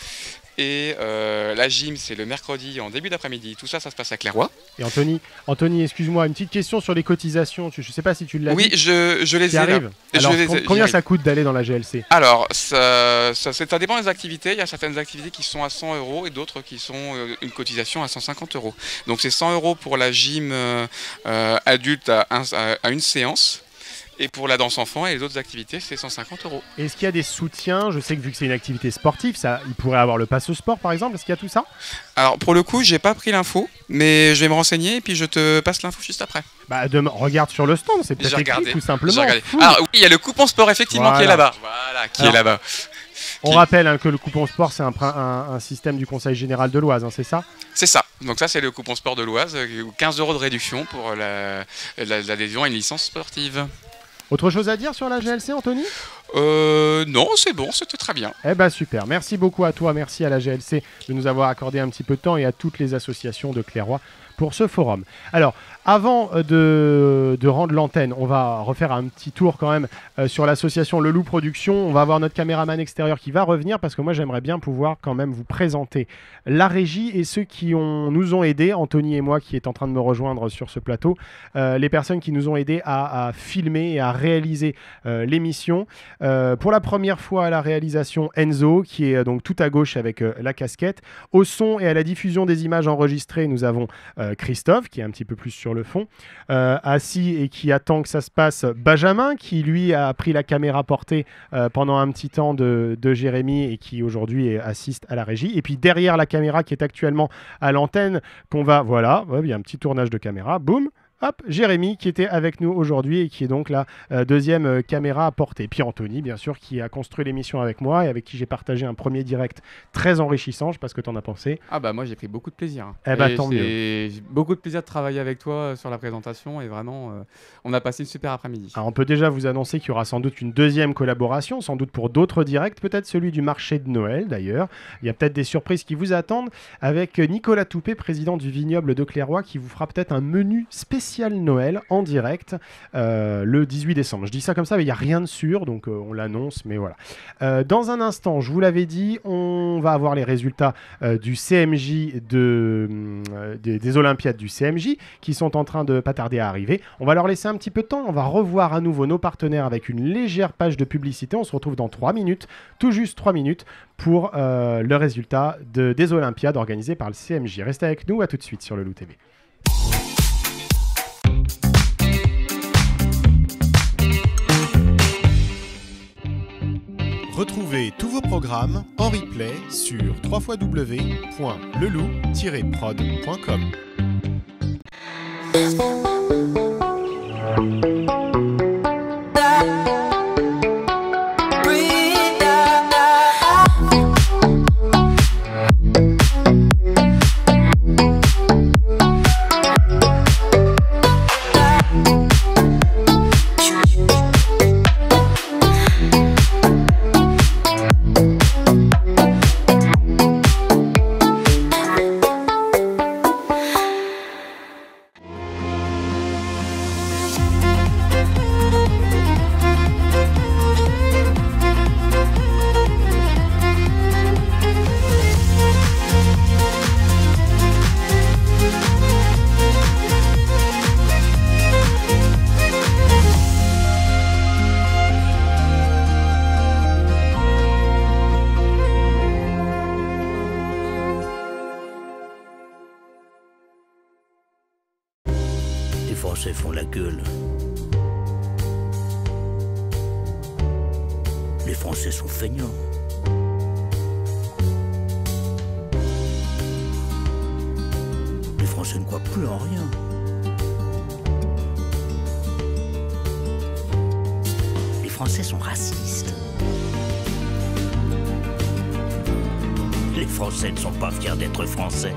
Et euh, la gym, c'est le mercredi en début d'après-midi. Tout ça, ça se passe à Clairoy. Et Anthony, Anthony, excuse-moi, une petite question sur les cotisations. Je ne sais pas si tu l'as Oui, dit. je, je les ai arrive. là. Alors, je les com combien ça coûte d'aller dans la G L C? Alors, ça, ça, ça dépend des activités. Il y a certaines activités qui sont à cent euros et d'autres qui sont euh, une cotisation à cent cinquante euros. Donc, c'est cent euros pour la gym euh, euh, adulte à, un, à, à une séance. Et pour la danse enfant et les autres activités, c'est cent cinquante euros. Est-ce qu'il y a des soutiens? Je sais que vu que c'est une activité sportive, ça, il pourrait avoir le passe sport par exemple. Est-ce qu'il y a tout ça? Alors pour le coup, j'ai pas pris l'info, mais je vais me renseigner et puis je te passe l'info juste après. Bah de, regarde sur le stand, c'est peut-être écrit tout simplement. Alors oui, il y a le coupon sport effectivement voilà. qui est là-bas. Voilà, qui Alors, est là-bas. On qui... rappelle hein, que le coupon sport, c'est un, un, un système du Conseil général de l'Oise, hein, c'est ça? C'est ça. Donc ça, c'est le coupon sport de l'Oise, quinze euros de réduction pour l'adhésion la, la, à une licence sportive. Autre chose à dire sur la G L C, Anthony? Euh, non, c'est bon, c'était très bien. Eh ben super, merci beaucoup à toi, merci à la G L C de nous avoir accordé un petit peu de temps et à toutes les associations de Clairoy pour ce forum. Alors, avant de, de rendre l'antenne, on va refaire un petit tour quand même euh, sur l'association Le Loup Production. On va avoir notre caméraman extérieur qui va revenir parce que moi j'aimerais bien pouvoir quand même vous présenter la régie et ceux qui ont, nous ont aidés, Anthony et moi qui est en train de me rejoindre sur ce plateau, euh, les personnes qui nous ont aidés à, à filmer et à réaliser euh, l'émission. Euh, pour la première fois à la réalisation, Enzo qui est euh, donc tout à gauche avec euh, la casquette. Au son et à la diffusion des images enregistrées, nous avons euh, Christophe qui est un petit peu plus sur le fond, euh, assis et qui attend que ça se passe, Benjamin qui lui a pris la caméra portée euh, pendant un petit temps de, de Jérémy et qui aujourd'hui assiste à la régie, et puis derrière la caméra qui est actuellement à l'antenne qu'on va, voilà, ouais, il y a un petit tournage de caméra, boum. Hop, Jérémy qui était avec nous aujourd'hui et qui est donc la euh, deuxième euh, caméra à porter. Puis Anthony, bien sûr, qui a construit l'émission avec moi et avec qui j'ai partagé un premier direct très enrichissant. Je sais pas ce que tu en as pensé. Ah bah moi j'ai pris beaucoup de plaisir. Hein. Eh bah et tant mieux. J'ai beaucoup de plaisir de travailler avec toi sur la présentation et vraiment, euh, on a passé une super après-midi. Alors on peut déjà vous annoncer qu'il y aura sans doute une deuxième collaboration, sans doute pour d'autres directs, peut-être celui du marché de Noël d'ailleurs. Il y a peut-être des surprises qui vous attendent avec Nicolas Toupé, président du vignoble de Clairoy, qui vous fera peut-être un menu spécial Noël en direct euh, le dix-huit décembre. Je dis ça comme ça, mais il n'y a rien de sûr, donc euh, on l'annonce, mais voilà. Euh, dans un instant, je vous l'avais dit, on va avoir les résultats euh, du C M J, de, euh, des, des Olympiades du C M J, qui sont en train de pas tarder à arriver. On va leur laisser un petit peu de temps, on va revoir à nouveau nos partenaires avec une légère page de publicité. On se retrouve dans trois minutes, tout juste trois minutes, pour euh, le résultat de, des Olympiades organisées par le C M J. Restez avec nous, à tout de suite sur le Loup T V. Retrouvez tous vos programmes en replay sur w w w point le loup tiret prod point com. Français font la gueule. Les Français sont feignants. Les Français ne croient plus en rien. Les Français sont racistes. Les Français ne sont pas fiers d'être Français.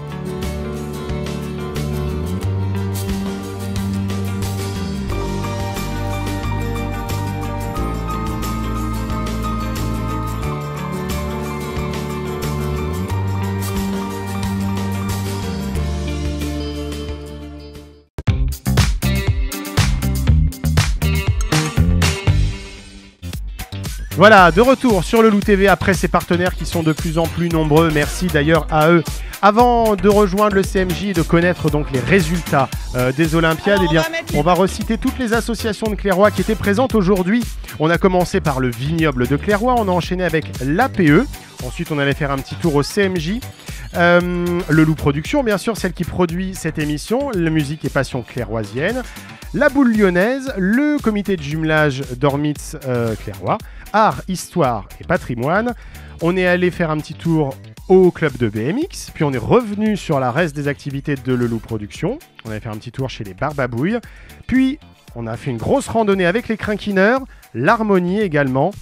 Voilà, de retour sur le Loup T V après ces partenaires qui sont de plus en plus nombreux. Merci d'ailleurs à eux. Avant de rejoindre le C M J et de connaître donc les résultats euh, des Olympiades, eh bien, on va reciter toutes les associations de Clairoy qui étaient présentes aujourd'hui. On a commencé par le vignoble de Clairoy, on a enchaîné avec l'A P E. Ensuite, on allait faire un petit tour au C M J. Euh, le Loup Production, bien sûr, celle qui produit cette émission, la musique et passion clairoisienne. La Boule Lyonnaise, le comité de jumelage d'Ormitz euh, Clairoy, Art, Histoire et Patrimoine. On est allé faire un petit tour au club de B M X, puis on est revenu sur la reste des activités de Le Loup Production. On a fait un petit tour chez les Barbabouilles, puis on a fait une grosse randonnée avec les Crinquineurs, l'Harmonie également,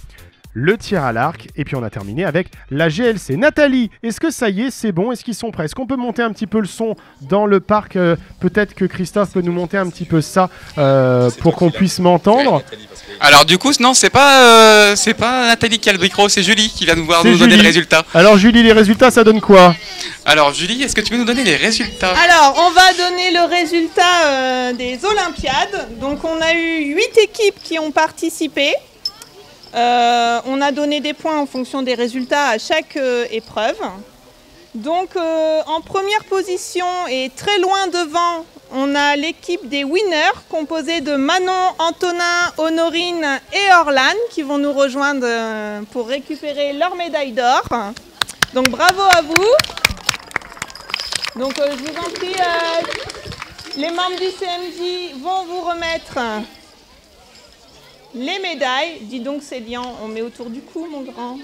le tir à l'arc, et puis on a terminé avec la G L C. Nathalie, est-ce que ça y est, c'est bon? Est-ce qu'ils sont prêts? Est-ce qu'on peut monter un petit peu le son dans le parc? euh, Peut-être que Christophe peut nous monter un petit peu ça euh, pour qu'on puisse m'entendre. Alors du coup, non, c'est pas, euh, c'est pas Nathalie qui a le micro, c'est Julie qui va nous voir nous donner Julie. le résultat. Alors Julie, les résultats, ça donne quoi? Alors Julie, est-ce que tu peux nous donner les résultats? Alors, on va donner le résultat euh, des Olympiades. Donc, on a eu huit équipes qui ont participé. Euh, on a donné des points en fonction des résultats à chaque euh, épreuve. Donc, euh, en première position et très loin devant, on a l'équipe des winners composée de Manon, Antonin, Honorine et Orlane qui vont nous rejoindre euh, pour récupérer leur médaille d'or. Donc, bravo à vous. Donc euh, je vous en prie, euh, les membres du C M J vont vous remettre les médailles. Dis donc Célian, on met autour du cou mon grand.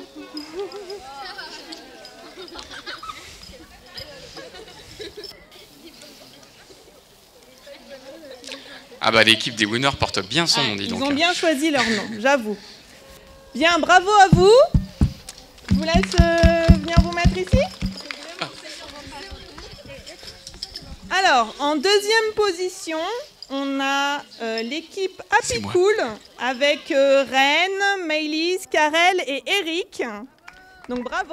Ah bah l'équipe des winners porte bien son nom, dis Ils donc. ont bien choisi leur nom, j'avoue. Bien, bravo à vous. Je vous laisse euh, venir vous mettre ici. Alors, en deuxième position, on a euh, l'équipe Happy Cool avec euh, Reine, Maëlys, Karel et Eric. Donc bravo.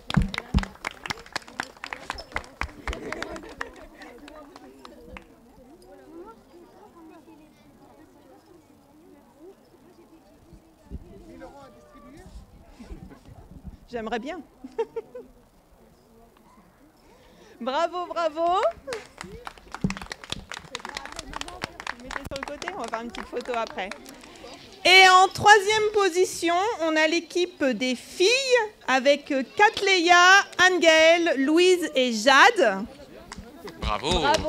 J'aimerais bien. Bravo, bravo. Mettez sur le côté, on va faire une petite photo après. Et en troisième position, on a l'équipe des filles avec Katleya, Anne-Gaëlle, Louise et Jade. Bravo. Bravo.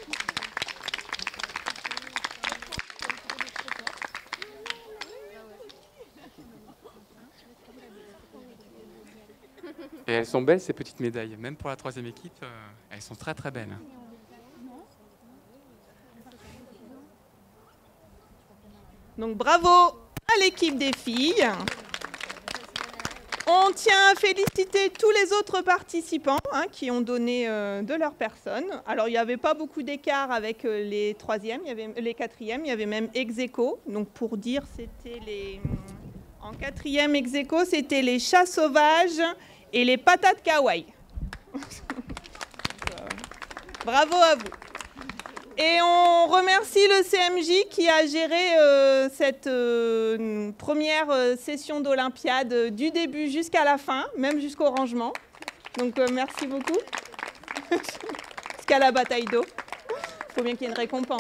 Et elles sont belles ces petites médailles, même pour la troisième équipe, euh, elles sont très très belles. Donc bravo à l'équipe des filles. On tient à féliciter tous les autres participants hein, qui ont donné euh, de leur personne. Alors il n'y avait pas beaucoup d'écart avec euh, les troisièmes, il y avait les quatrièmes, il y avait même ex aequo. Donc pour dire, c'était les en quatrième ex aequo, c'était les chats sauvages et les patates kawaii. Bravo à vous. Et on remercie le C M J qui a géré euh, cette euh, première euh, session d'Olympiade euh, du début jusqu'à la fin, même jusqu'au rangement. Donc euh, merci beaucoup. Jusqu'à la bataille d'eau. Il faut bien qu'il y ait une récompense.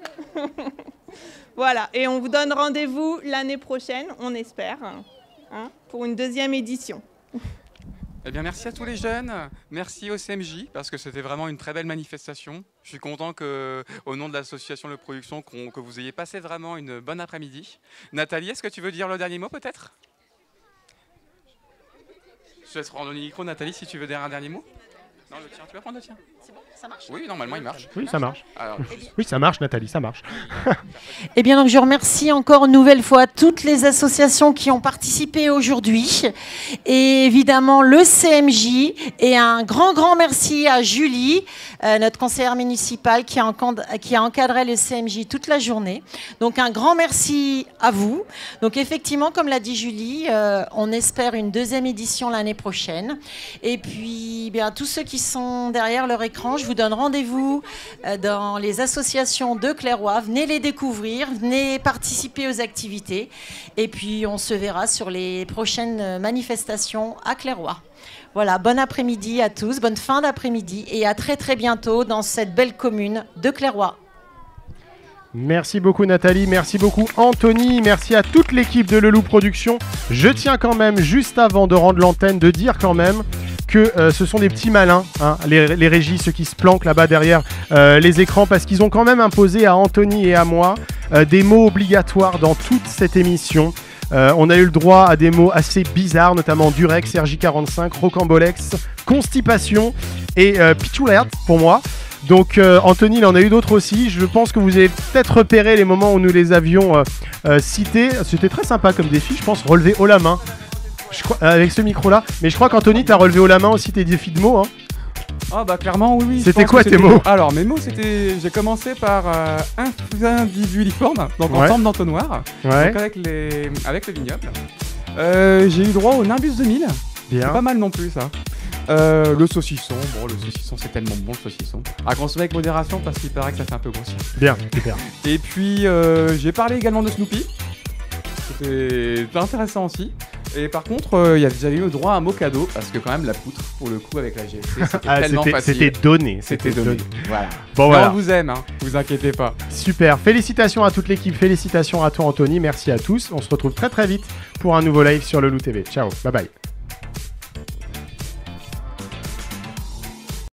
Voilà, et on vous donne rendez-vous l'année prochaine, on espère, hein, pour une deuxième édition. Eh bien, merci à tous les jeunes, merci au C M J, parce que c'était vraiment une très belle manifestation. Je suis content que, au nom de l'association de production, qu'on, que vous ayez passé vraiment une bonne après-midi. Nathalie, est-ce que tu veux dire le dernier mot, peut-être? Je te laisse prendre le micro, Nathalie, si tu veux dire un dernier mot. Non, le tien, tu vas prendre le tien. C'est bon, ça marche? Oui, normalement, il marche. Oui, ça marche. Alors, Oui, ça marche, Nathalie, ça marche. Eh bien, donc, je remercie encore une nouvelle fois toutes les associations qui ont participé aujourd'hui. Et évidemment, le C M J. Et un grand, grand merci à Julie, euh, notre conseillère municipale, qui a, encad- qui a encadré le C M J toute la journée. Donc, un grand merci à vous. Donc, effectivement, comme l'a dit Julie, euh, on espère une deuxième édition l'année prochaine. Et puis, bien, tous ceux qui sont derrière leur écran, je vous donne rendez-vous euh, dans les associations de Clairoy. Venez les découvrir, venez participer aux activités. Et puis, on se verra sur les prochaines manifestations à Clairoy. Voilà, bon après-midi à tous, bonne fin d'après-midi et à très très bientôt dans cette belle commune de Clairoy. Merci beaucoup Nathalie, merci beaucoup Anthony, merci à toute l'équipe de Leloup Productions. Je tiens quand même, juste avant de rendre l'antenne, de dire quand même que euh, ce sont des petits malins, hein, les, les régies, ceux qui se planquent là-bas derrière euh, les écrans, parce qu'ils ont quand même imposé à Anthony et à moi euh, des mots obligatoires dans toute cette émission. Euh, on a eu le droit à des mots assez bizarres, notamment Durex, R J quarante-cinq, Rocambolex, Constipation et euh, Pichoulert pour moi. Donc euh, Anthony, il en a eu d'autres aussi. Je pense que vous avez peut-être repéré les moments où nous les avions euh, euh, cités. C'était très sympa comme défi, je pense, relever haut la main. Je crois, avec ce micro-là. Mais je crois qu'Anthony, t'as relevé haut la main aussi tes défis de mots. Hein. Ah bah clairement oui oui. je C'était pense quoi que tes c'était- mots? Alors mes mots c'était, j'ai commencé par euh, individualiforme, donc en Ouais. forme d'entonnoir, Ouais. donc avec les avec le vignoble. Euh, j'ai eu droit au Nimbus deux mille. Bien. C'est pas mal non plus ça. Euh, le saucisson, bon le saucisson c'est tellement bon le saucisson. À consommer avec modération parce qu'il paraît que ça fait un peu grossir. Bien, super. Et puis euh, j'ai parlé également de Snoopy. C'était intéressant aussi. Et par contre, euh, il y a- j'avais eu le droit à un mot cadeau parce que quand même la poutre, pour le coup, avec la G S C, c'était Ah, tellement c'était- facile. c'était donné, C'était c'était donné. donné. Voilà. Bon, Mais voilà. on vous aime, hein, vous inquiétez pas. Super, félicitations à toute l'équipe, félicitations à toi Anthony, merci à tous. On se retrouve très très vite pour un nouveau live sur le Loup T V. Ciao, bye bye.